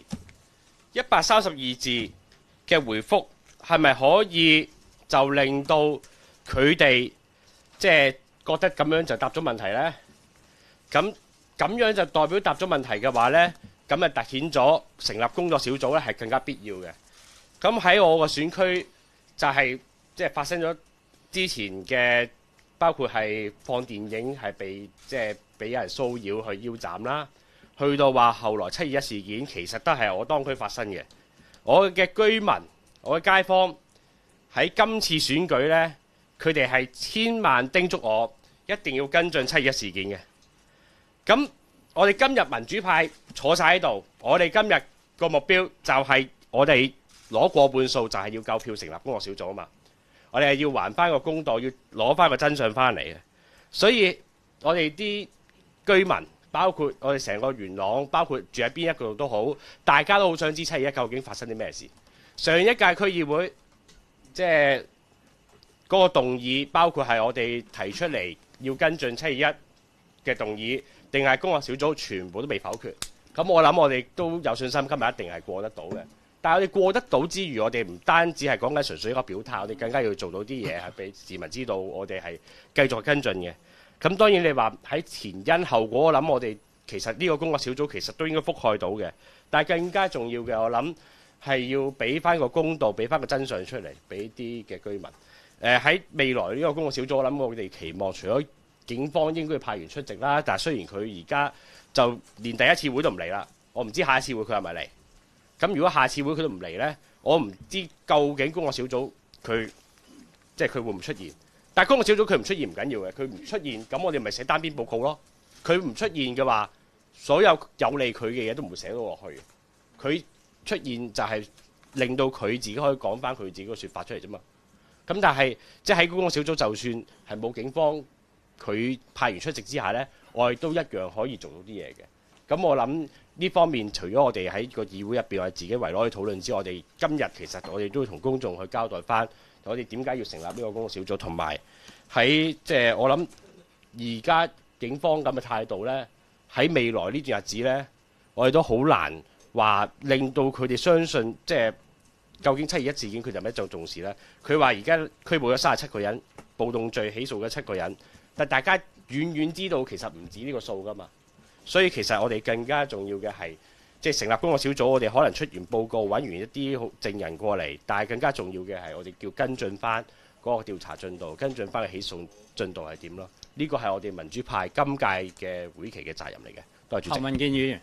，132字嘅回覆係咪可以就令到佢哋即係覺得咁樣就答咗問題呢？咁樣就代表答咗問題嘅話呢，咁啊凸顯咗成立工作小組呢係更加必要嘅。咁喺我個選區就係即係發生咗之前嘅，包括係放電影係被即係俾人騷擾去腰斬啦，去到話後來721事件其實都係我當區發生嘅。我嘅居民、我嘅街坊喺今次選舉呢，佢哋係千萬叮囑我一定要跟進721事件嘅。咁我哋今日民主派坐晒喺度，我哋今日個目標就係我哋攞過半數，就係要夠票成立工作小組啊嘛。我哋係要還翻個公道，要攞翻個真相翻嚟嘅。所以我哋啲居民，包括我哋成個元朗，包括住喺邊一個度都好，大家都好想知721究竟發生啲咩事。上一屆區議會即係嗰個動議，包括係我哋提出嚟要跟進721嘅動議，定係工作小組全部都被否決。咁我諗我哋都有信心今日一定係過得到嘅。但係我哋過得到之餘，我哋唔單止係講緊純粹一個表態，我哋更加要做到啲嘢係俾市民知道，我哋係繼續跟進嘅。咁當然你話喺前因後果，我諗我哋其實呢個工作小組其實都應該覆蓋到嘅。但係更加重要嘅，我諗係要俾翻個公道，俾翻個真相出嚟，俾啲嘅居民。喺未來呢個工作小組，我諗我哋期望除咗警方應該要派員出席啦，但係雖然佢而家就連第一次會都唔嚟啦，我唔知下一次會佢係咪嚟。咁如果下次會佢都唔嚟呢，我唔知究竟工作小組佢即係佢會唔出現。但係工作小組佢唔出現唔緊要嘅，佢唔出現咁我哋咪寫單邊報告咯。佢唔出現嘅話，所有有利佢嘅嘢都唔會寫到落去。佢出現就係令到佢自己可以講翻佢自己個説法出嚟啫嘛。咁但係即係喺工作小組，就算係冇警方佢派員出席之下呢，我哋都一樣可以做到啲嘢嘅。咁我諗呢方面，除咗我哋喺個議會入邊我哋自己圍攞去討論之外，我哋今日其實我哋都會同公眾去交代翻，我哋點解要成立呢個工作小組，同埋喺即係我諗而家警方咁嘅態度呢，喺未來呢段日子呢，我哋都好難話令到佢哋相信，即係究竟721事件佢就咩就重視呢？佢話而家拘捕咗37個人，暴動罪起訴咗7個人，但大家遠遠知道其實唔止呢個數㗎嘛。所以其實我哋更加重要嘅係，即係成立工作小組，我哋可能出完報告，揾完一啲證人過嚟，但係更加重要嘅係我哋叫跟進翻嗰個調查進度，跟進翻個起訴進度係點咯？呢個係我哋民主派今屆嘅會期嘅責任嚟嘅。多謝主席。 民建議員，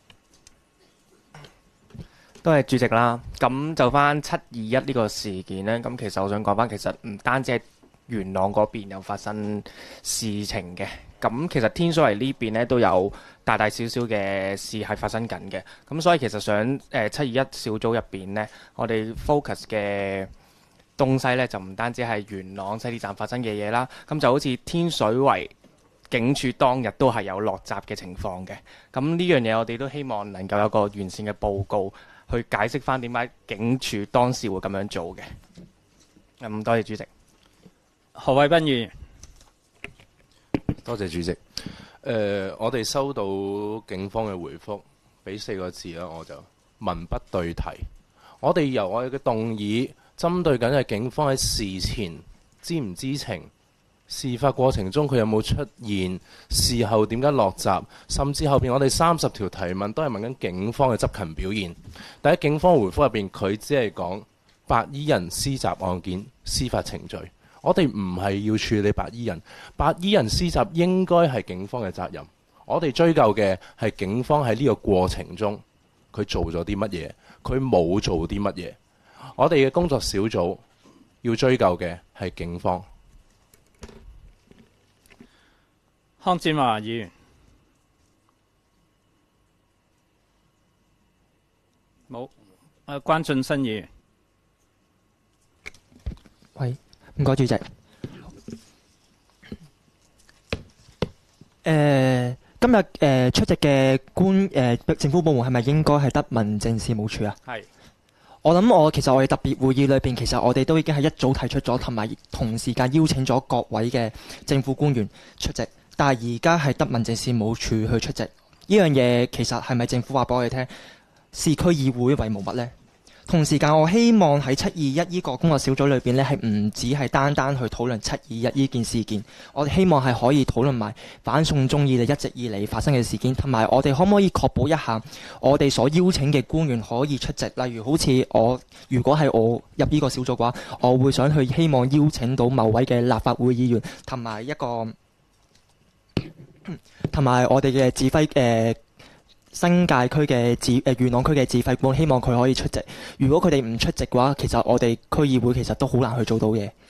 多謝主席啦。咁就翻721呢個事件呢，咁其實我想講翻，其實唔單止係元朗嗰邊有發生事情嘅， 咁其實天水圍呢邊呢都有大大小小嘅事係發生緊嘅。咁所以其實想721小組入邊呢，我哋 focus 嘅東西呢，就唔單止係元朗西鐵站發生嘅嘢啦，咁就好似天水圍警署當日都係有落閘嘅情況嘅。咁呢樣嘢我哋都希望能夠有個完善嘅報告，去解釋翻點解警署當時會咁樣做嘅。多謝主席。 何偉斌議員， 多謝主席。我哋收到警方嘅回覆，俾4個字啦，我就文不對題。我哋由我哋嘅動議針對緊係警方喺事前知唔知情，事發過程中佢有冇出現，事後點解落閘，甚至後邊我哋30條提問都係問緊警方嘅執勤表現。但喺警方回覆入邊，佢只係講白衣人施襲案件司法程序。我哋唔係要處理白衣人，白衣人施襲應該係警方嘅責任。我哋追究嘅係警方喺呢個過程中佢做咗啲乜嘢，佢冇做啲乜嘢。我哋嘅工作小組要追究嘅係警方。 康展華議員，冇。關俊新議員， 喂，唔該主席。今日出席嘅政府部門係咪應該係得民政事務處啊？ 係。 其實我哋特別會議裏邊，其實我哋都已經係一早提出咗，同埋同時間邀請咗各位嘅政府官員出席，但係而家係得民政事務處去出席。呢樣嘢其實係咪政府話俾我哋聽，視區議會為無物呢？同時間，我希望喺721呢個工作小組裏邊呢，係唔止係單單去討論721呢件事件，我哋希望係可以討論埋反送中以嚟一直以嚟發生嘅事件，同埋我哋可唔可以確保一下我哋所邀請嘅官員可以出席？例如好似如果係我入呢個小組嘅話，我會想去希望邀請到某位嘅立法會議員，同埋我哋嘅指揮新界區嘅元朗區嘅指揮官，希望佢可以出席。如果佢哋唔出席嘅話，其實我哋區議會其實都好難去做到嘢。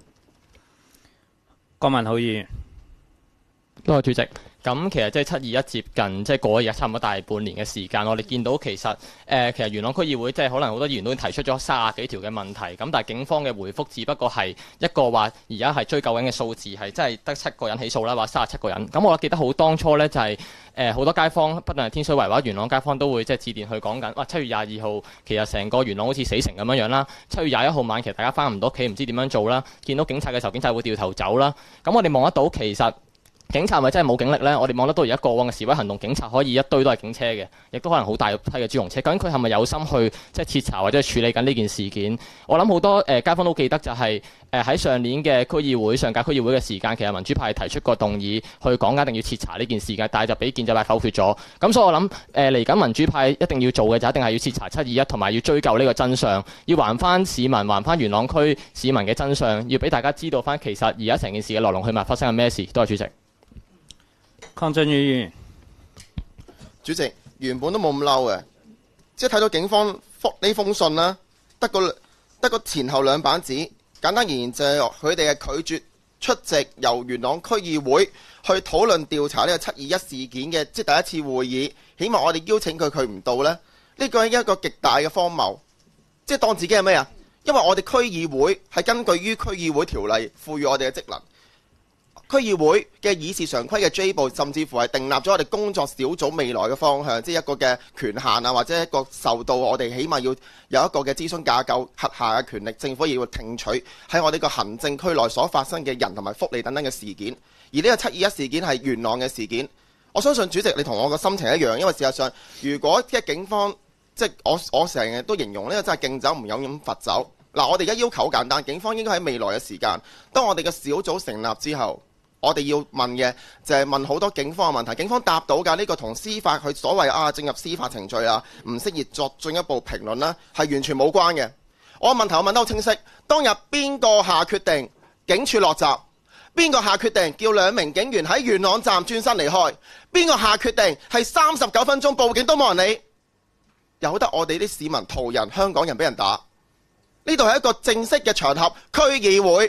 郭文浩議員， 多謝主席。咁其實即係721接近即係過咗差唔多大半年嘅時間，我哋見到其實元朗區議會即係可能好多議員都提出咗30幾條嘅問題，咁但係警方嘅回覆只不過係一個話而家係追究緊嘅數字係真係得7個人起訴啦，話37個人。咁我記得好當初呢就係好多街坊，不論係天水圍或者元朗街坊都會即係致電去講緊，哇7月22號其實成個元朗好似死城咁樣啦。7月21號晚其實大家翻唔到屋企，唔知點樣做啦。見到警察嘅時候，警察會掉頭走啦。咁我哋望得到其實警察係咪真係冇警力呢？我哋望得到而家過往嘅示威行動，警察可以一堆都係警車嘅，亦都可能好大批嘅專用車。究竟佢係咪有心去即係徹查或者處理緊呢件事件？我諗好多街坊都記得就係喺上年嘅區議會、上屆區議會嘅時間，其實民主派提出過動議去講一定要徹查呢件事嘅，但係就俾建制派否決咗。咁所以我諗嚟緊民主派一定要做嘅就一定係要徹查721，同埋要追究呢個真相，要還翻市民、還翻元朗區市民嘅真相，要俾大家知道翻其實而家成件事嘅來龍去脈發生緊咩事。多謝主席。 鄺俊宇議員， 主席原本都冇咁嬲嘅，即係睇到警方覆呢封信啦，得個前後兩版紙，簡單而言就係佢哋係拒絕出席由元朗區議會去討論調查呢個721事件嘅即係第一次會議，起碼我哋邀請佢唔到呢，呢個係一個極大嘅荒謬，即係當自己係咩啊？因為我哋區議會係根據於區議會條例賦予我哋嘅職能。區議會嘅議事常規嘅 J 部，甚至乎係訂立咗我哋工作小組未來嘅方向，即係一個嘅權限啊，或者一個受到我哋起碼要有一個嘅諮詢架構轄下嘅權力，政府要聽取喺我哋個行政區內所發生嘅人同埋福利等等嘅事件。而呢個721事件係元朗嘅事件，我相信主席你同我個心情一樣，因為事實上如果即係警方即係我成日都形容呢個真係敬酒唔飲飲罰酒。嗱，我哋而家要求好簡單，警方應該喺未來嘅時間，當我哋嘅小組成立之後。我哋要問嘅就係問好多警方嘅問題，警方答到㗎，呢個同司法佢所謂正入司法程序啊，唔適宜作進一步評論啦，係完全冇關嘅。我問題我問得好清晰，當日邊個下決定警署落閘？邊個下決定叫2名警員喺元朗站轉身離開？邊個下決定係39分鐘報警都冇人理？由得我哋啲市民途人香港人俾人打？呢度係一個正式嘅場合，區議會。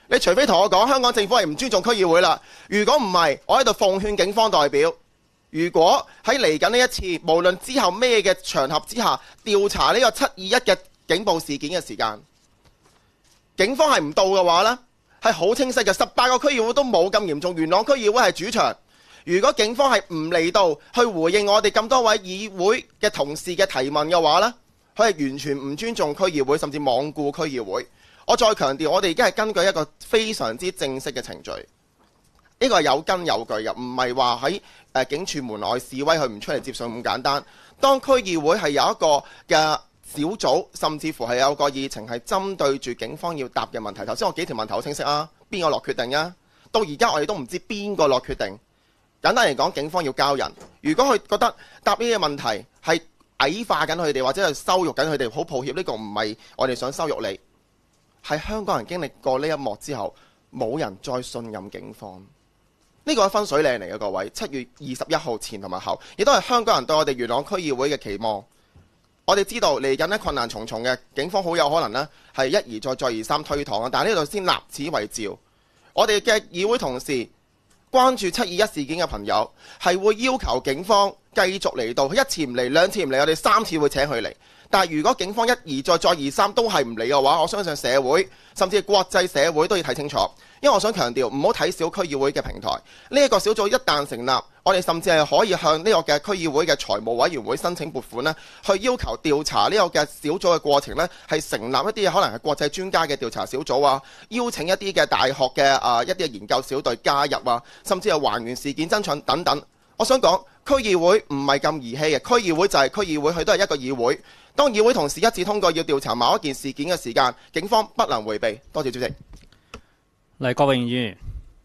你除非同我講香港政府係唔尊重區議會啦，如果唔係，我喺度奉勸警方代表，如果喺嚟緊呢一次，無論之後咩嘅場合之下調查呢個721嘅警暴事件嘅時間，警方係唔到嘅話呢，係好清晰嘅，18個區議會都冇咁嚴重，元朗區議會係主場。如果警方係唔嚟到去回應我哋咁多位議會嘅同事嘅提問嘅話呢，佢係完全唔尊重區議會，甚至罔顧區議會。我再強調，我哋已經係根據一個非常之正式嘅程序，呢個係有根有據嘅，唔係話喺警署門外示威佢唔出嚟接受咁簡單。當區議會係有一個嘅小組，甚至乎係有個議程係針對住警方要答嘅問題。頭先我幾條問題好清晰啊，邊個落決定啊？到而家我哋都唔知邊個落決定。簡單嚟講，警方要交人。如果佢覺得答呢啲問題係矮化緊佢哋，或者係羞辱緊佢哋，好抱歉，呢個唔係我哋想羞辱你。係香港人經歷過呢一幕之後，冇人再信任警方。呢個係分水嶺嚟嘅，各位。7月21號前同埋後，亦都係香港人對我哋元朗區議會嘅期望。我哋知道嚟緊呢困難重重嘅，警方好有可能呢係一而再再而三推搪啊！但係呢度先立此為照，我哋嘅議會同事關注721事件嘅朋友係會要求警方繼續嚟到，一次唔嚟，兩次唔嚟，我哋3次會請佢嚟。但係如果警方一而再再而三都係唔嚟嘅話，我相信社會甚至係國際社會都要睇清楚。因為我想強調，唔好睇小區議會嘅平台。呢一個小組一旦成立，我哋甚至係可以向呢個嘅區議會嘅財務委員會申請撥款呢，去要求調查呢個嘅小組嘅過程呢，係成立一啲可能係國際專家嘅調查小組啊，邀請一啲嘅大學嘅一啲嘅研究小隊加入啊，甚至係還原事件真相等等。我想講區議會唔係咁兒戲嘅，區議會就係區議會，佢都係一個議會。當議會同事一致通過要調查某一件事件嘅時間，警方不能迴避。多謝主席。 黎國榮議員，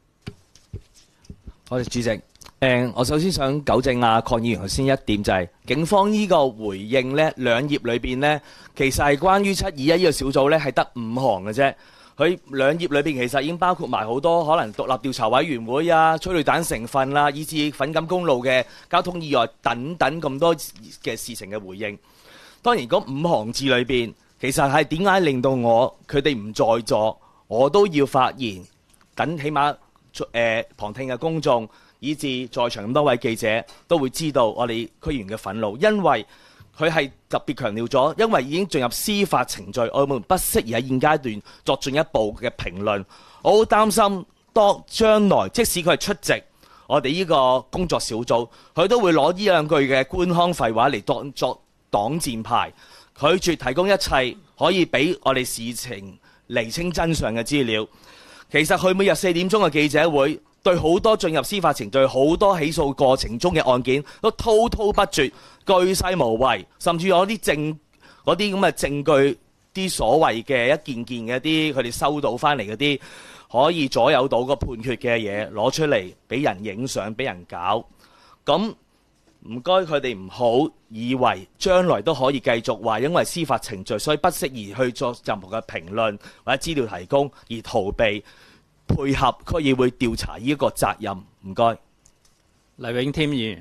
多謝主席。我首先想糾正鄺議員頭先一點，就係警方呢個回應呢兩頁裏邊呢，其實係關於721呢個小組呢係得5行嘅啫。佢兩頁裏邊其實已經包括埋好多可能獨立調查委員會啊、催淚彈成分啦，以至粉錦公路嘅交通意外等等咁多嘅事情嘅回應。當然嗰5行字裏邊，其實係點解令到佢哋唔在座，我都要發言，等起碼旁聽嘅公眾，以至在場咁多位記者都會知道我哋區議員嘅憤怒，因為佢係特別強調咗，因為已經進入司法程序，我們不適宜喺現階段作進一步嘅評論。我好擔心，當將來即使佢係出席我哋呢個工作小組，佢都會攞呢兩句嘅官腔廢話嚟當作擋箭牌，拒絕提供一切可以俾我哋事情釐清真相嘅資料。其實佢每日4點鐘嘅記者會，對好多進入司法程序、好多起訴過程中嘅案件都滔滔不絕、巨細無遺，甚至有啲咁嘅證據，啲所謂嘅一件件嘅啲佢哋收到翻嚟嗰啲可以左右到個判決嘅嘢攞出嚟俾人影相、俾人搞。咁唔該佢哋唔好以為將來都可以繼續話因為司法程序所以不適宜去作任何嘅評論或者資料提供而逃避配合區議會調查呢一個責任。唔該。 黎永添議員，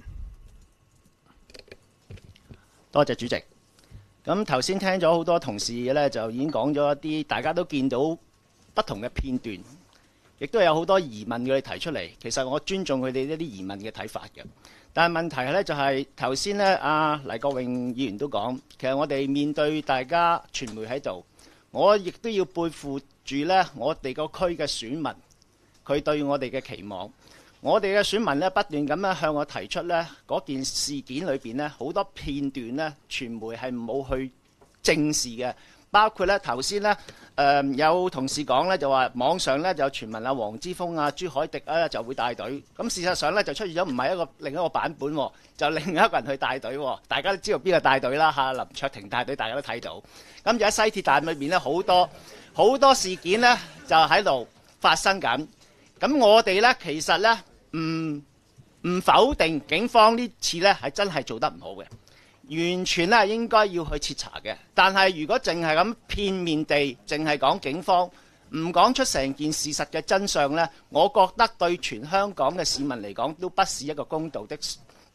多謝主席。咁頭先聽咗好多同事呢，就已經講咗一啲大家都見到不同嘅片段，亦都有好多疑問佢哋提出嚟。其實我尊重佢哋呢啲疑問嘅睇法嘅。但係問題呢，就係頭先呢，黎國榮議員都講，其實我哋面對大家傳媒喺度，我亦都要背負住呢我哋個區嘅選民，佢對我哋嘅期望。我哋嘅選民呢，不斷咁樣向我提出呢嗰件事件裏邊呢，好多片段呢，傳媒係冇去正視嘅，包括呢頭先呢。有同事講呢，就話網上呢就傳聞黃之鋒朱凱廸就會帶隊，咁事實上呢，就出現咗唔係另一個版本，就另一個人去帶隊，大家都知道邊個帶隊啦嚇，林卓廷帶隊大家都睇到。咁就喺西鐵站裏面呢，好多事件呢就喺度發生緊。咁我哋呢，其實呢，唔否定警方呢次呢係真係做得唔好嘅。完全咧應該要去徹查嘅，但係如果淨係咁片面地淨係講警方，唔講出成件事實嘅真相呢，我覺得對全香港嘅市民嚟講都不是一個公道的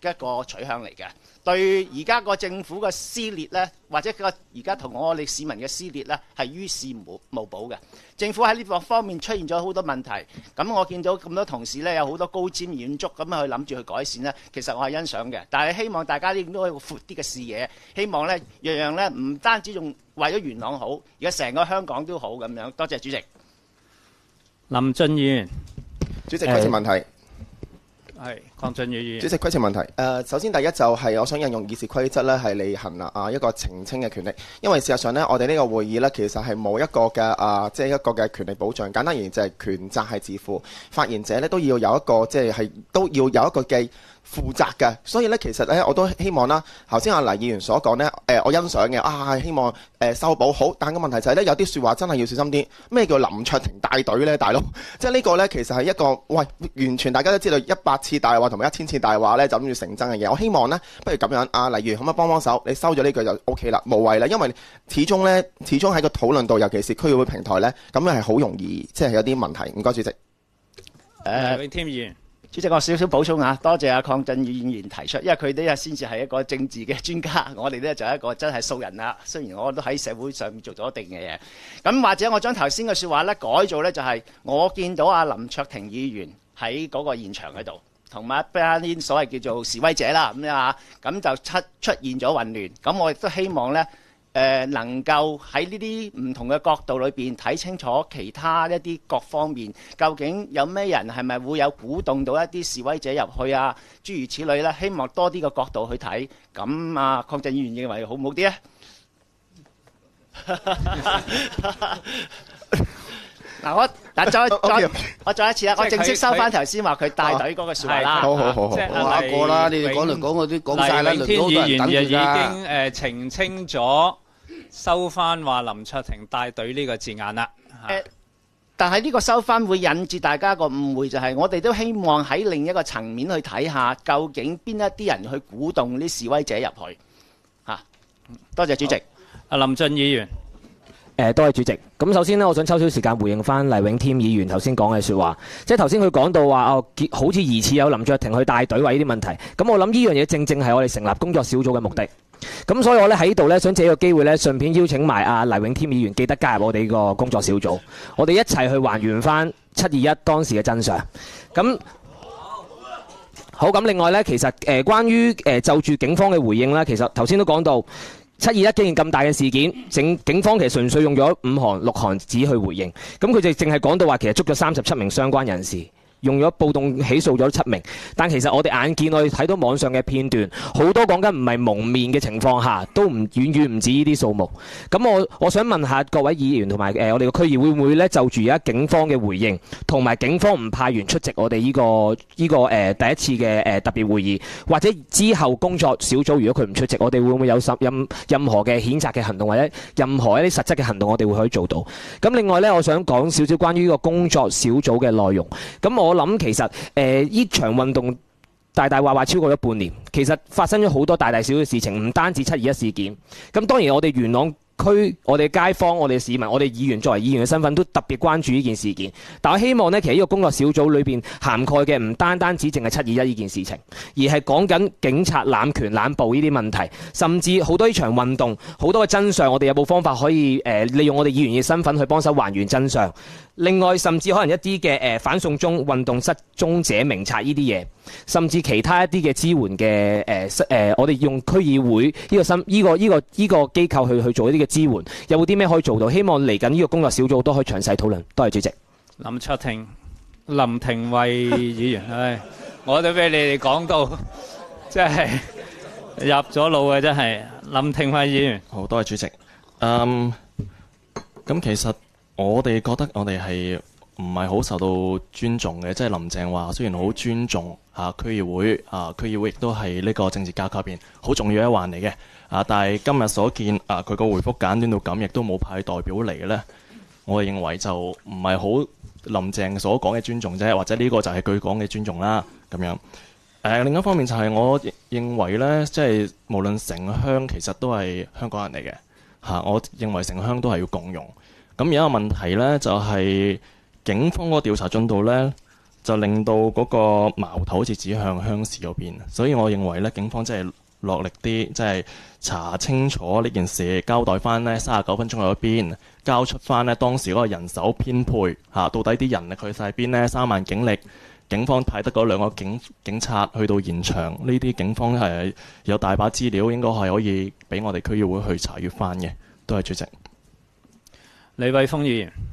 一個取向嚟嘅。對而家個政府嘅撕裂呢，或者而家同我哋市民嘅撕裂呢，係於事無補嘅。政府喺呢個方面出現咗好多問題，咁我見到咁多同事呢，有好多高瞻遠矚咁去諗住去改善呢，其實我係欣賞嘅。但係希望大家亦都有闊啲嘅視野，希望呢樣樣呢唔單止用為咗元朗好，而家成個香港都好咁樣。多謝主席。 林俊議員， 主席規程問題。 係鄺俊宇議員。 主席規程問題。首先第一就係我想引用議事規則咧，係履行一個澄清嘅權力。因為事實上呢，我哋呢個會議呢，其實係冇一個嘅即係一個嘅權力保障。簡單而言就係權責係自負，發言者呢都要有一個即係都要有一個嘅負責嘅。所以呢，其實呢，我都希望啦，頭先阿黎議員所講呢，我欣賞嘅希望修補好。但個問題就係呢，有啲説話真係要小心啲。咩叫林卓廷帶隊呢？大佬？即係呢個呢，其實係一個完全大家都知道100次大話同埋1000次大話呢，就諗住成真嘅嘢。我希望呢，不如咁樣黎議員可唔可以幫手？你收咗呢句就 OK 啦，無謂啦。因為始終喺個討論度，尤其是區議會平台呢，咁樣係好容易即係有啲問題。唔該，主席。 永添議員。 主席，我少少補充啊，多謝阿鄺俊宇議員提出，因為佢哋先至係一個政治嘅專家，我哋呢就係一個真係素人啦。雖然我都喺社會上面做咗一定嘅嘢，咁或者我將頭先嘅説話呢改做呢，就係我見到阿林卓廷議員喺嗰個現場喺度，同埋一班啲所謂叫做示威者啦咁樣啊，咁就出現咗混亂。咁我亦都希望呢。能夠喺呢啲唔同嘅角度裏邊睇清楚其他一啲各方面，究竟有咩人係咪會有鼓動到一啲示威者入去啊？諸如此類呢，希望多啲個角度去睇。咁啊，鄺俊議員認為好唔好啲呢？嗱，我再一次啦，我正式收翻頭先話佢帶隊嗰個説話啦。 好， 下個啦，你哋講嚟講去都講晒啦， 黎永天議員已經㗎。 澄清咗，收翻話林卓廷帶隊呢個字眼啦。 但係呢個收翻會引致大家個誤會，就係我哋都希望喺另一個層面去睇下，究竟邊一啲人去鼓動啲示威者入去嚇。多謝主席。 阿林俊議員。 多謝主席。咁首先呢，我想抽少時間回應翻黎永添議員頭先講嘅説話。即係頭先佢講到話好似疑似有林卓廷去帶隊位呢啲問題。咁我諗呢樣嘢正正係我哋成立工作小組嘅目的。咁所以我咧喺呢度咧想借個機會咧，順便邀請埋阿黎永添議員記得加入我哋個工作小組，我哋一齊去還原翻721當時嘅真相。咁好，咁另外咧，其實關於就住警方嘅回應咧，其實頭先都講到。721既然咁大嘅事件，警方其實純粹用咗5行6行紙去回應，咁佢哋淨係講到話其實捉咗37名相關人士，用咗暴動起訴咗7名，但其實我哋眼見我哋睇到網上嘅片段，好多講緊唔係蒙面嘅情況下，都遠遠唔止呢啲數目。咁我想問下各位議員同埋我哋個區議會唔會咧就住而家警方嘅回應，同埋警方唔派員出席我哋呢個第一次嘅特別會議，或者之後工作小組如果佢唔出席，我哋會唔會有任何嘅譴責嘅行動，或者任何一啲實質嘅行動，我哋會可以做到。咁另外咧，我想講少少關於呢個工作小組嘅內容。咁我諗其實呢場運動大話超過咗半年，其實發生咗好多大小嘅事情，唔單止721事件。咁當然我哋元朗區、我哋街坊、我哋市民、我哋議員作為議員嘅身份都特別關注呢件事件。但我希望呢，其實呢個工作小組裏邊涵蓋嘅唔單止淨係721呢件事情，而係講緊警察濫權濫暴呢啲問題，甚至好多呢場運動好多嘅真相，我哋有冇方法可以利用我哋議員嘅身份去幫手還原真相？另外，甚至可能一啲嘅反送中運動失蹤者名冊呢啲嘢，甚至其他一啲嘅支援嘅我哋用區議會呢個機構去做一啲嘅支援，有冇啲咩可以做到？希望嚟緊呢個工作小組都可以詳細討論。多謝主席。 林卓廷、林廷慧議員，我都俾你哋講到，真係入咗腦嘅，真係。林廷慧議員， 好多謝主席。咁其實我哋覺得我哋係唔係好受到尊重嘅，即係林鄭話雖然好尊重區議會，區議會亦都係呢個政治架構入邊好重要一環嚟嘅，但係今日所見佢個回覆簡短到咁，亦都冇派代表嚟呢。我哋認為就唔係好林鄭所講嘅尊重啫，或者呢個就係佢講嘅尊重啦咁樣。另一方面就係我認為呢，即係無論城鄉其實都係香港人嚟嘅，我認為城鄉都係要共用。咁有一個問題呢，就係警方個調查進度呢， 就令到嗰個矛頭好似指向鄉事嗰邊，所以我認為咧，警方真係落力啲，即係查清楚呢件事，交代翻呢39分鐘喺邊，交出翻呢當時嗰個人手編配嚇，到底啲人力去晒邊呢？3萬警力，警方派得嗰2個警察去到現場，呢啲警方係有大把資料，應該係可以俾我哋區議會去查閲翻嘅。多謝主席。 李偉峰議員。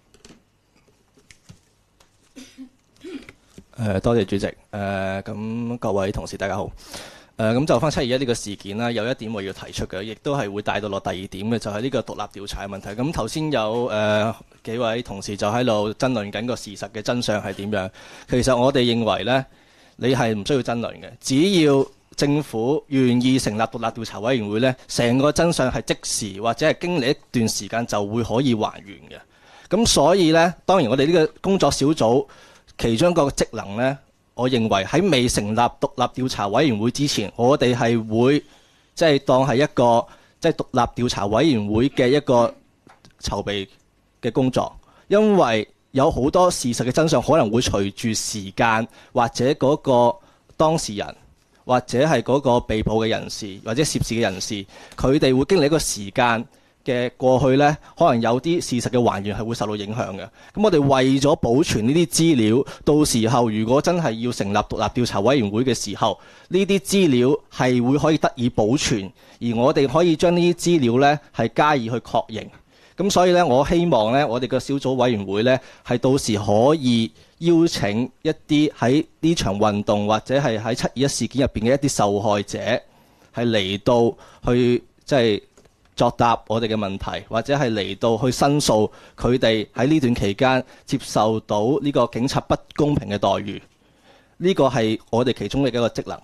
多謝主席。咁各位同事大家好。咁就翻721呢個事件啦，有一點我要提出嘅，亦都係會帶到落第二點嘅，就係呢個獨立調查嘅問題。咁頭先有幾位同事就喺度爭論緊個事實嘅真相係點樣。其實我哋認為呢，你係唔需要爭論嘅，只要政府願意成立獨立調查委員會呢，成個真相係即時或者係經歷一段時間就會可以還原嘅。咁所以呢，當然我哋呢個工作小組其中一個職能呢，我認為喺未成立獨立調查委員會之前，我哋係會即係當係一個即係獨立調查委員會嘅一個籌備嘅工作，因為有好多事實嘅真相可能會隨住時間或者嗰個當事人或者係嗰個被捕嘅人士或者涉事嘅人士，佢哋會經歷一個時間嘅過去呢，可能有啲事實嘅還原係會受到影響嘅。咁我哋為咗保存呢啲資料，到時候如果真係要成立獨立調查委員會嘅時候，呢啲資料係會可以得以保存，而我哋可以將呢啲資料呢係加以去確認。咁所以呢，我希望呢，我哋嘅小組委員會呢，係到時可以邀請一啲喺呢場運動或者係喺721事件入邊嘅一啲受害者，係嚟到去即係作答我哋嘅問題，或者係嚟到去申訴佢哋喺呢段期間接受到呢個警察不公平嘅待遇。呢個係我哋其中嘅一個職能。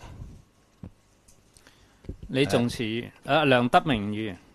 李仲慈議員，梁德明議員。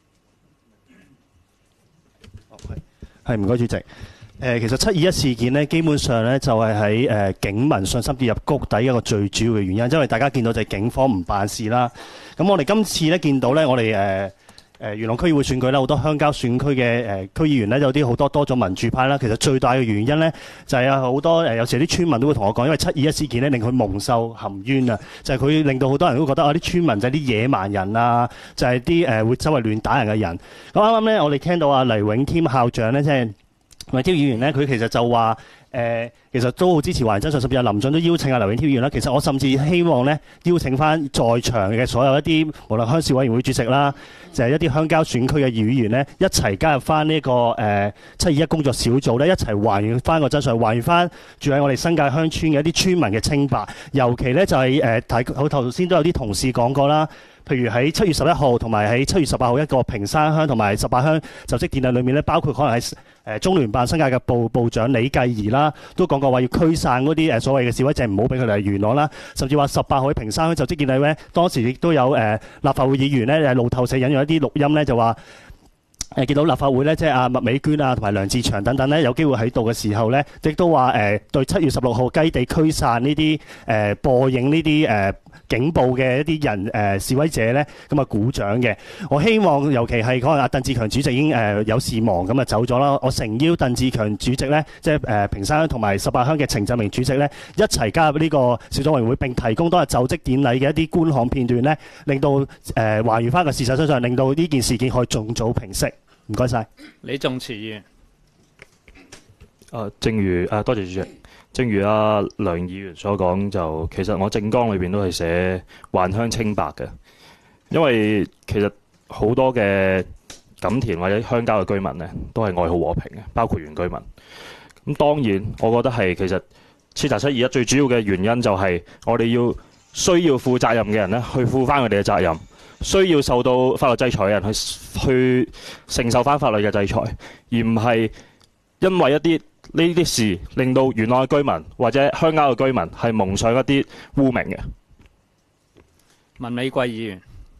係唔該主席。其實721事件呢，基本上呢就係喺警民信心跌入谷底一個最主要嘅原因，因為大家見到就係警方唔辦事啦。咁我哋今次呢見到呢，我哋元朗區議會選舉啦，好多鄉郊選區嘅區議員呢，有啲好多多咗民主派啦。其實最大嘅原因呢，就係有好多有時啲村民都會同我講，因為721事件呢，令佢蒙受含冤啊，就係佢令到好多人都覺得啲村民就係啲野蠻人啊，就係啲會周圍亂打人嘅人。咁啱啱呢，我哋聽到黎永添校長呢，即係黎永添議員呢，佢其實就話其實都好支持還原真相，甚至林俊都邀請黎永添議員啦。其實我甚至希望呢，邀請翻在場嘅所有一啲無論鄉事委員會主席啦，就係一啲鄉郊選區嘅議員呢，一齊加入翻呢個721工作小組呢，一齊還原翻個真相，還原翻住喺我哋新界鄉村嘅一啲村民嘅清白。尤其呢，就係好頭先都有啲同事講過啦。譬如喺7月11號同埋喺7月18號一個屏山鄉同埋18鄉就職典禮裏面咧，包括可能係中聯辦新界嘅部長李繼儀啦，都講過話要驅散嗰啲所謂嘅示威者，唔好俾佢哋嚟元朗啦。甚至話18號喺屏山鄉就職典禮咧，當時亦都有立法會議員咧路透社引用一啲錄音咧，就話見到立法會咧，即係阿麥美娟啊同埋梁志祥等等咧，有機會喺度嘅時候咧，亦都話對7月16號雞地驅散呢啲播映呢啲警暴嘅一啲人示威者咧，咁啊鼓掌嘅。我希望尤其係可能阿鄧志強主席已經有事忙咁啊走咗啦，我誠邀鄧志強主席咧，即係屏山鄉同埋18鄉嘅程振明主席咧，一齊加入呢個小組委員會，並提供當日就職典禮嘅一啲觀看片段咧，令到還原翻個事實真相，令到呢件事件可以盡早平息。唔該晒。 李仲慈議員。 正如多謝主席。正如梁議員所講，就其實我政綱裏邊都係寫還鄉清白嘅，因為其實好多嘅錦田或者鄉郊嘅居民呢，都係愛好和平嘅，包括原居民。咁當然，我覺得係其實徹查721最主要嘅原因就係我哋需要負責任嘅人呢，去負翻佢哋嘅責任。需要受到法律制裁嘅人去承受翻法律嘅制裁，而唔係因為一啲呢啲事令到元朗嘅居民或者鄉郊嘅居民係蒙上一啲污名嘅。 文美貴議員。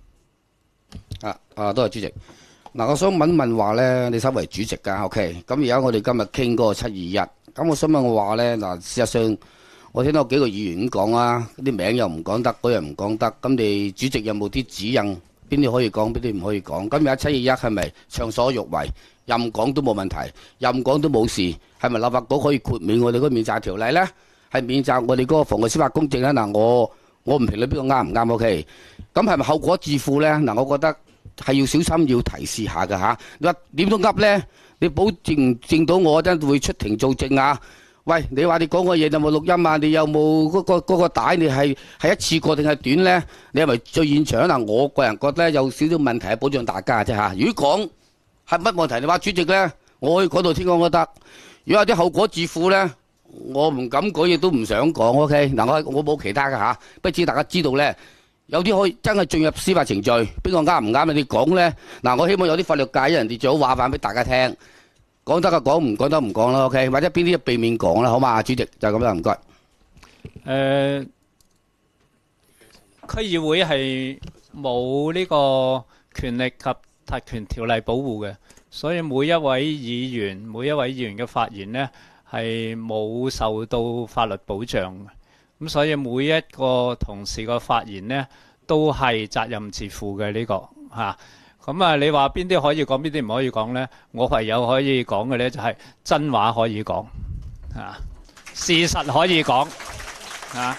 多謝主席。嗱，我想問話咧，你身為主席㗎 ，OK？咁而家我哋今日傾嗰個721，咁我想問話咧，嗱，事實上我聽到幾個議員咁講啊，啲名又唔講得，嗰樣唔講得，咁你主席有冇啲指引邊啲可以講，邊啲唔可以講。今日721係咪暢所欲為，任講都冇問題，任講都冇事？係咪立法局可以豁免我哋嗰個免責條例呢？係免責我哋嗰個妨礙司法公正咧？嗱，我唔評論邊個啱唔啱 ，OK？ 咁係咪後果自負呢？嗱，我覺得係要小心，要提示下㗎嚇。你話點都噏呢？你保證到我真會出庭做證啊？喂，你話你講個嘢有冇錄音啊？你有冇嗰個帶？你係一次過定係短呢？你係咪最現場嗱？我個人覺得有少少問題係保障大家啫嚇。如果講係乜問題？你話主席呢，我可以講到天光都得。如果有啲後果自負呢，我唔敢講，亦都唔想講。OK， 嗱，我冇其他㗎嚇，不過只大家知道呢，有啲可以真係進入司法程序，邊個啱唔啱你講呢？嗱，我希望有啲法律界人哋最好話翻俾大家聽。講得嘅講，唔講得唔講啦 ，OK？ 或者邊啲避免講啦，好嘛？主席就咁樣，唔該。 區議會係冇呢個權力及特權條例保護嘅，所以每一位議員嘅發言呢係冇受到法律保障嘅。咁所以每一個同事嘅發言呢都係責任自負嘅呢個嚇。咁啊，你話邊啲可以講，邊啲唔可以講呢？我唯有可以講嘅呢，就係真話可以講，啊，事實可以講，啊。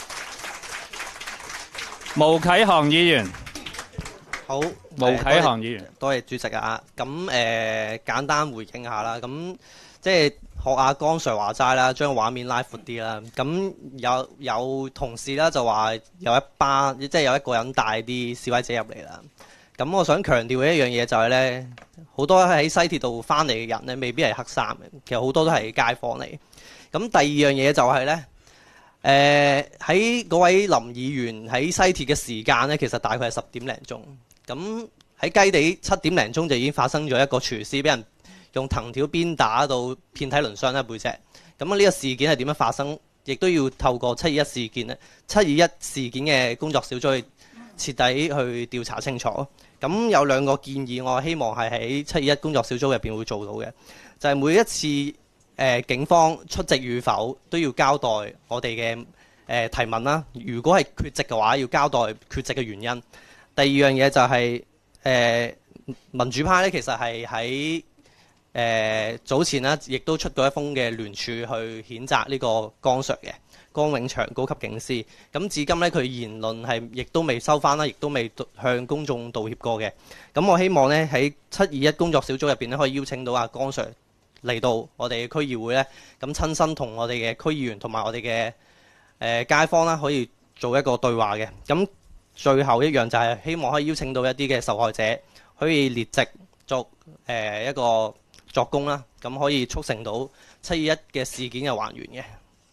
毛啟航議員， 好， 毛啟航議員， 多謝主席啊。咁簡單回應下啦。咁即係學阿江 Sir 話齋啦，將畫面拉闊啲啦。咁有同事啦就話有一班，即係有一個人帶啲示威者入嚟啦。咁我想強調嘅一樣嘢就係呢，好多喺西鐵度翻嚟嘅人呢，未必係黑衫嘅，其實好多都係街坊嚟。咁第二樣嘢就係呢，喺嗰位林議員喺西鐵嘅時間呢，其實大概係10點零鐘。咁喺雞地7點零鐘就已經發生咗一個廚師俾人用藤條鞭打到遍體鱗傷一背脊。咁呢個事件係點樣發生？亦都要透過721事件呢，721事件嘅工作小組去徹底去調查清楚。咁有兩個建議，我希望係喺721工作小組入邊會做到嘅，就係每一次警方出席與否都要交代我哋嘅提問啦。如果係缺席嘅話，要交代缺席嘅原因。第二樣嘢就係民主派呢，其實係喺早前呢，亦都出過一封嘅聯署去譴責呢個江 Sir 嘅。江永祥高級警司，咁至今呢，佢言論係亦都未收翻啦，亦都未向公眾道歉過嘅。咁我希望呢，喺721工作小組入邊呢，可以邀請到阿江 Sir 嚟到我哋嘅區議會呢，咁親身同我哋嘅區議員同埋我哋嘅街坊啦，可以做一個對話嘅。咁最後一樣就係希望可以邀請到一啲嘅受害者，可以列席作一個作供啦，咁可以促成到721嘅事件嘅還原嘅。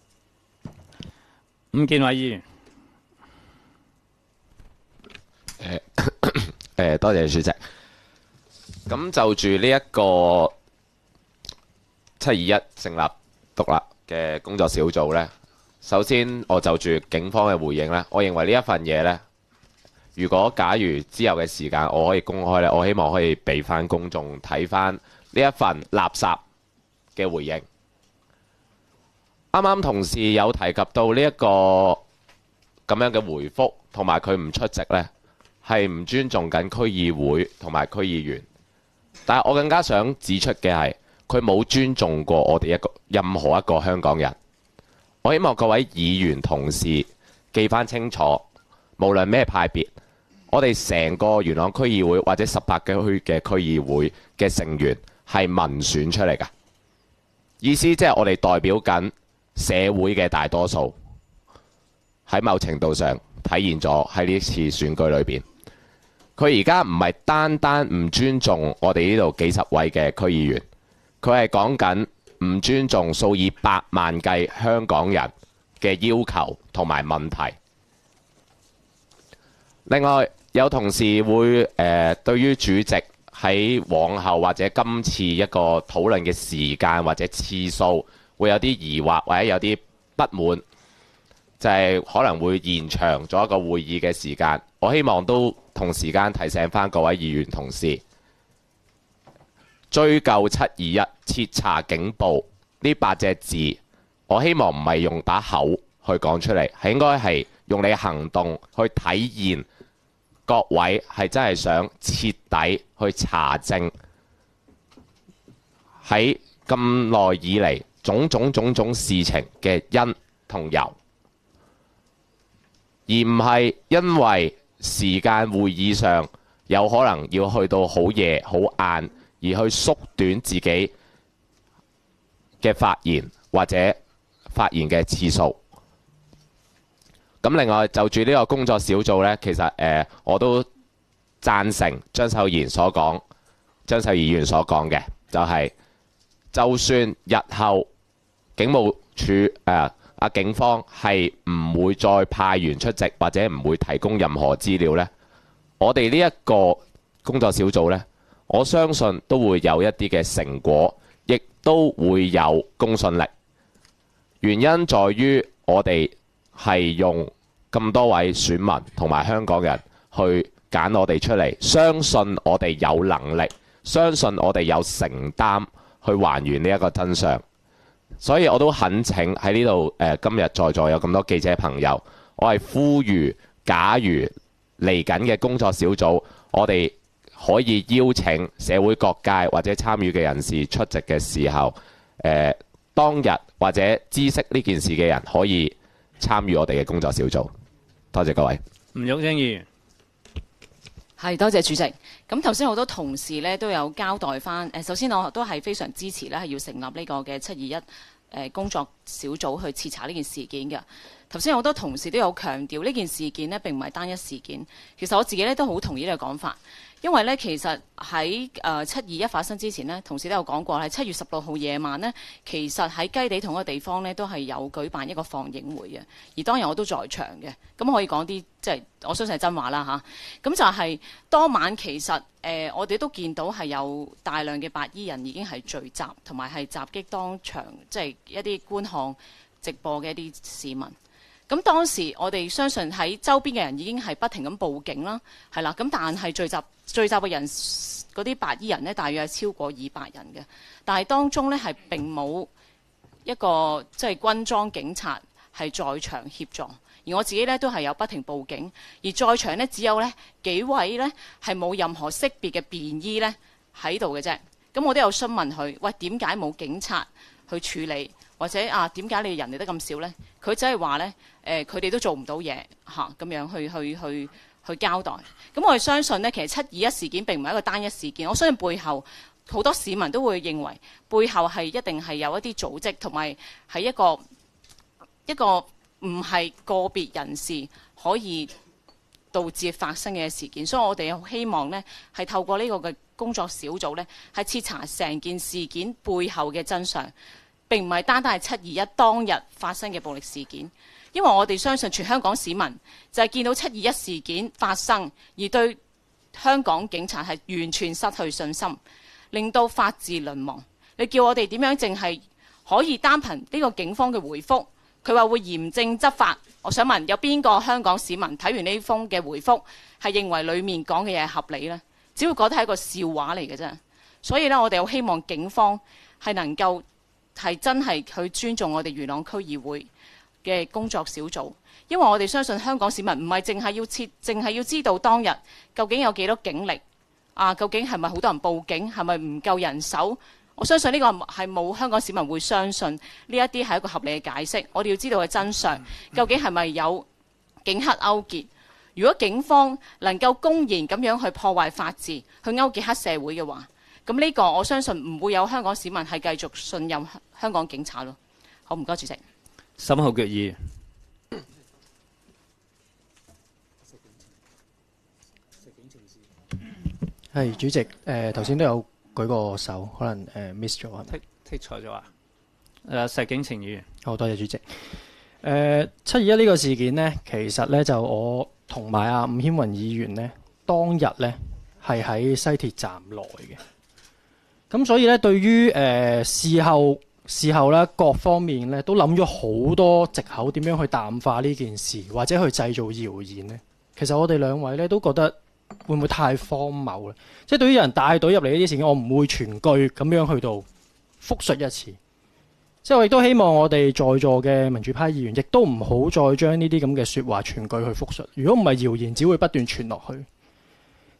伍健偉議員， 多謝主席。咁就住呢一個721成立獨立嘅工作小組呢，首先我就住警方嘅回應呢，我認為呢一份嘢呢，如果假如之後嘅時間我可以公開呢，我希望可以俾翻公眾睇翻呢一份垃圾嘅回應。啱啱同事有提及到呢一個咁樣嘅回覆，同埋佢唔出席呢，係唔尊重緊區議會同埋區議員。但係我更加想指出嘅係，佢冇尊重過我哋任何一個香港人。我希望各位議員同事記翻清楚，無論咩派別，我哋成個元朗區議會或者18區嘅區議會嘅成員係民選出嚟㗎。意思即係我哋代表緊社會嘅大多數，喺某程度上體現咗喺呢次選舉裏邊。佢而家唔係單單唔尊重我哋呢度幾十位嘅區議員，佢係講緊唔尊重數以百萬計香港人嘅要求同埋問題。另外有同事會對於主席喺往後或者今次一個討論嘅時間或者次數會有啲疑惑或者有啲不滿，就係可能會延長咗一個會議嘅時間。我希望都同時間提醒翻各位議員同事，追究721徹查警暴呢8隻字，我希望唔係用把口去講出嚟，係應該係用你行動去體現各位係真係想徹底去查證喺咁耐以嚟種種事情嘅因同由，而唔係因為時間會議上有可能要去到好夜好晏，而去縮短自己嘅發言或者發言嘅次數。咁另外就住呢個工作小組呢，其實我都贊成張秀賢議員所講嘅，就算日後警務處警方係唔會再派員出席或者唔會提供任何資料呢，我哋呢一個工作小組呢，我相信都會有一啲嘅成果，亦都會有公信力。原因在於我哋係用咁多位選民同埋香港人去揀我哋出嚟，相信我哋有能力，相信我哋有承擔去還原呢一個真相。所以我都懇請喺呢度今日在座有咁多記者朋友，我係呼籲，假如嚟緊嘅工作小組，我哋可以邀請社會各界或者參與嘅人士出席嘅時候，當日或者知悉呢件事嘅人可以參與我哋嘅工作小組。多謝各位。 吳玉英議員。 係，多謝主席。咁頭先好多同事咧都有交代翻。首先我都係非常支持咧，係要成立呢個嘅721工作小組去徹查呢件事件嘅。頭先好多同事都有強調呢件事件呢並唔係單一事件。其實我自己咧都好同意呢個講法，因為咧其實喺721發生之前呢，同事都有講過係7月16號夜晚呢，其實喺雞地同一個地方呢都係有舉辦一個放映會嘅，而當日我都在場嘅。咁可以講啲即係我相信係真話啦嚇。咁就係當晚其實我哋都見到係有大量嘅白衣人已經係聚集，同埋係襲擊當場即係一啲觀看直播嘅一啲市民。咁當時我哋相信喺周邊嘅人已經係不停咁報警啦，係啦。咁但係聚集嘅人嗰啲白衣人呢，大約係超過200人嘅，但係當中呢係並冇一個即係軍裝警察係在場協助。而我自己咧都係有不停報警，而在場呢，只有呢幾位呢係冇任何識別嘅便衣呢喺度嘅啫。咁我都有詢問佢，喂，點解冇警察去處理，或者點解你人嚟得咁少呢？佢只係話呢，佢哋都做唔到嘢嚇，咁樣去交代。咁我哋相信呢，其實721事件並唔係一個單一事件。我相信背後好多市民都會認為背後係一定係有一啲組織，同埋係一個唔係個別人士可以導致發生嘅事件，所以我哋好希望呢係透過呢個嘅工作小組呢，係徹查成件事件背後嘅真相，並唔係單單係721當日發生嘅暴力事件。因為我哋相信全香港市民就係見到721事件發生，而對香港警察係完全失去信心，令到法治淪亡。你叫我哋點樣淨係可以單憑呢個警方嘅回覆？佢話會嚴正執法，我想問有邊個香港市民睇完呢封嘅回覆係認為裡面講嘅嘢係合理呢？只會覺得係一個笑話嚟嘅啫。所以呢，我哋好希望警方係能夠係真係去尊重我哋元朗區議會嘅工作小組，因為我哋相信香港市民唔係淨係要知道當日究竟有幾多警力究竟係咪好多人報警，係咪唔夠人手？我相信呢個係冇香港市民會相信呢一啲係一個合理嘅解釋。我哋要知道嘅真相，究竟係咪有警黑勾結？如果警方能夠公然咁樣去破壞法治，去勾結黑社會嘅話，咁呢個我相信唔會有香港市民係繼續信任香港警察咯。好，唔該主席。 沈浩傑議員。 係主席，頭先都有舉過手，可能miss 咗係咪？ 剔錯咗啊！石景晴議員。 好多謝主席。721呢個事件呢，其實呢就我同埋阿伍謙雲議員呢，當日呢係喺西鐵站內嘅。咁所以呢，對於事後咧，各方面咧都諗咗好多藉口，點樣去淡化呢件事，或者去製造謠言呢？其實我哋兩位咧都覺得會唔會太荒謬咧？即係對於有人帶隊入嚟呢啲事件，我唔會全句咁樣去到複述一次。即係我亦都希望我哋在座嘅民主派議員，亦都唔好再將呢啲咁嘅説話全句去複述。如果唔係謠言，只會不斷傳落去。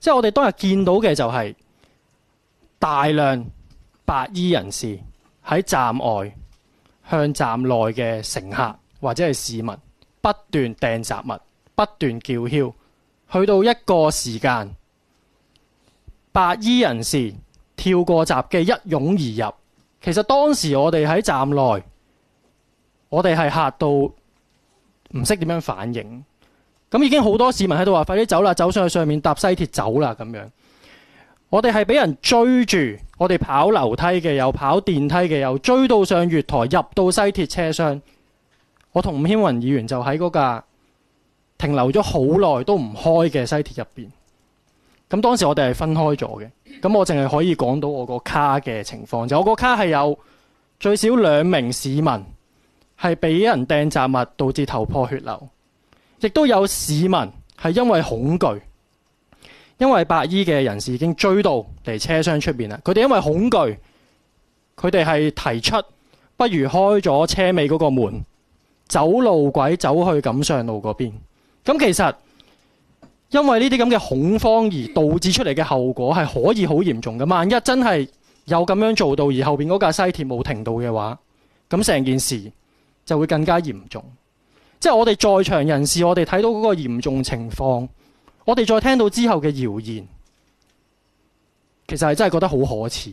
即係我哋當日見到嘅就係大量白衣人士喺站外向站內嘅乘客或者係市民不斷掟雜物，不斷叫囂，去到一個時間，白衣人士跳過閘機一擁而入。其實當時我哋喺站內，我哋係嚇到唔識點樣反應。咁已經好多市民喺度話：快啲走啦，走上去上面搭西鐵走啦咁樣。我哋係俾人追住，我哋跑樓梯嘅有，跑電梯嘅有，追到上月台，入到西鐵車廂。我同吳謙雲議員就喺嗰架停留咗好耐都唔開嘅西鐵入邊。咁當時我哋係分開咗嘅。咁我淨係可以講到我個卡嘅情況，就我個卡係有最少2名市民係俾人掟雜物導致頭破血流，亦都有市民係因為恐懼，因為白衣嘅人士已經追到嚟車廂出邊啦。佢哋因為恐懼，佢哋係提出不如開咗車尾嗰個門，走路軌走去錦上路嗰邊。咁其實因為呢啲咁嘅恐慌而導致出嚟嘅後果係可以好嚴重嘅。萬一真係有咁樣做到，而後邊嗰架西鐵冇停到嘅話，咁成件事就會更加嚴重。即係我哋在場人士，我哋睇到嗰個嚴重情況，我哋再聽到之後嘅謠言，其實係真係覺得好可恥。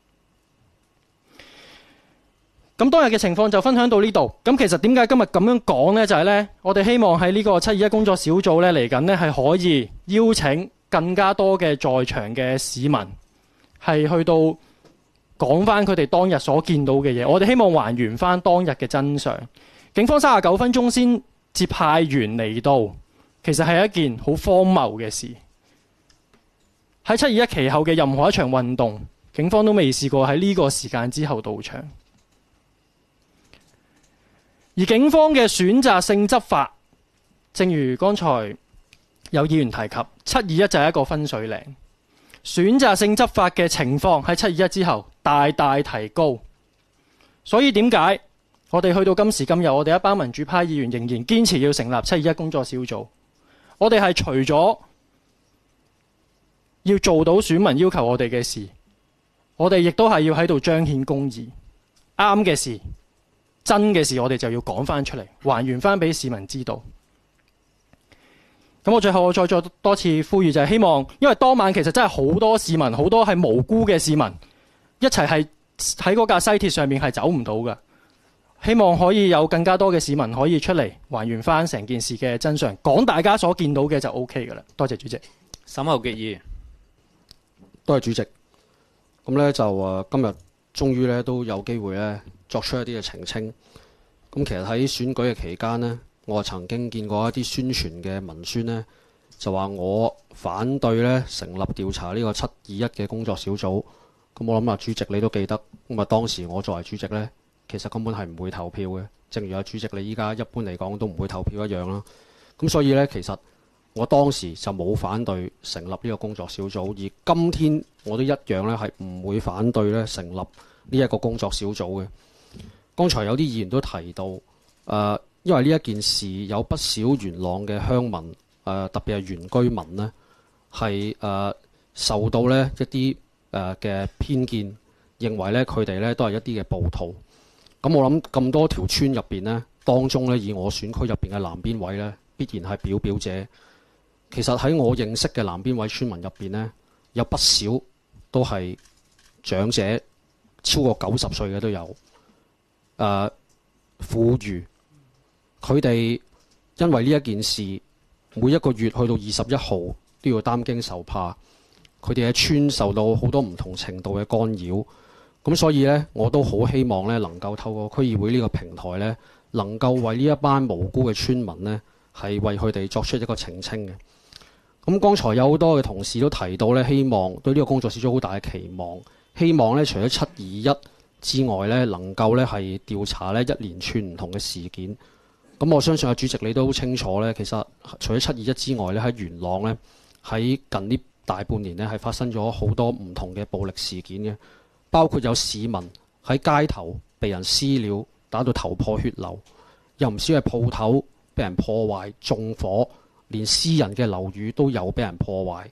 咁當日嘅情況就分享到呢度。咁其實點解今日咁樣講呢？就係呢，我哋希望喺呢個721工作小組呢嚟緊呢，係可以邀請更加多嘅在場嘅市民係去到講翻佢哋當日所見到嘅嘢。我哋希望還原翻當日嘅真相。警方39分鐘先接派員嚟到，其實係一件好荒謬嘅事。喺721其後嘅任何一場運動，警方都未試過喺呢個時間之後到場。而警方嘅選擇性執法，正如剛才有議員提及，721就係一個分水嶺。選擇性執法嘅情況喺721之後大大提高。所以點解我哋去到今時今日，我哋一班民主派議員仍然堅持要成立721工作小組？我哋係除咗要做到選民要求我哋嘅事，我哋亦都係要喺度彰顯公義。啱嘅事，真嘅事，我哋就要講翻出嚟，還原翻俾市民知道。咁我最後我再多次呼籲，就係希望，因為當晚其實真係好多市民，好多係無辜嘅市民，一齊係喺嗰架西鐵上面係走唔到嘅。希望可以有更加多嘅市民可以出嚟還原翻成件事嘅真相，講大家所見到嘅就 OK 㗎啦。多謝主席。 沈浩傑議員， 多謝主席。咁呢就今日終於呢都有機會呢作出一啲嘅澄清。咁其實喺選舉嘅期間呢，我曾經見過一啲宣傳嘅文宣呢，就話我反對呢成立調查呢個721嘅工作小組。咁我諗主席你都記得，咁當時我作為主席呢，其實根本係唔會投票嘅。正如主席你依家一般嚟講都唔會投票一樣啦。咁所以呢，其實我當時就冇反對成立呢個工作小組，而今天我都一樣呢係唔會反對呢成立呢一個工作小組嘅。剛才有啲議員都提到，因為呢一件事有不少元朗嘅鄉民，特別係原居民呢，係受到呢一啲嘅偏見，認為呢佢哋呢都係一啲嘅暴徒。咁我諗咁多條村入邊呢，當中呢以我選區入邊嘅南邊位呢，必然係表表者。其實喺我認識嘅南邊位村民入邊呢，有不少都係長者，超過90歲嘅都有。婦孺，佢哋因為呢一件事，每一個月去到21號都要擔驚受怕。佢哋嘅村受到好多唔同程度嘅干擾。咁所以呢，我都好希望呢能夠透過區議會呢個平台呢，能夠為呢一班無辜嘅村民呢，係為佢哋作出一個澄清嘅。咁剛才有好多嘅同事都提到呢，希望對呢個工作小組好大嘅期望，希望呢除咗721之外呢，能夠呢係調查呢一連串唔同嘅事件。咁我相信主席你都好清楚呢，其實除咗721之外呢，喺元朗呢，喺近呢大半年呢，係發生咗好多唔同嘅暴力事件嘅。包括有市民喺街頭被人私了，打到頭破血流，有唔少嘅鋪頭被人破壞、縱火，連私人嘅樓宇都有被人破壞。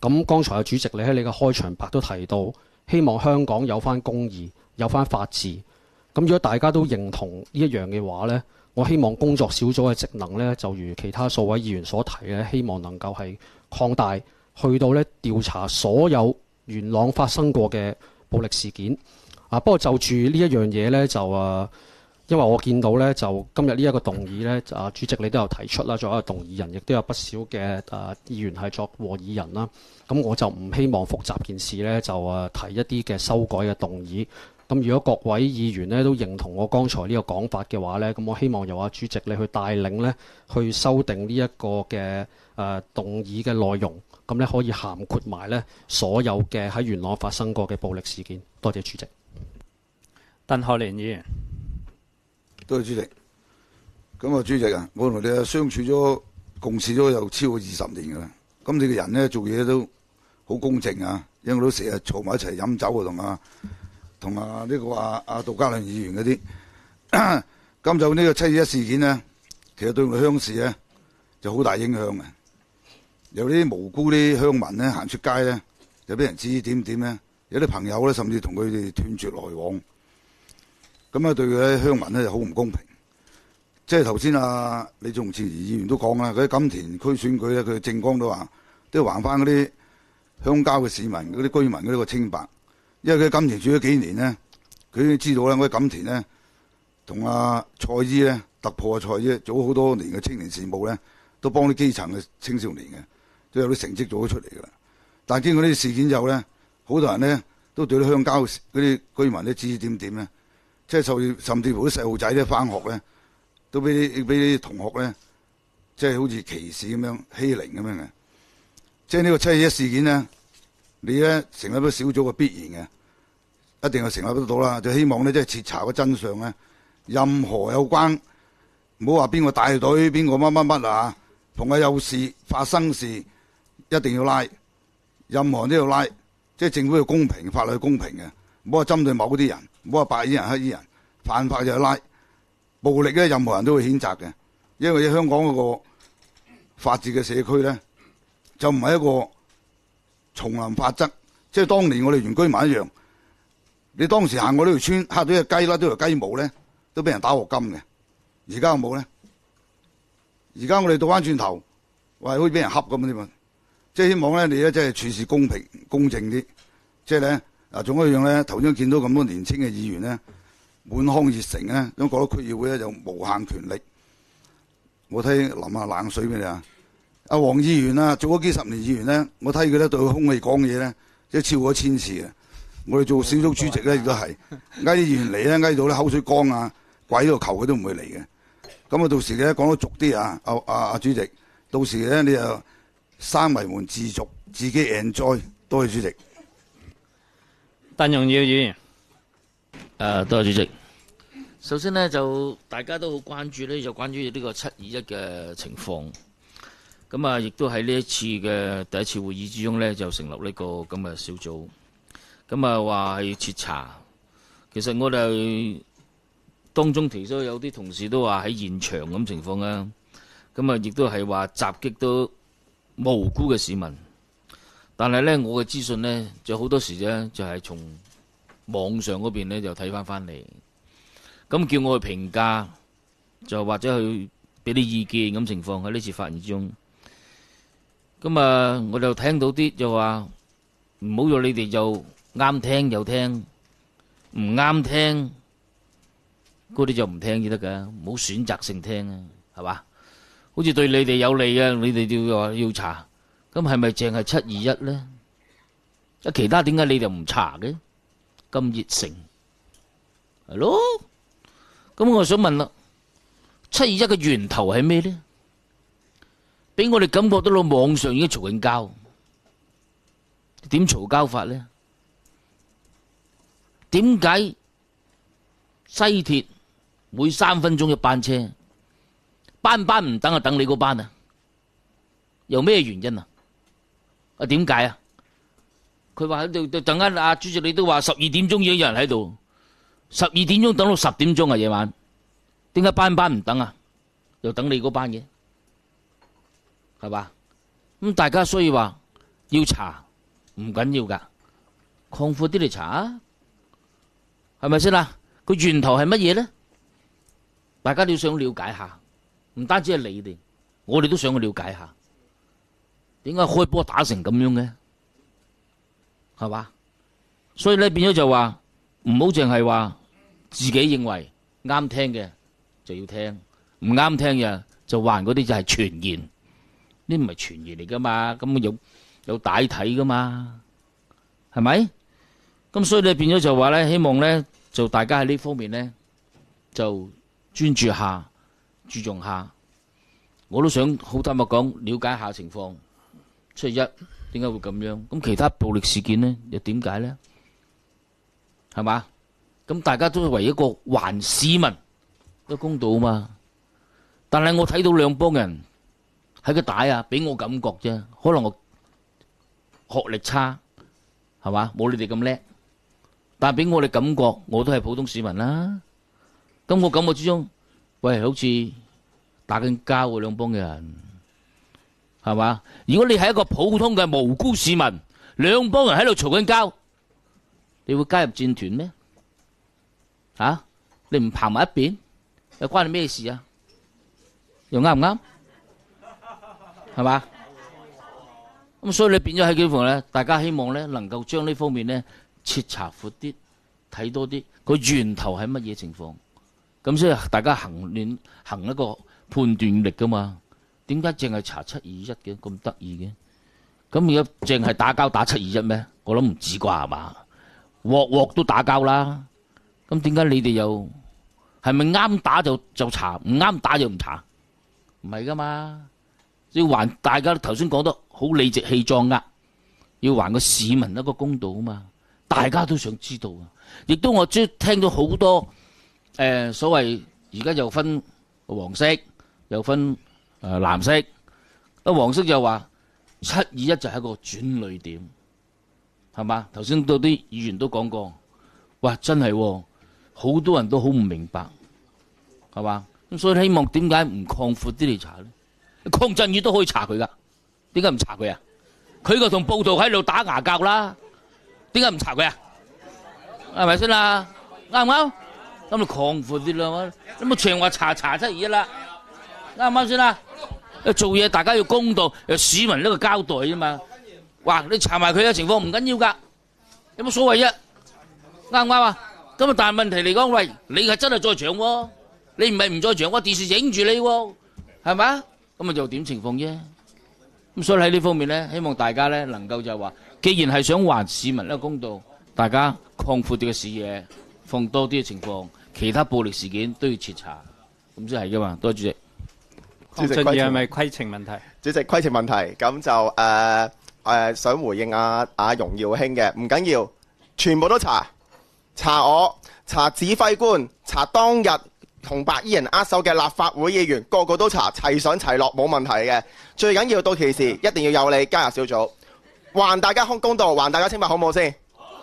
咁剛才嘅主席你喺你嘅開場白都提到，希望香港有翻公義，有翻法治。咁如果大家都認同呢一樣嘅話呢，我希望工作小組嘅職能呢，就如其他數位議員所提呢，希望能夠係擴大去到呢調查所有元朗發生過嘅暴力事件。不過就住呢一樣嘢呢，就因為我見到呢，就今日呢一個動議呢，主席你都有提出啦，作為一個動議人，亦都有不少嘅議員係作和議人啦。咁我就唔希望複雜件事呢，就提一啲嘅修改嘅動議。咁如果各位議員呢都認同我剛才呢個講法嘅話呢，咁我希望由主席你去帶領呢，去修訂呢一個嘅動議嘅內容，咁呢可以涵括埋呢所有嘅喺元朗發生過嘅暴力事件。多謝主席。 鄧學連議員。 多謝主席。咁主席啊，我同你相處咗、共事咗有超過20年㗎啦。咁你嘅人呢，做嘢都好公正啊，因為我都成日坐埋一齊飲酒啊，同呢個杜嘉良議員嗰啲。咁就呢個721事件呢，其實對我哋鄉士呢就好大影響嘅。有啲無辜啲鄉民呢行出街呢，就俾人指指點呢，有啲朋友呢，甚至同佢哋斷絕來往。咁對佢啲鄉民呢就好唔公平。即係頭先李仲慈議員都講啦，嗰啲錦田區選舉咧，佢政綱都話都要還翻嗰啲鄉郊嘅市民、嗰啲居民嗰啲個清白。因為佢喺錦田住咗幾年呢，佢已經知道咧，我喺錦田呢，同蔡姨呢突破蔡姨做咗好多年嘅青年事務呢，都幫啲基層嘅青少年嘅都有啲成績做咗出嚟㗎啦。但係經過呢啲事件之後呢，好多人呢都對啲鄉郊嗰啲居民咧指指點點呢，即係甚至乎啲細路仔咧翻學呢，都俾啲同學咧，即係好似歧視咁樣欺凌咁樣嘅。即係呢個721事件呢，你咧成立咗小組係必然嘅，一定係成立得到啦。就希望咧即係徹查個真相咧，任何有關唔好話邊個帶隊，邊個乜乜乜啊，逢係有事發生事一定要拉，任何人都要拉。即係政府要公平，法律公平嘅，唔好話針對某啲人，唔好話白衣人黑衣人，犯法就要拉。暴力咧，任何人都會譴責嘅，因為香港嗰個法治嘅社區咧，就唔係一個叢林法則，即係當年我哋原居民一樣。你當時行過呢條村，嚇到隻雞甩咗條雞毛咧，都俾人打鑊金嘅。而家有冇咧？而家我哋倒翻轉頭，話好似俾人恰咁啫嘛。即係希望咧，你咧即係處事公平公正啲。即係咧仲有一樣咧，頭先見到咁多年青嘅議員咧，滿腔熱誠咧，咁覺得區議會咧就無限權力。我睇淋下冷水俾你啊！阿黃議員啊，做咗幾十年議員咧，我睇佢咧對空氣講嘢咧，即係超過1000次嘅。我哋做小組主席咧，亦都係嗌啲議員嚟咧，嗌到咧口水乾啊，鬼都求佢都唔會嚟嘅。咁到時咧講得俗啲啊，阿主席，到時咧你就閂埋門自續，自己 enjoy。多謝主席。 鄧榮耀議員。 多謝主席。首先呢，就大家都好關注呢，就關於呢個721嘅情況。咁亦都喺呢一次嘅第一次會議之中呢，就成立呢個咁嘅小組。咁話係徹查。其實我哋當中提出有啲同事都話喺現場咁情況啊。亦都係話襲擊到無辜嘅市民。但係呢，我嘅資訊呢，就好多時呢，就係從網上嗰邊呢，就睇翻嚟，咁叫我去評價，就或者去俾啲意見咁情況喺呢次發言之中。我就聽到啲就話唔好咗你哋就啱聽又聽，唔啱聽嗰啲就唔聽至得㗎，唔好選擇性聽啊，係嘛？好似對你哋有利啊，你哋就話要查，咁係咪淨係721呢？其他點解你就唔查嘅？咁熱誠，係咯？咁我想問啦，721嘅源頭係咩呢？俾我哋感覺到到網上已經嘈緊交，點嘈交法呢？點解西鐵每3分鐘一班車，班唔等啊，等你嗰班啊？有咩原因啊？點解啊？佢話喺度，陣間阿主席你都話12點鐘已經有人喺度，12點鐘等到10點鐘啊夜晚，點解班唔等啊？又等你嗰班嘅，係嘛？咁大家所以話要查唔緊要㗎，擴闊啲嚟查啊，係咪先啦？個源頭係乜嘢咧？大家都想了解下，唔單止係你哋，我哋都想去了解下，點解開波打成咁樣嘅？係嘛？所以咧變咗就話唔好淨係話自己認為啱聽嘅就要聽，唔啱聽嘅就話嗰啲就係傳言，呢唔係傳言嚟噶嘛，咁有帶睇噶嘛，係咪？咁所以你變咗就話咧，希望咧就大家喺呢方面咧就專注下、注重下。我都想好坦白講，了解下情況。7.21點解會咁樣？咁其他暴力事件咧又點解咧？係嘛？咁大家都係為一個還市民一個公道啊嘛。但係我睇到兩幫人喺個帶啊，俾我感覺啫。可能我學歷差，係嘛？冇你哋咁叻。但係俾我哋感覺，我都係普通市民啦。咁我感覺之中，喂，好似打緊交喎兩幫人，係嘛？如果你係一個普通嘅無辜市民，兩幫人喺度嘈緊交，你會加入戰團咩？啊？你唔行埋一邊，又關你咩事啊？又啱唔啱？係嘛？咁所以你變咗喺幾方咧，大家希望咧能夠將呢方面咧徹查闊啲，睇多啲個源頭係乜嘢情況。咁所以大家行一個判斷力噶嘛？點解淨係查721嘅咁得意嘅？咁而家淨係打交打721咩？我諗唔止啩係嘛？鑊鑊都打交啦。咁點解你哋又係咪啱打就查，唔啱打就唔查？唔係噶嘛？要還大家頭先講得好理直氣壯噶，要還個市民一個公道啊嘛！大家都想知道啊！亦都我聽到好多所謂而家又分黃色，又分藍色。黃色就話721就係一個轉捩點，係嘛？頭先到啲議員都講過，哇！真係好多人都好唔明白，係嘛？咁所以希望點解唔擴闊啲嚟查咧？鄺振宇都可以查佢噶，點解唔查佢啊？佢個同暴徒喺度打牙鉸啦，點解唔查佢啊？係咪先啦？啱唔啱？咁你擴闊啲啦，咁咪長話查721啦，啱唔啱先啦？做嘢大家要公道，有市民呢個交代啫嘛。哇！你查埋佢嘅情況唔緊要㗎，有乜所謂啫？啱唔啱啊？咁啊，但係問題嚟講，喂，你係真係在場喎，你唔係唔在場，我電視影住你喎，係咪啊？咁啊，又點情況啫？咁所以喺呢方面咧，希望大家咧能夠就話，既然係想還市民一個公道，大家擴闊啲嘅視野，放多啲嘅情況，其他暴力事件都要徹查，咁先係噶嘛。多謝主席。 鄺俊宇係咪規程問題？ 主席規程問題，咁就想回應阿容耀興嘅，唔緊要，全部都查我，查指揮官，查當日同白衣人握手嘅立法會議員，個個都查，齊上齊落冇問題嘅。最緊要到期時一定要有你加入小組，還大家公道，還大家清白，好唔好先？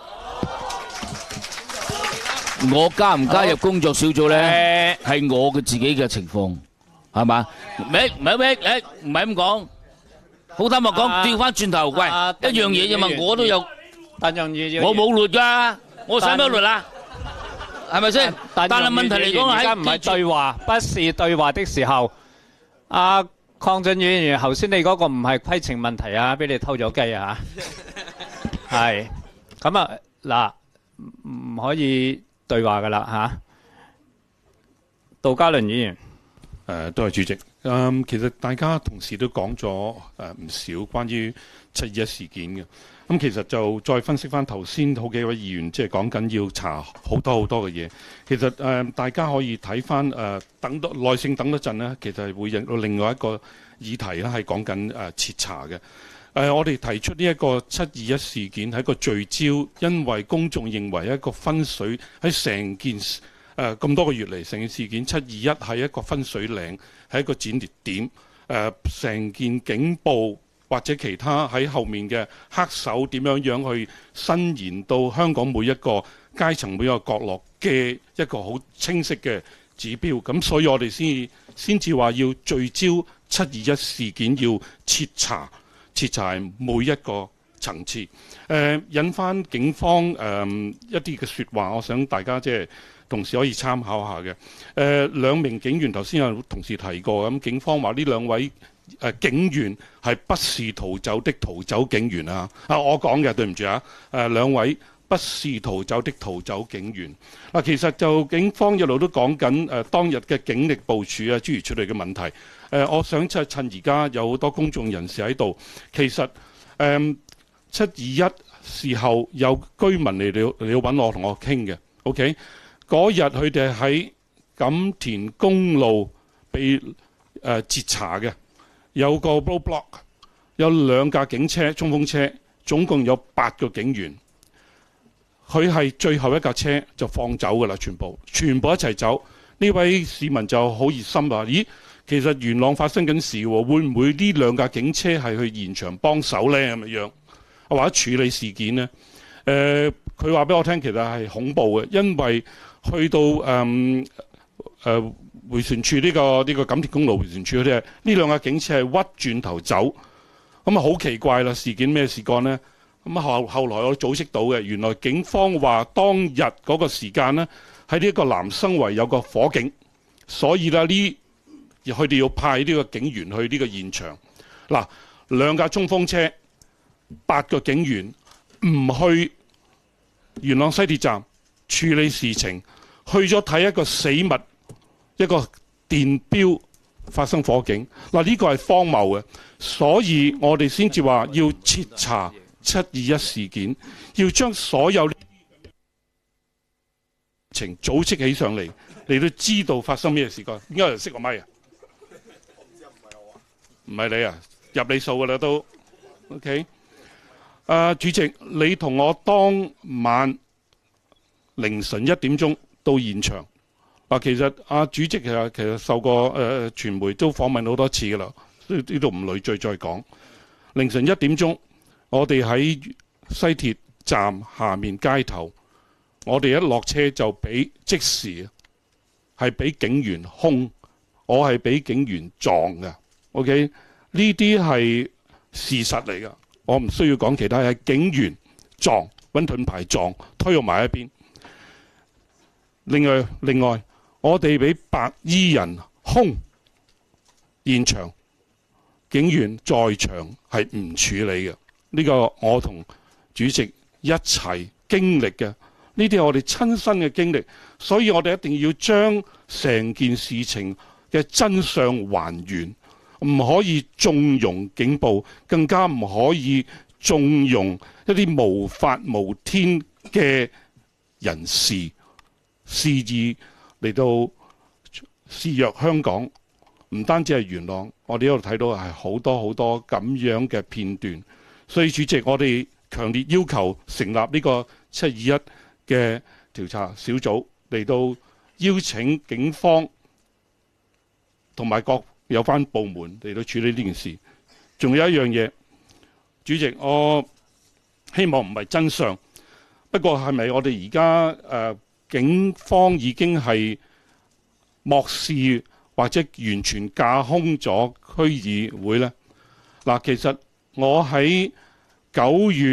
我加唔加入工作小組咧，係我嘅自己嘅情況。係嘛？唔係咁講，好坦白講，調翻轉頭，喂，一樣嘢啫嘛，我都有，我冇律㗎，我使乜律啊？係咪先？但係問題嚟講， 而家唔係對話，不是對話的時候。阿鄺俊宇議員，頭先你嗰個唔係規程問題啊，俾你偷咗雞啊！係咁啊，嗱，唔可以對話㗎啦嚇。杜嘉倫議員。 多謝主席。其實大家同事都講咗唔少關於721事件嘅。其實就再分析翻頭先好幾位議員即係講緊要查好多嘅嘢。其實大家可以睇翻等多耐性等多陣呢，其實係會引到另外一個議題啦，係講緊徹查嘅。我哋提出呢一個721事件係一個聚焦，因為公眾認為一個分水喺成件事。咁多個月嚟，成件事件721係一個分水嶺，係一個轉捩點。成件警暴或者其他喺後面嘅黑手點樣去伸延到香港每一個階層、每一個角落嘅一個好清晰嘅指標。咁所以我哋先至話要聚焦721事件，要徹查每一個層次。引翻警方一啲嘅説話，我想大家即係同時可以參考下嘅。兩名警員頭先有同事提過，咁警方話呢兩位警員係不是逃走的逃走警員啊！我講嘅對唔住啊！兩位不是逃走的逃走警員。其實就警方一路都講緊當日嘅警力部署啊，諸如此類嘅問題。我想趁而家有好多公眾人士喺度，其實721時候有居民嚟揾我同我傾嘅 ，OK？ 嗰日佢哋喺錦田公路被截查嘅，有個 roadblock， 有2架警車衝鋒車，總共有8個警員。佢係最後一架車就放走㗎啦，全部一齊走。呢位市民就好熱心話：咦，其實元朗發生緊事喎，會唔會呢2架警車係去現場幫手呢？咁樣或者處理事件呢？佢話俾我聽，其實係恐怖嘅，因為去到迴旋處呢個錦田公路迴旋處嗰啲，呢2架警車係屈轉頭走，咁啊好奇怪啦！事件咩事幹呢？咁後來我組織到嘅，原來警方話當日嗰個時間呢，喺呢個南生圍有個火警，所以咧佢哋要派呢個警員去呢個現場。嗱，2架衝鋒車，8個警員唔去元朗西鐵站處理事情，去咗睇一個死物，一個電錶發生火警。嗱，呢個係荒謬嘅，所以我哋先至話要徹查721事件，要將所有情組織起上嚟，你都知道發生咩事㗎。點解有人熄個咪啊？唔係你啊，入你數㗎啦都。OK。主席，你同我當晚凌晨1點鐘到現場。其實主席其實受過傳媒都訪問好多次㗎啦，呢度唔累贅再講。凌晨1點鐘，我哋喺西鐵站下面街頭，我哋一落車就俾即時係俾警員兇，我係俾警員撞㗎。OK， 呢啲係事實嚟㗎。我唔需要講其他，係警員撞，揾盾牌撞，推我埋一邊。另外，我哋俾白衣人兇現場，警員在場係唔處理嘅。呢個我同主席一齊經歷嘅，呢啲係我哋親身嘅經歷，所以我哋一定要將成件事情嘅真相還原。唔可以縱容警暴，更加唔可以縱容一啲無法無天嘅人士肆意嚟到肆虐香港。唔單止係元朗，我哋呢度睇到係好多咁樣嘅片段。所以主席，我哋強烈要求成立呢個721嘅調查小組，嚟到邀請警方同埋各有關部門嚟到處理呢件事。仲有一樣嘢，主席，我希望唔係真相，不過係咪我哋而家警方已經係漠視或者完全架空咗區議會呢？其實我喺9月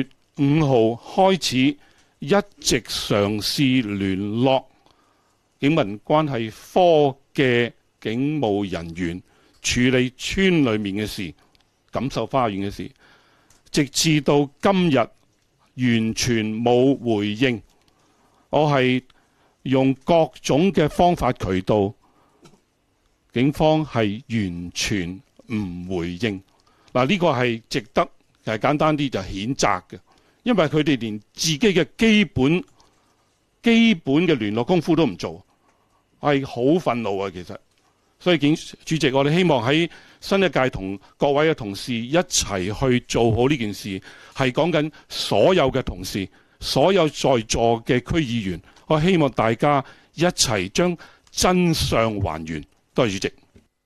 5號開始一直嘗試聯絡警民關係科嘅警務人員，處理村裏面嘅事，錦繡花園嘅事，直至到今日完全冇回應。我係用各種嘅方法渠道，警方係完全唔回應。呢個係值得係簡單啲就譴責嘅，因為佢哋連自己嘅基本嘅聯絡功夫都唔做，係好憤怒啊！其實。所以主席，我哋希望喺新一屆同各位嘅同事一齊去做好呢件事，係講緊所有嘅同事，所有在座嘅區議員，我希望大家一齊將真相還原。多謝主席。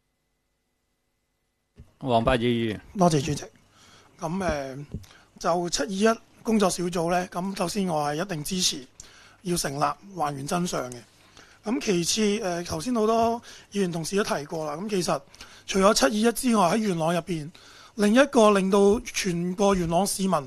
黃伯議員， 多謝主席。咁就721工作小組呢，咁首先我係一定支持要成立還原真相嘅。咁其次，頭先好多議員同事都提過啦。咁其實除咗721之外，喺元朗入邊，另一個令到全個元朗市民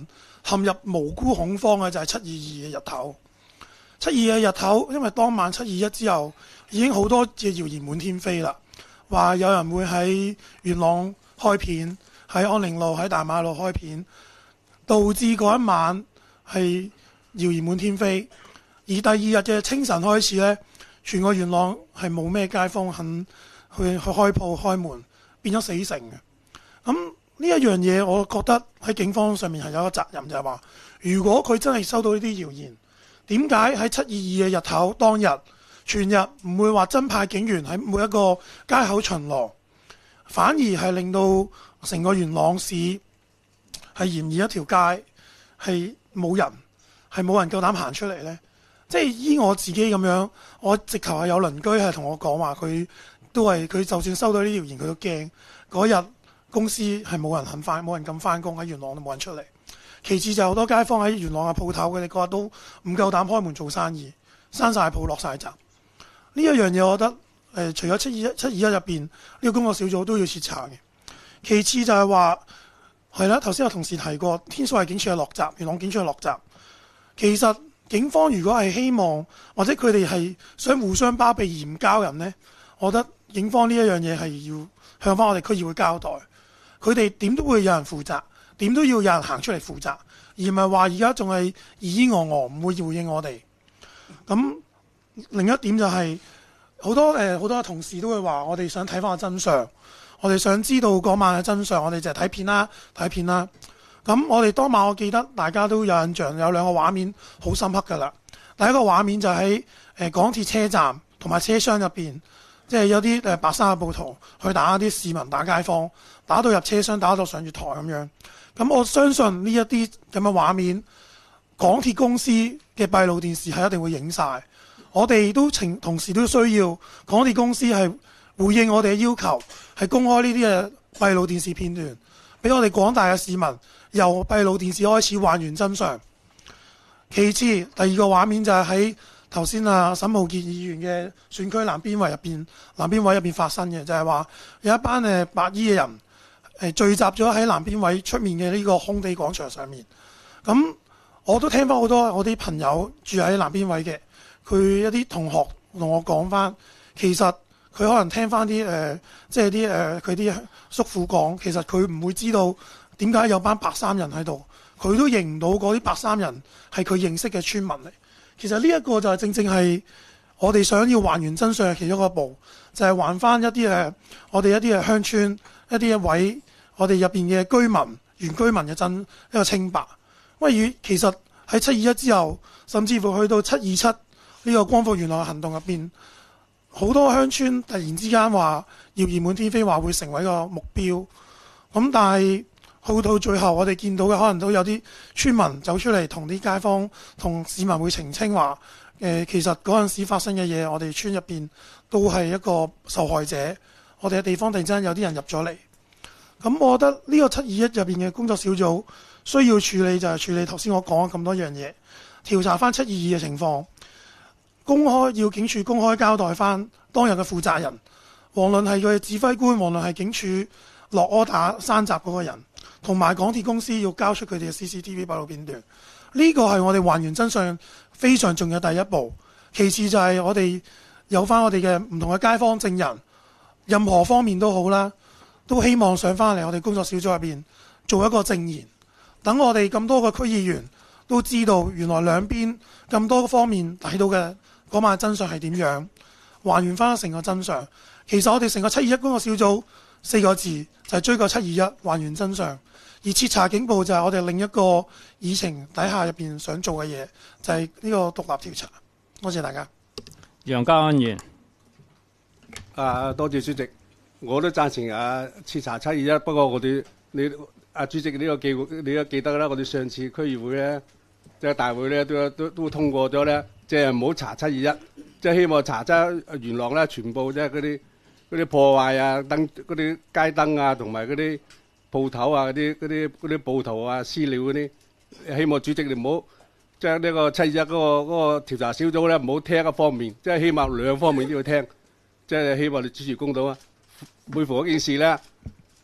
陷入無辜恐慌嘅就係722嘅日頭。722嘅日頭，因為當晚721之後已經好多嘅謠言滿天飛啦，話有人會喺元朗開片，喺安寧路、喺大馬路開片，導致嗰一晚係謠言滿天飛。而第二日嘅清晨開始呢，全個元朗係冇咩街坊肯去開鋪開門，變咗死城嘅。咁呢一樣嘢，我覺得喺警方上面係有一個責任，就係話，如果佢真係收到呢啲謠言，點解喺722嘅日頭當日全日唔會話增派警員喺每一個街口巡邏，反而係令到成個元朗市係嫌疑一條街係冇人，係冇人夠膽行出嚟呢？即係依我自己咁樣，我直頭係有鄰居係同我講話，佢就算收到呢啲謠言，佢都驚。嗰日公司係冇人肯翻，冇人敢翻工，喺元朗都冇人出嚟。其次就好多街坊喺元朗嘅鋪頭，佢哋嗰日都唔夠膽開門做生意，閂晒鋪落晒閘。呢一樣嘢，我覺得除咗721入邊呢個工作小組都要徹查嘅。其次就係話係啦，頭先有同事提過，天水圍警署係落閘，元朗警署係落閘。其實警方如果係希望或者佢哋係想互相包庇而唔交人呢，我覺得警方呢一樣嘢係要向翻我哋區議會交代。佢哋點都會有人負責，點都要有人行出嚟負責，而唔係話而家仲係咿咿我我唔會回應我哋。咁另一點就係好多同事都會話，我哋想睇翻個真相，我哋想知道嗰晚嘅真相，我哋就係睇片啦。咁我哋當晚我記得大家都有印象，有兩個畫面好深刻㗎啦。第一個畫面就喺港鐵車站同埋車廂入邊，即係有啲白衫嘅暴徒去打啲市民、打街坊，打到入車廂，打到上月台咁樣。咁我相信呢一啲咁嘅畫面，港鐵公司嘅閉路電視係一定會影晒。我哋都同時都需要港鐵公司係回應我哋嘅要求，係公開呢啲嘅閉路電視片段，俾我哋廣大嘅市民由閉路電視開始還原真相。其次，第二個畫面就係喺頭先沈浩傑議員嘅選區南邊位入邊發生嘅，就係話有一班白衣嘅人聚集咗喺南邊位出面嘅呢個空地廣場上面。咁我都聽翻好多我啲朋友住喺南邊位嘅，佢一啲同學同我講翻，其實佢可能聽翻啲即係啲佢啲叔父講，其實佢唔會知道點解有班白衫人喺度，佢都認唔到嗰啲白衫人係佢認識嘅村民嚟。其實呢一個就係正正係我哋想要還原真相嘅其中一個步，就係還翻一啲我哋一啲鄉村一啲位我哋入邊嘅居民原居民嘅一個清白。因為其實喺721之後，甚至乎去到727呢個光復元朗嘅行動入邊，好多鄉村突然之間話謠言滿天飛，話會成為一個目標。咁但係去到最後，我哋見到嘅可能都有啲村民走出嚟同啲街坊、同市民會澄清話，其實嗰陣時發生嘅嘢，我哋村入邊都係一個受害者。我哋嘅地方突然之間有啲人入咗嚟。咁我覺得呢個721入邊嘅工作小組需要處理就係處理頭先我講咁多樣嘢，調查翻722嘅情況，要警署公開交代翻當日嘅負責人，無論係佢嘅指揮官，無論係警署落柯打山閘嗰個人，同埋港鐵公司要交出佢哋嘅 CCTV 閉路片段。呢個係我哋還原真相非常重要嘅第一步。其次就係我哋有翻我哋嘅唔同嘅街坊證人，任何方面都好啦，都希望上翻嚟我哋工作小組入邊做一個證言，等我哋咁多個區議員都知道原來兩邊咁多方面睇到嘅嗰晚真相係點樣，還原翻成個真相。其實我哋成個721工作小組4個字就係追究721，還原真相。而徹查警暴就係我哋另一個議程底下入邊想做嘅嘢，就係呢個獨立調查。多謝大家。 楊家安議員。 多謝主席，我都贊成徹查721。不過我哋主席呢個記錄，你都記得啦。我哋上次區議會咧，即係大會咧，都通過咗咧，即係唔好查721，即係希望查真元朗咧，全部即係嗰啲破壞啊，嗰啲街燈啊，同埋嗰啲鋪頭啊，嗰啲暴徒啊，私了嗰啲，希望主席你唔好即係呢個721嗰個調查小組咧，唔好聽一方面，即係起碼兩方面都要聽，即係希望你主持公道啊。每逢一件事咧，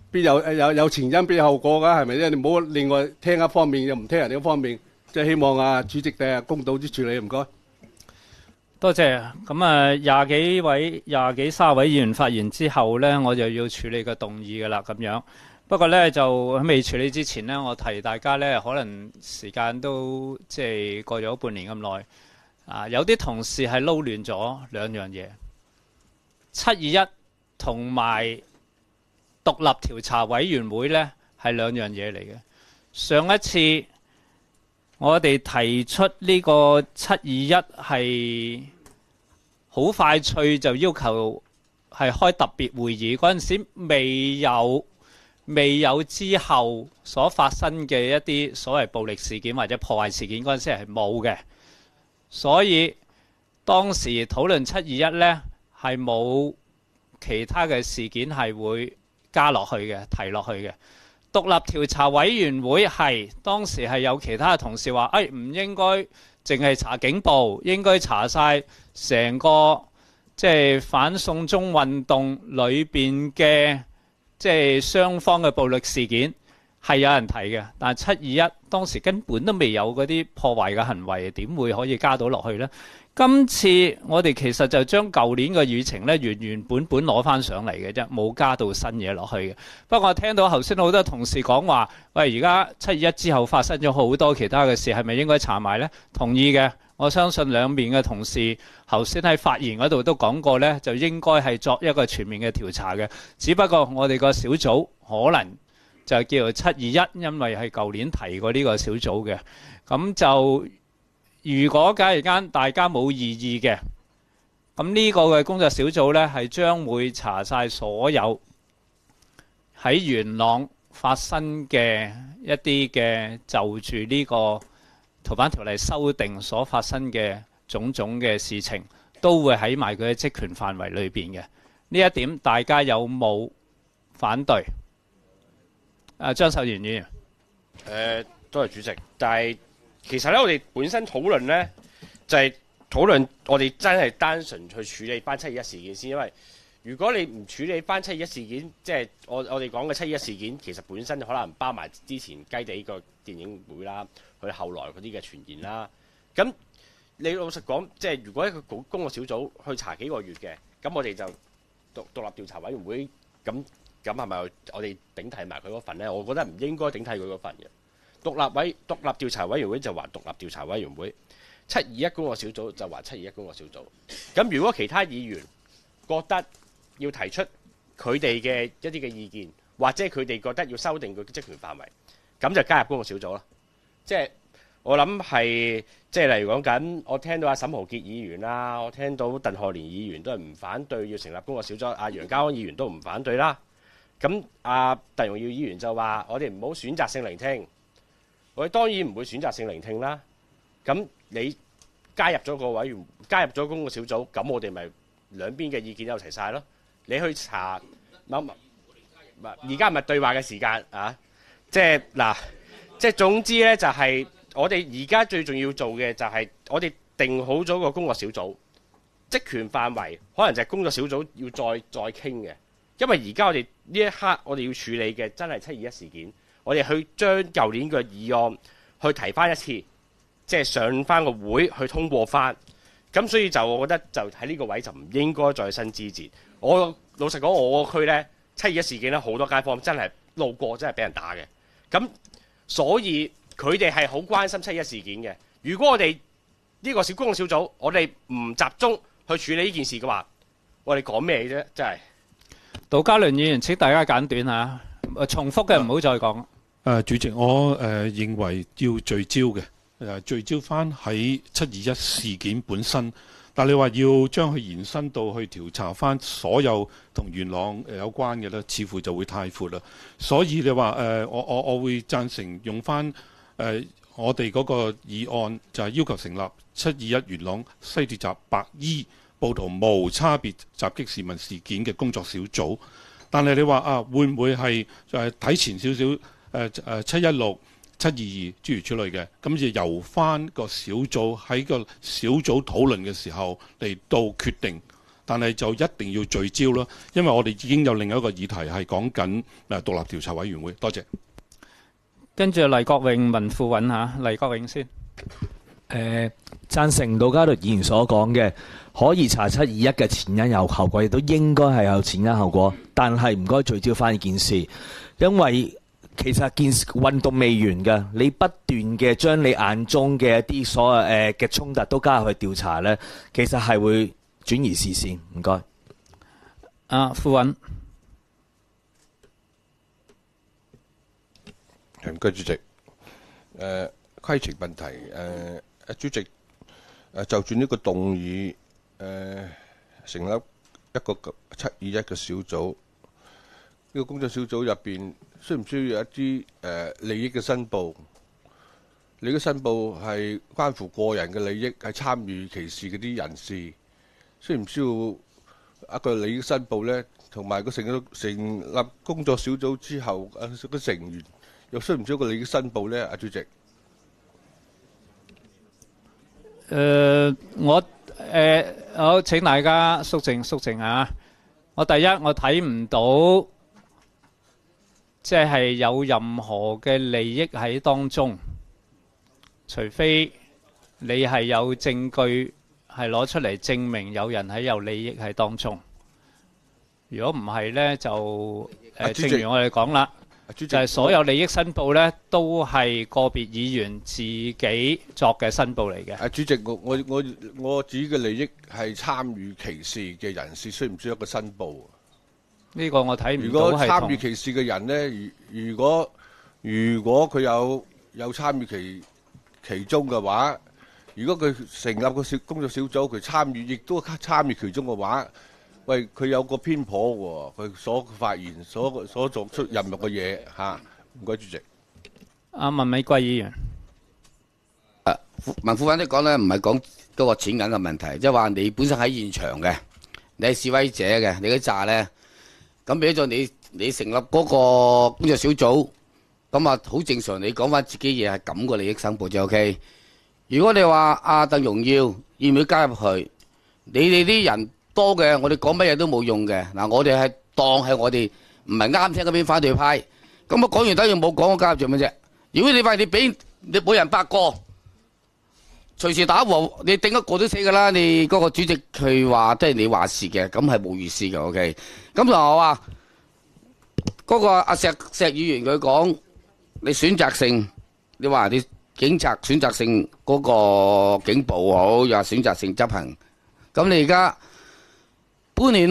必有前因必有後果㗎，係咪啫？你唔好另外聽一方面又唔聽人哋一方面，即係希望啊主席第日公道啲處理，唔該。 多謝。咁啊，廿幾30位議員發言之後呢，我就要處理個動議㗎啦，咁樣。不過呢，就喺未處理之前呢，我提大家呢，可能時間都即係過咗半年咁耐。有啲同事係撈亂咗兩樣嘢，721同埋獨立調查委員會呢係兩樣嘢嚟嘅。上一次我哋提出呢個721係好快脆就要求係開特別會議，嗰陣時未有之後所發生嘅一啲所謂暴力事件或者破壞事件，嗰陣時係冇嘅。所以當時討論721呢係冇其他嘅事件係會加落去嘅，提落去嘅。獨立調查委員會係當時係有其他嘅同事話，唔應該淨係查警暴，應該查晒成個即係反送中運動裏邊嘅即係雙方嘅暴力事件。係有人提嘅，但係721當時根本都未有嗰啲破壞嘅行為，點會可以加到落去呢？今次我哋其實就將舊年嘅議程呢原本攞翻上嚟嘅啫，冇加到新嘢落去嘅。不過我聽到頭先好多同事講話，喂，而家721之後發生咗好多其他嘅事，係咪應該查埋呢？同意嘅，我相信兩邊嘅同事頭先喺發言嗰度都講過呢，就應該係作一個全面嘅調查嘅。只不過我哋個小組可能就叫做721，因為係舊年提過呢個小組嘅。咁就如果假如間大家冇異議嘅，咁呢個嘅工作小組呢，係將會查晒所有喺元朗發生嘅一啲嘅就住呢個逃犯條例修訂所發生嘅種種嘅事情，都會喺埋佢嘅職權範圍裏邊嘅。呢一點大家有冇反對？張秀賢議員， 多謝主席。但係其實咧，我哋本身討論咧，就係討論我哋真係單純去處理翻721事件先。因為如果你唔處理翻721事件，即係我哋講嘅721事件，其實本身可能包埋之前雞地個電影會啦，佢後來嗰啲嘅傳言啦。咁你老實講，即係如果一個公個小組去查幾個月嘅，咁我哋就獨立調查委員會咁係咪我哋頂替埋佢嗰份呢？我覺得唔應該頂替佢嗰份嘅。獨立調查委員會就話獨立調查委員會，721公個小組就話721公個小組。咁如果其他議員覺得要提出佢哋嘅一啲嘅意見，或者佢哋覺得要修訂佢嘅職權範圍，咁就加入公個小組咯。即係我諗係即係例如講緊，我聽到阿沈豪傑議員啦，我聽到鄧賀年議員都係唔反對要成立公個小組，阿楊家安議員都唔反對啦。咁阿鄧榮耀議員就話：我哋唔好選擇性聆聽，我哋當然唔會選擇性聆聽啦。咁你加入咗個委員，加入咗公個小組，咁我哋咪兩邊嘅意見有齊晒咯。你去查，而家唔係對話嘅時間啊！即係嗱，即係總之咧，就係我哋而家最重要做嘅就係我哋定好咗個工作小組職權範圍，可能就係工作小組要再傾嘅。因為而家我哋呢一刻我哋要處理嘅真係721事件，我哋去將舊年嘅議案去提翻一次，即係上翻個會去通過翻。咁所以就我覺得就喺呢個位就唔應該再新枝節。我老實講，我個區呢721事件呢，好多街坊真係路過真係俾人打嘅。咁所以佢哋係好關心721事件嘅。如果我哋呢個小公共小組，我哋唔集中去處理呢件事嘅話，我哋講咩啫？真係。 杜家麟議員，請大家簡短嚇，重複嘅唔好再講。 主席，我認為要聚焦嘅，聚焦翻喺721事件本身。但你話要將佢延伸到去調查翻所有同元朗有關嘅呢，似乎就會太闊啦。所以你話我會贊成用翻我哋嗰個議案，就係要求成立721元朗西鐵站白衣暴徒無差別襲擊市民事件嘅工作小組，但係你話會唔會係睇前少少716、722諸如此類嘅，咁就由翻個小組喺個小組討論嘅時候嚟到決定但係就一定要聚焦咯，因為我哋已經有另一個議題係講緊獨立調查委員會。多謝。 跟住黎國榮、文富韻嚇，黎國榮先。 贊成杜嘉律議員所講嘅，可以查721嘅前因有後果，亦都應該係有前因後果，但係唔該聚焦翻呢件事，因為其實件運動未完㗎，你不斷嘅將你眼中嘅一啲所謂嘅衝突都加入去調查呢，其實係會轉移視線。唔該。 富韻。 唔該，主席。規程問題，主席，就住呢個動議，成立一個721嘅小組，呢個工作小組入邊需唔需要有一啲利益嘅申報？利益申報係關乎個人嘅利益，係參與歧視嗰啲人士，需唔需要一個利益申報呢？同埋個成立工作小組之後，個成員又需唔需要一個利益申報呢？主席。 好，請大家肅靜啊！我第一，我睇唔到即係有任何嘅利益喺當中，除非你係有證據係攞出嚟證明有人係有利益喺當中。如果唔係呢，就正如我哋講啦。就係所有利益申報呢，都係個別議員自己作嘅申報嚟嘅。 主席，我自己嘅利益係參與歧視嘅人士，需唔需要一個申報？ 呢個我睇唔到係。 如果參與歧視嘅人呢，如果佢有參與其中嘅話，如果佢成立個工作小組，佢參與亦都參與其中嘅話。喂，佢有個偏頗喎，佢所發言、所作出任何嘅嘢嚇，唔該主席。 文美貴議員， 文富韻都講咧，唔係講嗰個錢銀嘅問題，即係話你本身喺現場嘅，你係示威者嘅，你嗰紮咧，咁俾咗你成立嗰個工作小組，咁啊好正常，你講翻自己嘢係咁個利益申報就 OK。如果你話阿鄧榮耀要唔要加入去，你哋啲人多嘅，我哋講乜嘢都冇用嘅。嗱，我哋係當係我哋唔係啱聽嗰邊反對派。咁我講完等於冇講，我加入做乜啫？如果你話你俾你每人8個，隨時打和，你頂一個都死㗎啦。你嗰個主席佢話即係你話事嘅，咁係冇意思嘅。OK。咁同我話嗰個阿石議員佢講，你選擇性，你話你警察選擇性嗰個警暴好，又話選擇性執行。咁你而家半年內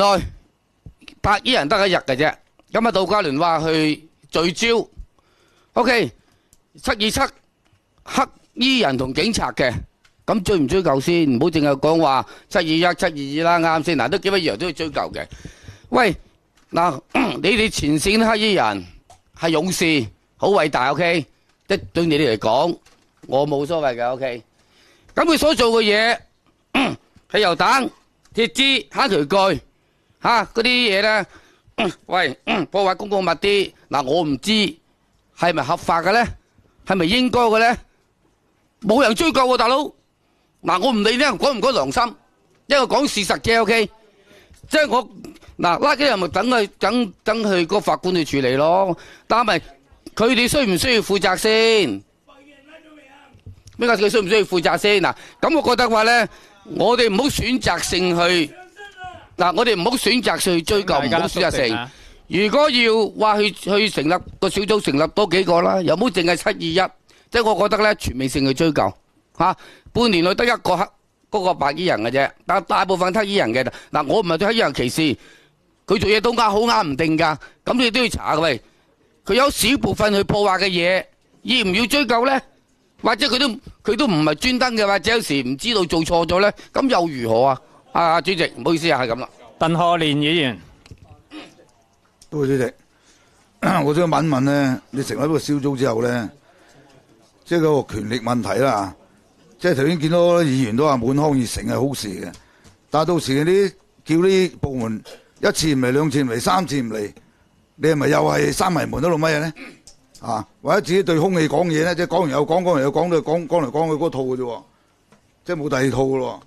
100億人得1日嘅啫，咁啊杜嘉聯話去聚焦 ，OK， 727黑衣人同警察嘅，咁追唔追究先？唔好淨係講話721、722啦，啱先嗱，都幾多樣都要追究嘅。喂，嗱，你哋前線黑衣人係勇士，好偉大 ，OK， 即係對你哋嚟講，我冇所謂嘅 ，OK。咁佢所做嘅嘢，汽油彈。鐵枝、坑渠蓋，嗰啲嘢咧，喂，破壞公共物啲，嗱，我唔知係咪合法嘅咧，係咪應該嘅咧？冇人追究喎，大佬。嗱，我唔理咧，講唔講良心，因為講事實啫 ，OK。即係我嗱拉啲人咪等去個法官去處理咯。但係佢哋需唔需要負責先？咩解佢需唔需要負責先？嗱，咁我覺得話咧。我哋唔好選擇性去嗱，我哋唔好選擇性去追究，唔好選擇性。如果要話去成立個小組，成立多幾個啦，又唔好淨係721，即係我覺得咧全面性去追究嚇。半年內得一個嗰個白衣人嘅啫，但大部分黑衣人嘅嗱，我唔係對黑衣人歧視，佢做嘢都好啱唔定㗎，咁你都要查嘅喂。佢有少部分去破壞嘅嘢，要唔要追究咧？或者佢都唔係專登嘅，或者有時唔知道做錯咗咧，咁又如何啊？主席，唔好意思啊，係咁啦。 鄧賀年議員， 多謝主席。我想問問咧，你成立呢個小組之後咧，即係嗰個權力問題啦。即係頭先見到議員都話滿腔熱誠係好事嘅，但係到時啲叫啲部門1次唔嚟2次唔嚟3次唔嚟，你係咪又係閂埋門喺度乜嘢咧？或者自己對空氣講嘢咧，即係講完又講，講完又講，都係講嚟講去嗰套嘅啫，即係冇第二套嘅咯。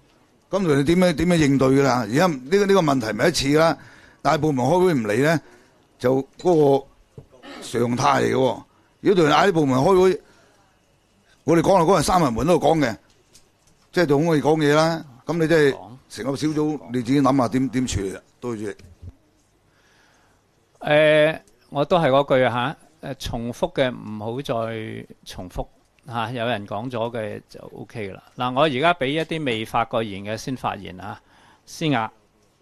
咁你點樣應對㗎啦？而家呢個問題咪一次啦，大部門開會唔嚟咧，就嗰個常態嚟嘅喎。如果同嗌啲部門開會，我哋講嚟講去三人門都度講嘅，即係同我哋講嘢啦。咁你即係成個小組，你自己諗下點處理啦。多謝主席。 我都係嗰句嚇，重複嘅唔好再重複嚇，有人講咗嘅就 O K 噶啦。嗱，我而家俾一啲未發過言嘅先發言嚇，施雅。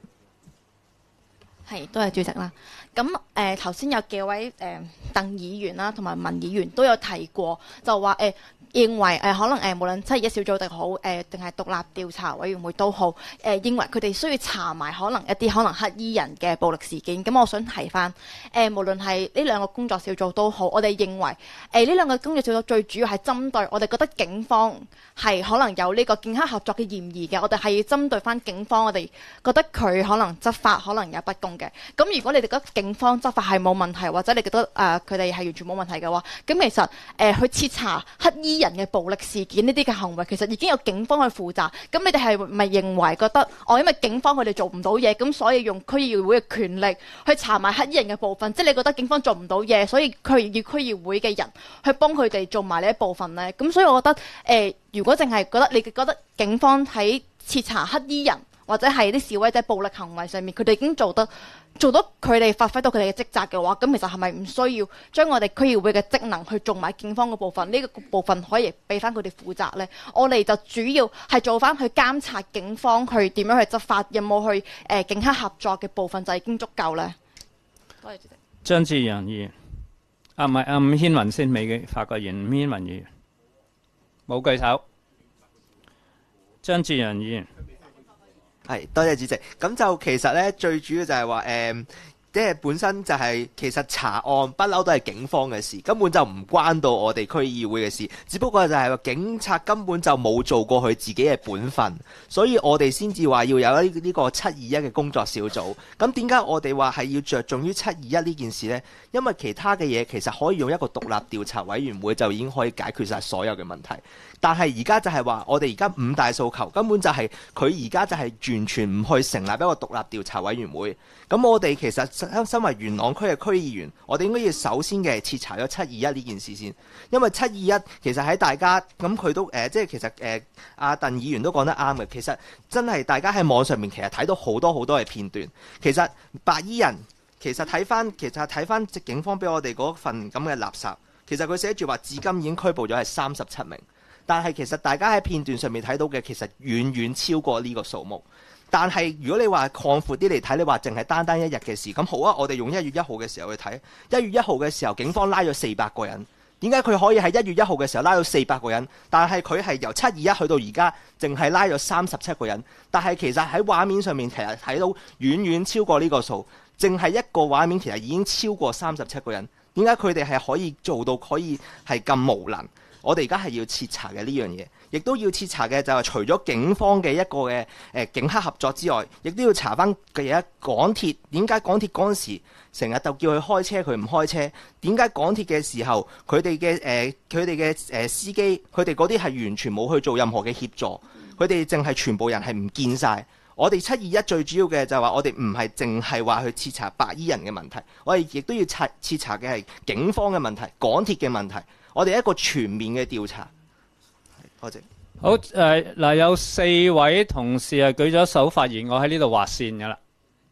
係，多謝主席啦。咁頭先有幾位鄧議員啦，同埋文議員都有提過，就話認為可能無論721小組定好定係獨立調查委員會都好，認為佢哋需要查埋可能一啲可能黑衣人嘅暴力事件。咁我想提翻無論係呢兩個工作小組都好，我哋認為呢兩個工作小組最主要係針對我哋覺得警方係可能有呢個警黑合作嘅嫌疑嘅，我哋係要針對翻警方，我哋覺得佢可能執法可能有不公嘅。咁如果你哋覺得警方執法係冇問題，或者你覺得佢哋係完全冇問題嘅話，咁其實去徹查黑衣人嘅暴力事件呢啲嘅行為，其實已經有警方去負責。咁你哋係咪認為覺得因為警方佢哋做唔到嘢，咁所以用區議會嘅權力去查埋黑衣人嘅部分？即係你覺得警方做唔到嘢，所以佢要區議會嘅人去幫佢哋做埋呢一部分呢？咁所以我覺得如果淨係覺得你覺得警方喺徹查黑衣人或者係啲示威者暴力行為上面，佢哋已經做到佢哋發揮到佢哋嘅職責嘅話，咁其實係咪唔需要將我哋區議會嘅職能去做埋警方嘅部分？呢個部分可以俾翻佢哋負責呢？我哋就主要係做翻去監察警方去點樣去執法，有冇去警黑合作嘅部分就已經足夠呢？多謝主席。 張志陽議員，唔係伍軒雲先未發過言，伍軒雲議員冇舉手。張志陽議員。 係，多謝主席。咁就其實咧，最主要就係話即係本身就係其實查案不嬲都係警方嘅事，根本就唔關到我哋區議會嘅事。只不過就係話警察根本就冇做過佢自己嘅本分，所以我哋先至話要有呢個721嘅工作小組。咁點解我哋話係要着重於721呢件事呢？因為其他嘅嘢其實可以用一個獨立調查委員會就已經可以解決晒所有嘅問題。但係而家就係話，我哋而家5大訴求根本就係佢而家就係完全唔去成立一個獨立調查委員會。咁我哋其實身為元朗區嘅區議員，我哋應該要首先嘅徹查咗721呢件事先，因為721其實喺大家咁佢都即係其實阿鄧議員都講得啱嘅。其實真係大家喺網上面其實睇到好多嘅片段。其實白衣人其實睇翻警方俾我哋嗰份咁嘅垃圾，其實佢寫住話至今已經拘捕咗係37名。但係其實大家喺片段上面睇到嘅其實遠遠超過呢個數目。但係如果你話擴闊啲嚟睇，你話淨係單一日嘅事，咁好啊！我哋用1月1號嘅時候去睇，1月1號嘅時候警方拉咗400個人。點解佢可以喺1月1號嘅時候拉到400個人？但係佢係由721去到而家，淨係拉咗37個人。但係其實喺畫面上面其實睇到遠遠超過呢個數，淨係一個畫面其實已經超過37個人。點解佢哋係可以做到可以係咁無能？我哋而家係要徹查嘅呢樣嘢，亦都要徹查嘅就係除咗警方嘅一個嘅警黑合作之外，亦都要查翻嘅嘢。港鐵點解港鐵嗰陣時成日就叫佢開車，佢唔開車？點解港鐵嘅時候佢哋嘅司機佢哋嗰啲係完全冇去做任何嘅協助？佢哋淨係全部人係唔見晒。我哋721最主要嘅就係話，我哋唔係淨係話去徹查白衣人嘅問題，我哋亦都要徹查嘅係警方嘅問題、港鐵嘅問題。我哋一個全面嘅調查。多謝。 好嗱，有4位同事係舉咗手發言，我喺呢度劃線㗎啦。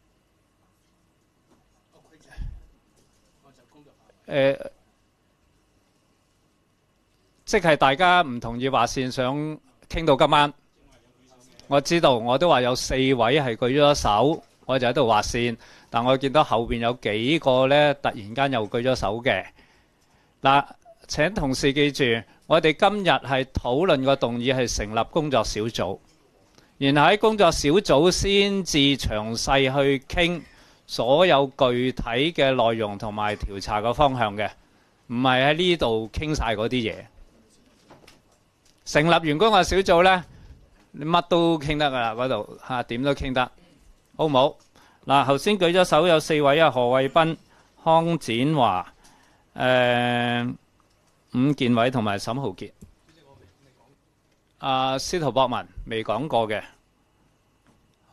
即係大家唔同意劃線，想傾到今晚。我知道，我都話有4位係舉咗手，我就喺度劃線。但我見到後邊有幾個呢，突然間又舉咗手嘅。嗱，請同事記住，我哋今日係討論個動議係成立工作小組，然後喺工作小組先至詳細去傾所有具體嘅內容同埋調查嘅方向嘅，唔係喺呢度傾晒嗰啲嘢。成立完工作小組呢，你乜都傾得噶啦，嗰度嚇點都傾得，好唔好？嗱，頭先舉咗手有4位啊，何偉斌、康展華、伍健偉同埋沈浩傑。司徒博文未講過嘅，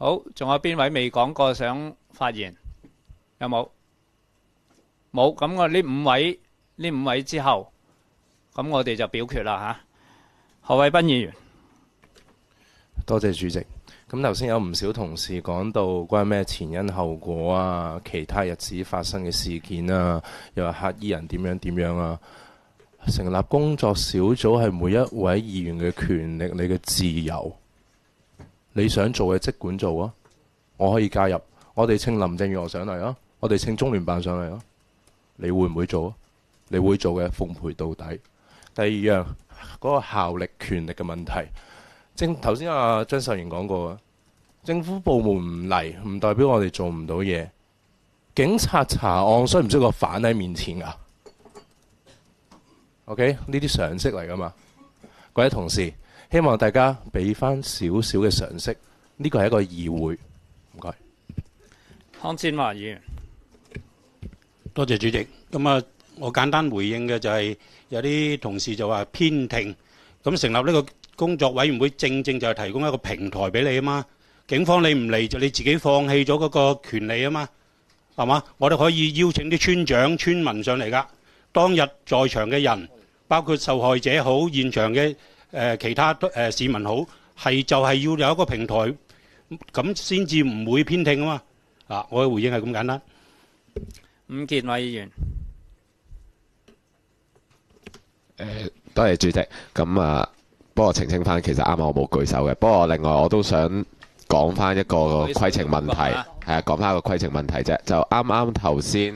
好，仲有邊位未講過想發言？有冇？冇，咁我呢五位之後，咁我哋就表決啦嚇。何偉斌議員， 多謝主席。咁頭先有唔少同事講到關於咩前因後果啊，其他日子發生嘅事件啊，又話黑衣人點樣啊。成立工作小組係每一位議員嘅權力，你嘅自由。你想做嘅即管做啊！我可以加入，我哋請林鄭月娥上嚟啊，我哋請中聯辦上嚟啊。你會唔會做啊？你會做嘅奉陪到底。第二樣嗰個效力權力嘅問題。頭先阿張秀賢講過啊，政府部門唔嚟，唔代表我哋做唔到嘢。警察查案需唔需要個犯喺面前㗎？OK， 呢啲常識嚟㗎嘛。各位同事，希望大家俾翻少少嘅常識。呢個係一個議會。唔該。 康展華議員， 多謝主席。咁啊，我簡單回應嘅就係有啲同事就話偏聽，咁成立呢個工作委員會正正就係提供一個平台俾你啊嘛。警方你唔嚟就你自己放棄咗嗰個權利啊嘛，係嘛？我哋可以邀請啲村長、村民上嚟㗎。當日在場嘅人，包括受害者好、現場嘅其他市民好，就係要有一個平台，咁先至唔會偏聽啊嘛。啊，我嘅回應係咁簡單。 伍健偉議員。 多謝主席。咁啊，不過澄清翻，其實啱啱我冇舉手嘅。不過另外我都想講翻一個規程問題，係啊，講翻一個規程問題啫。就啱啱頭先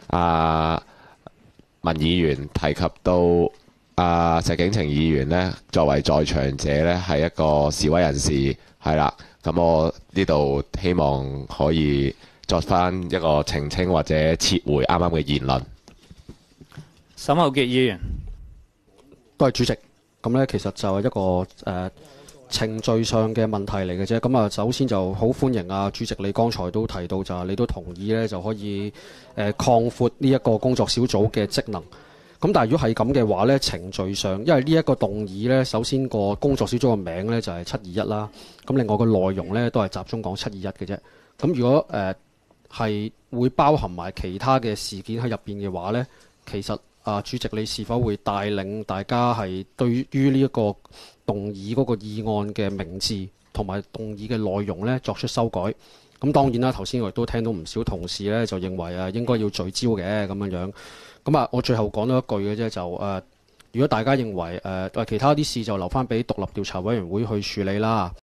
文議員提及到石景程議員呢，作為在場者呢，係一個示威人士，係啦。咁我呢度希望可以作翻一個澄清或者撤回啱啱嘅言論。 沈浩傑議員， 多謝主席。咁呢，其實就係一個程序上嘅問題嚟嘅啫。咁啊，首先就好歡迎啊，主席你剛才都提到就係你都同意呢，就可以擴闊呢一個工作小組嘅職能。咁但係如果係咁嘅話呢，程序上，因為呢一個動議呢，首先個工作小組嘅名呢就係721啦。咁另外個內容呢都係集中講721嘅啫。咁如果係會包含埋其他嘅事件喺入邊嘅話呢，其實主席你是否會帶領大家係對於呢一個動議嗰個議案嘅名字同埋動議嘅內容呢作出修改？咁當然啦，頭先我亦都聽到唔少同事呢就認為應該要聚焦嘅咁樣樣。咁啊，我最後講多一句嘅啫，就如果大家認為其他啲事就留翻俾獨立調查委員會去處理啦。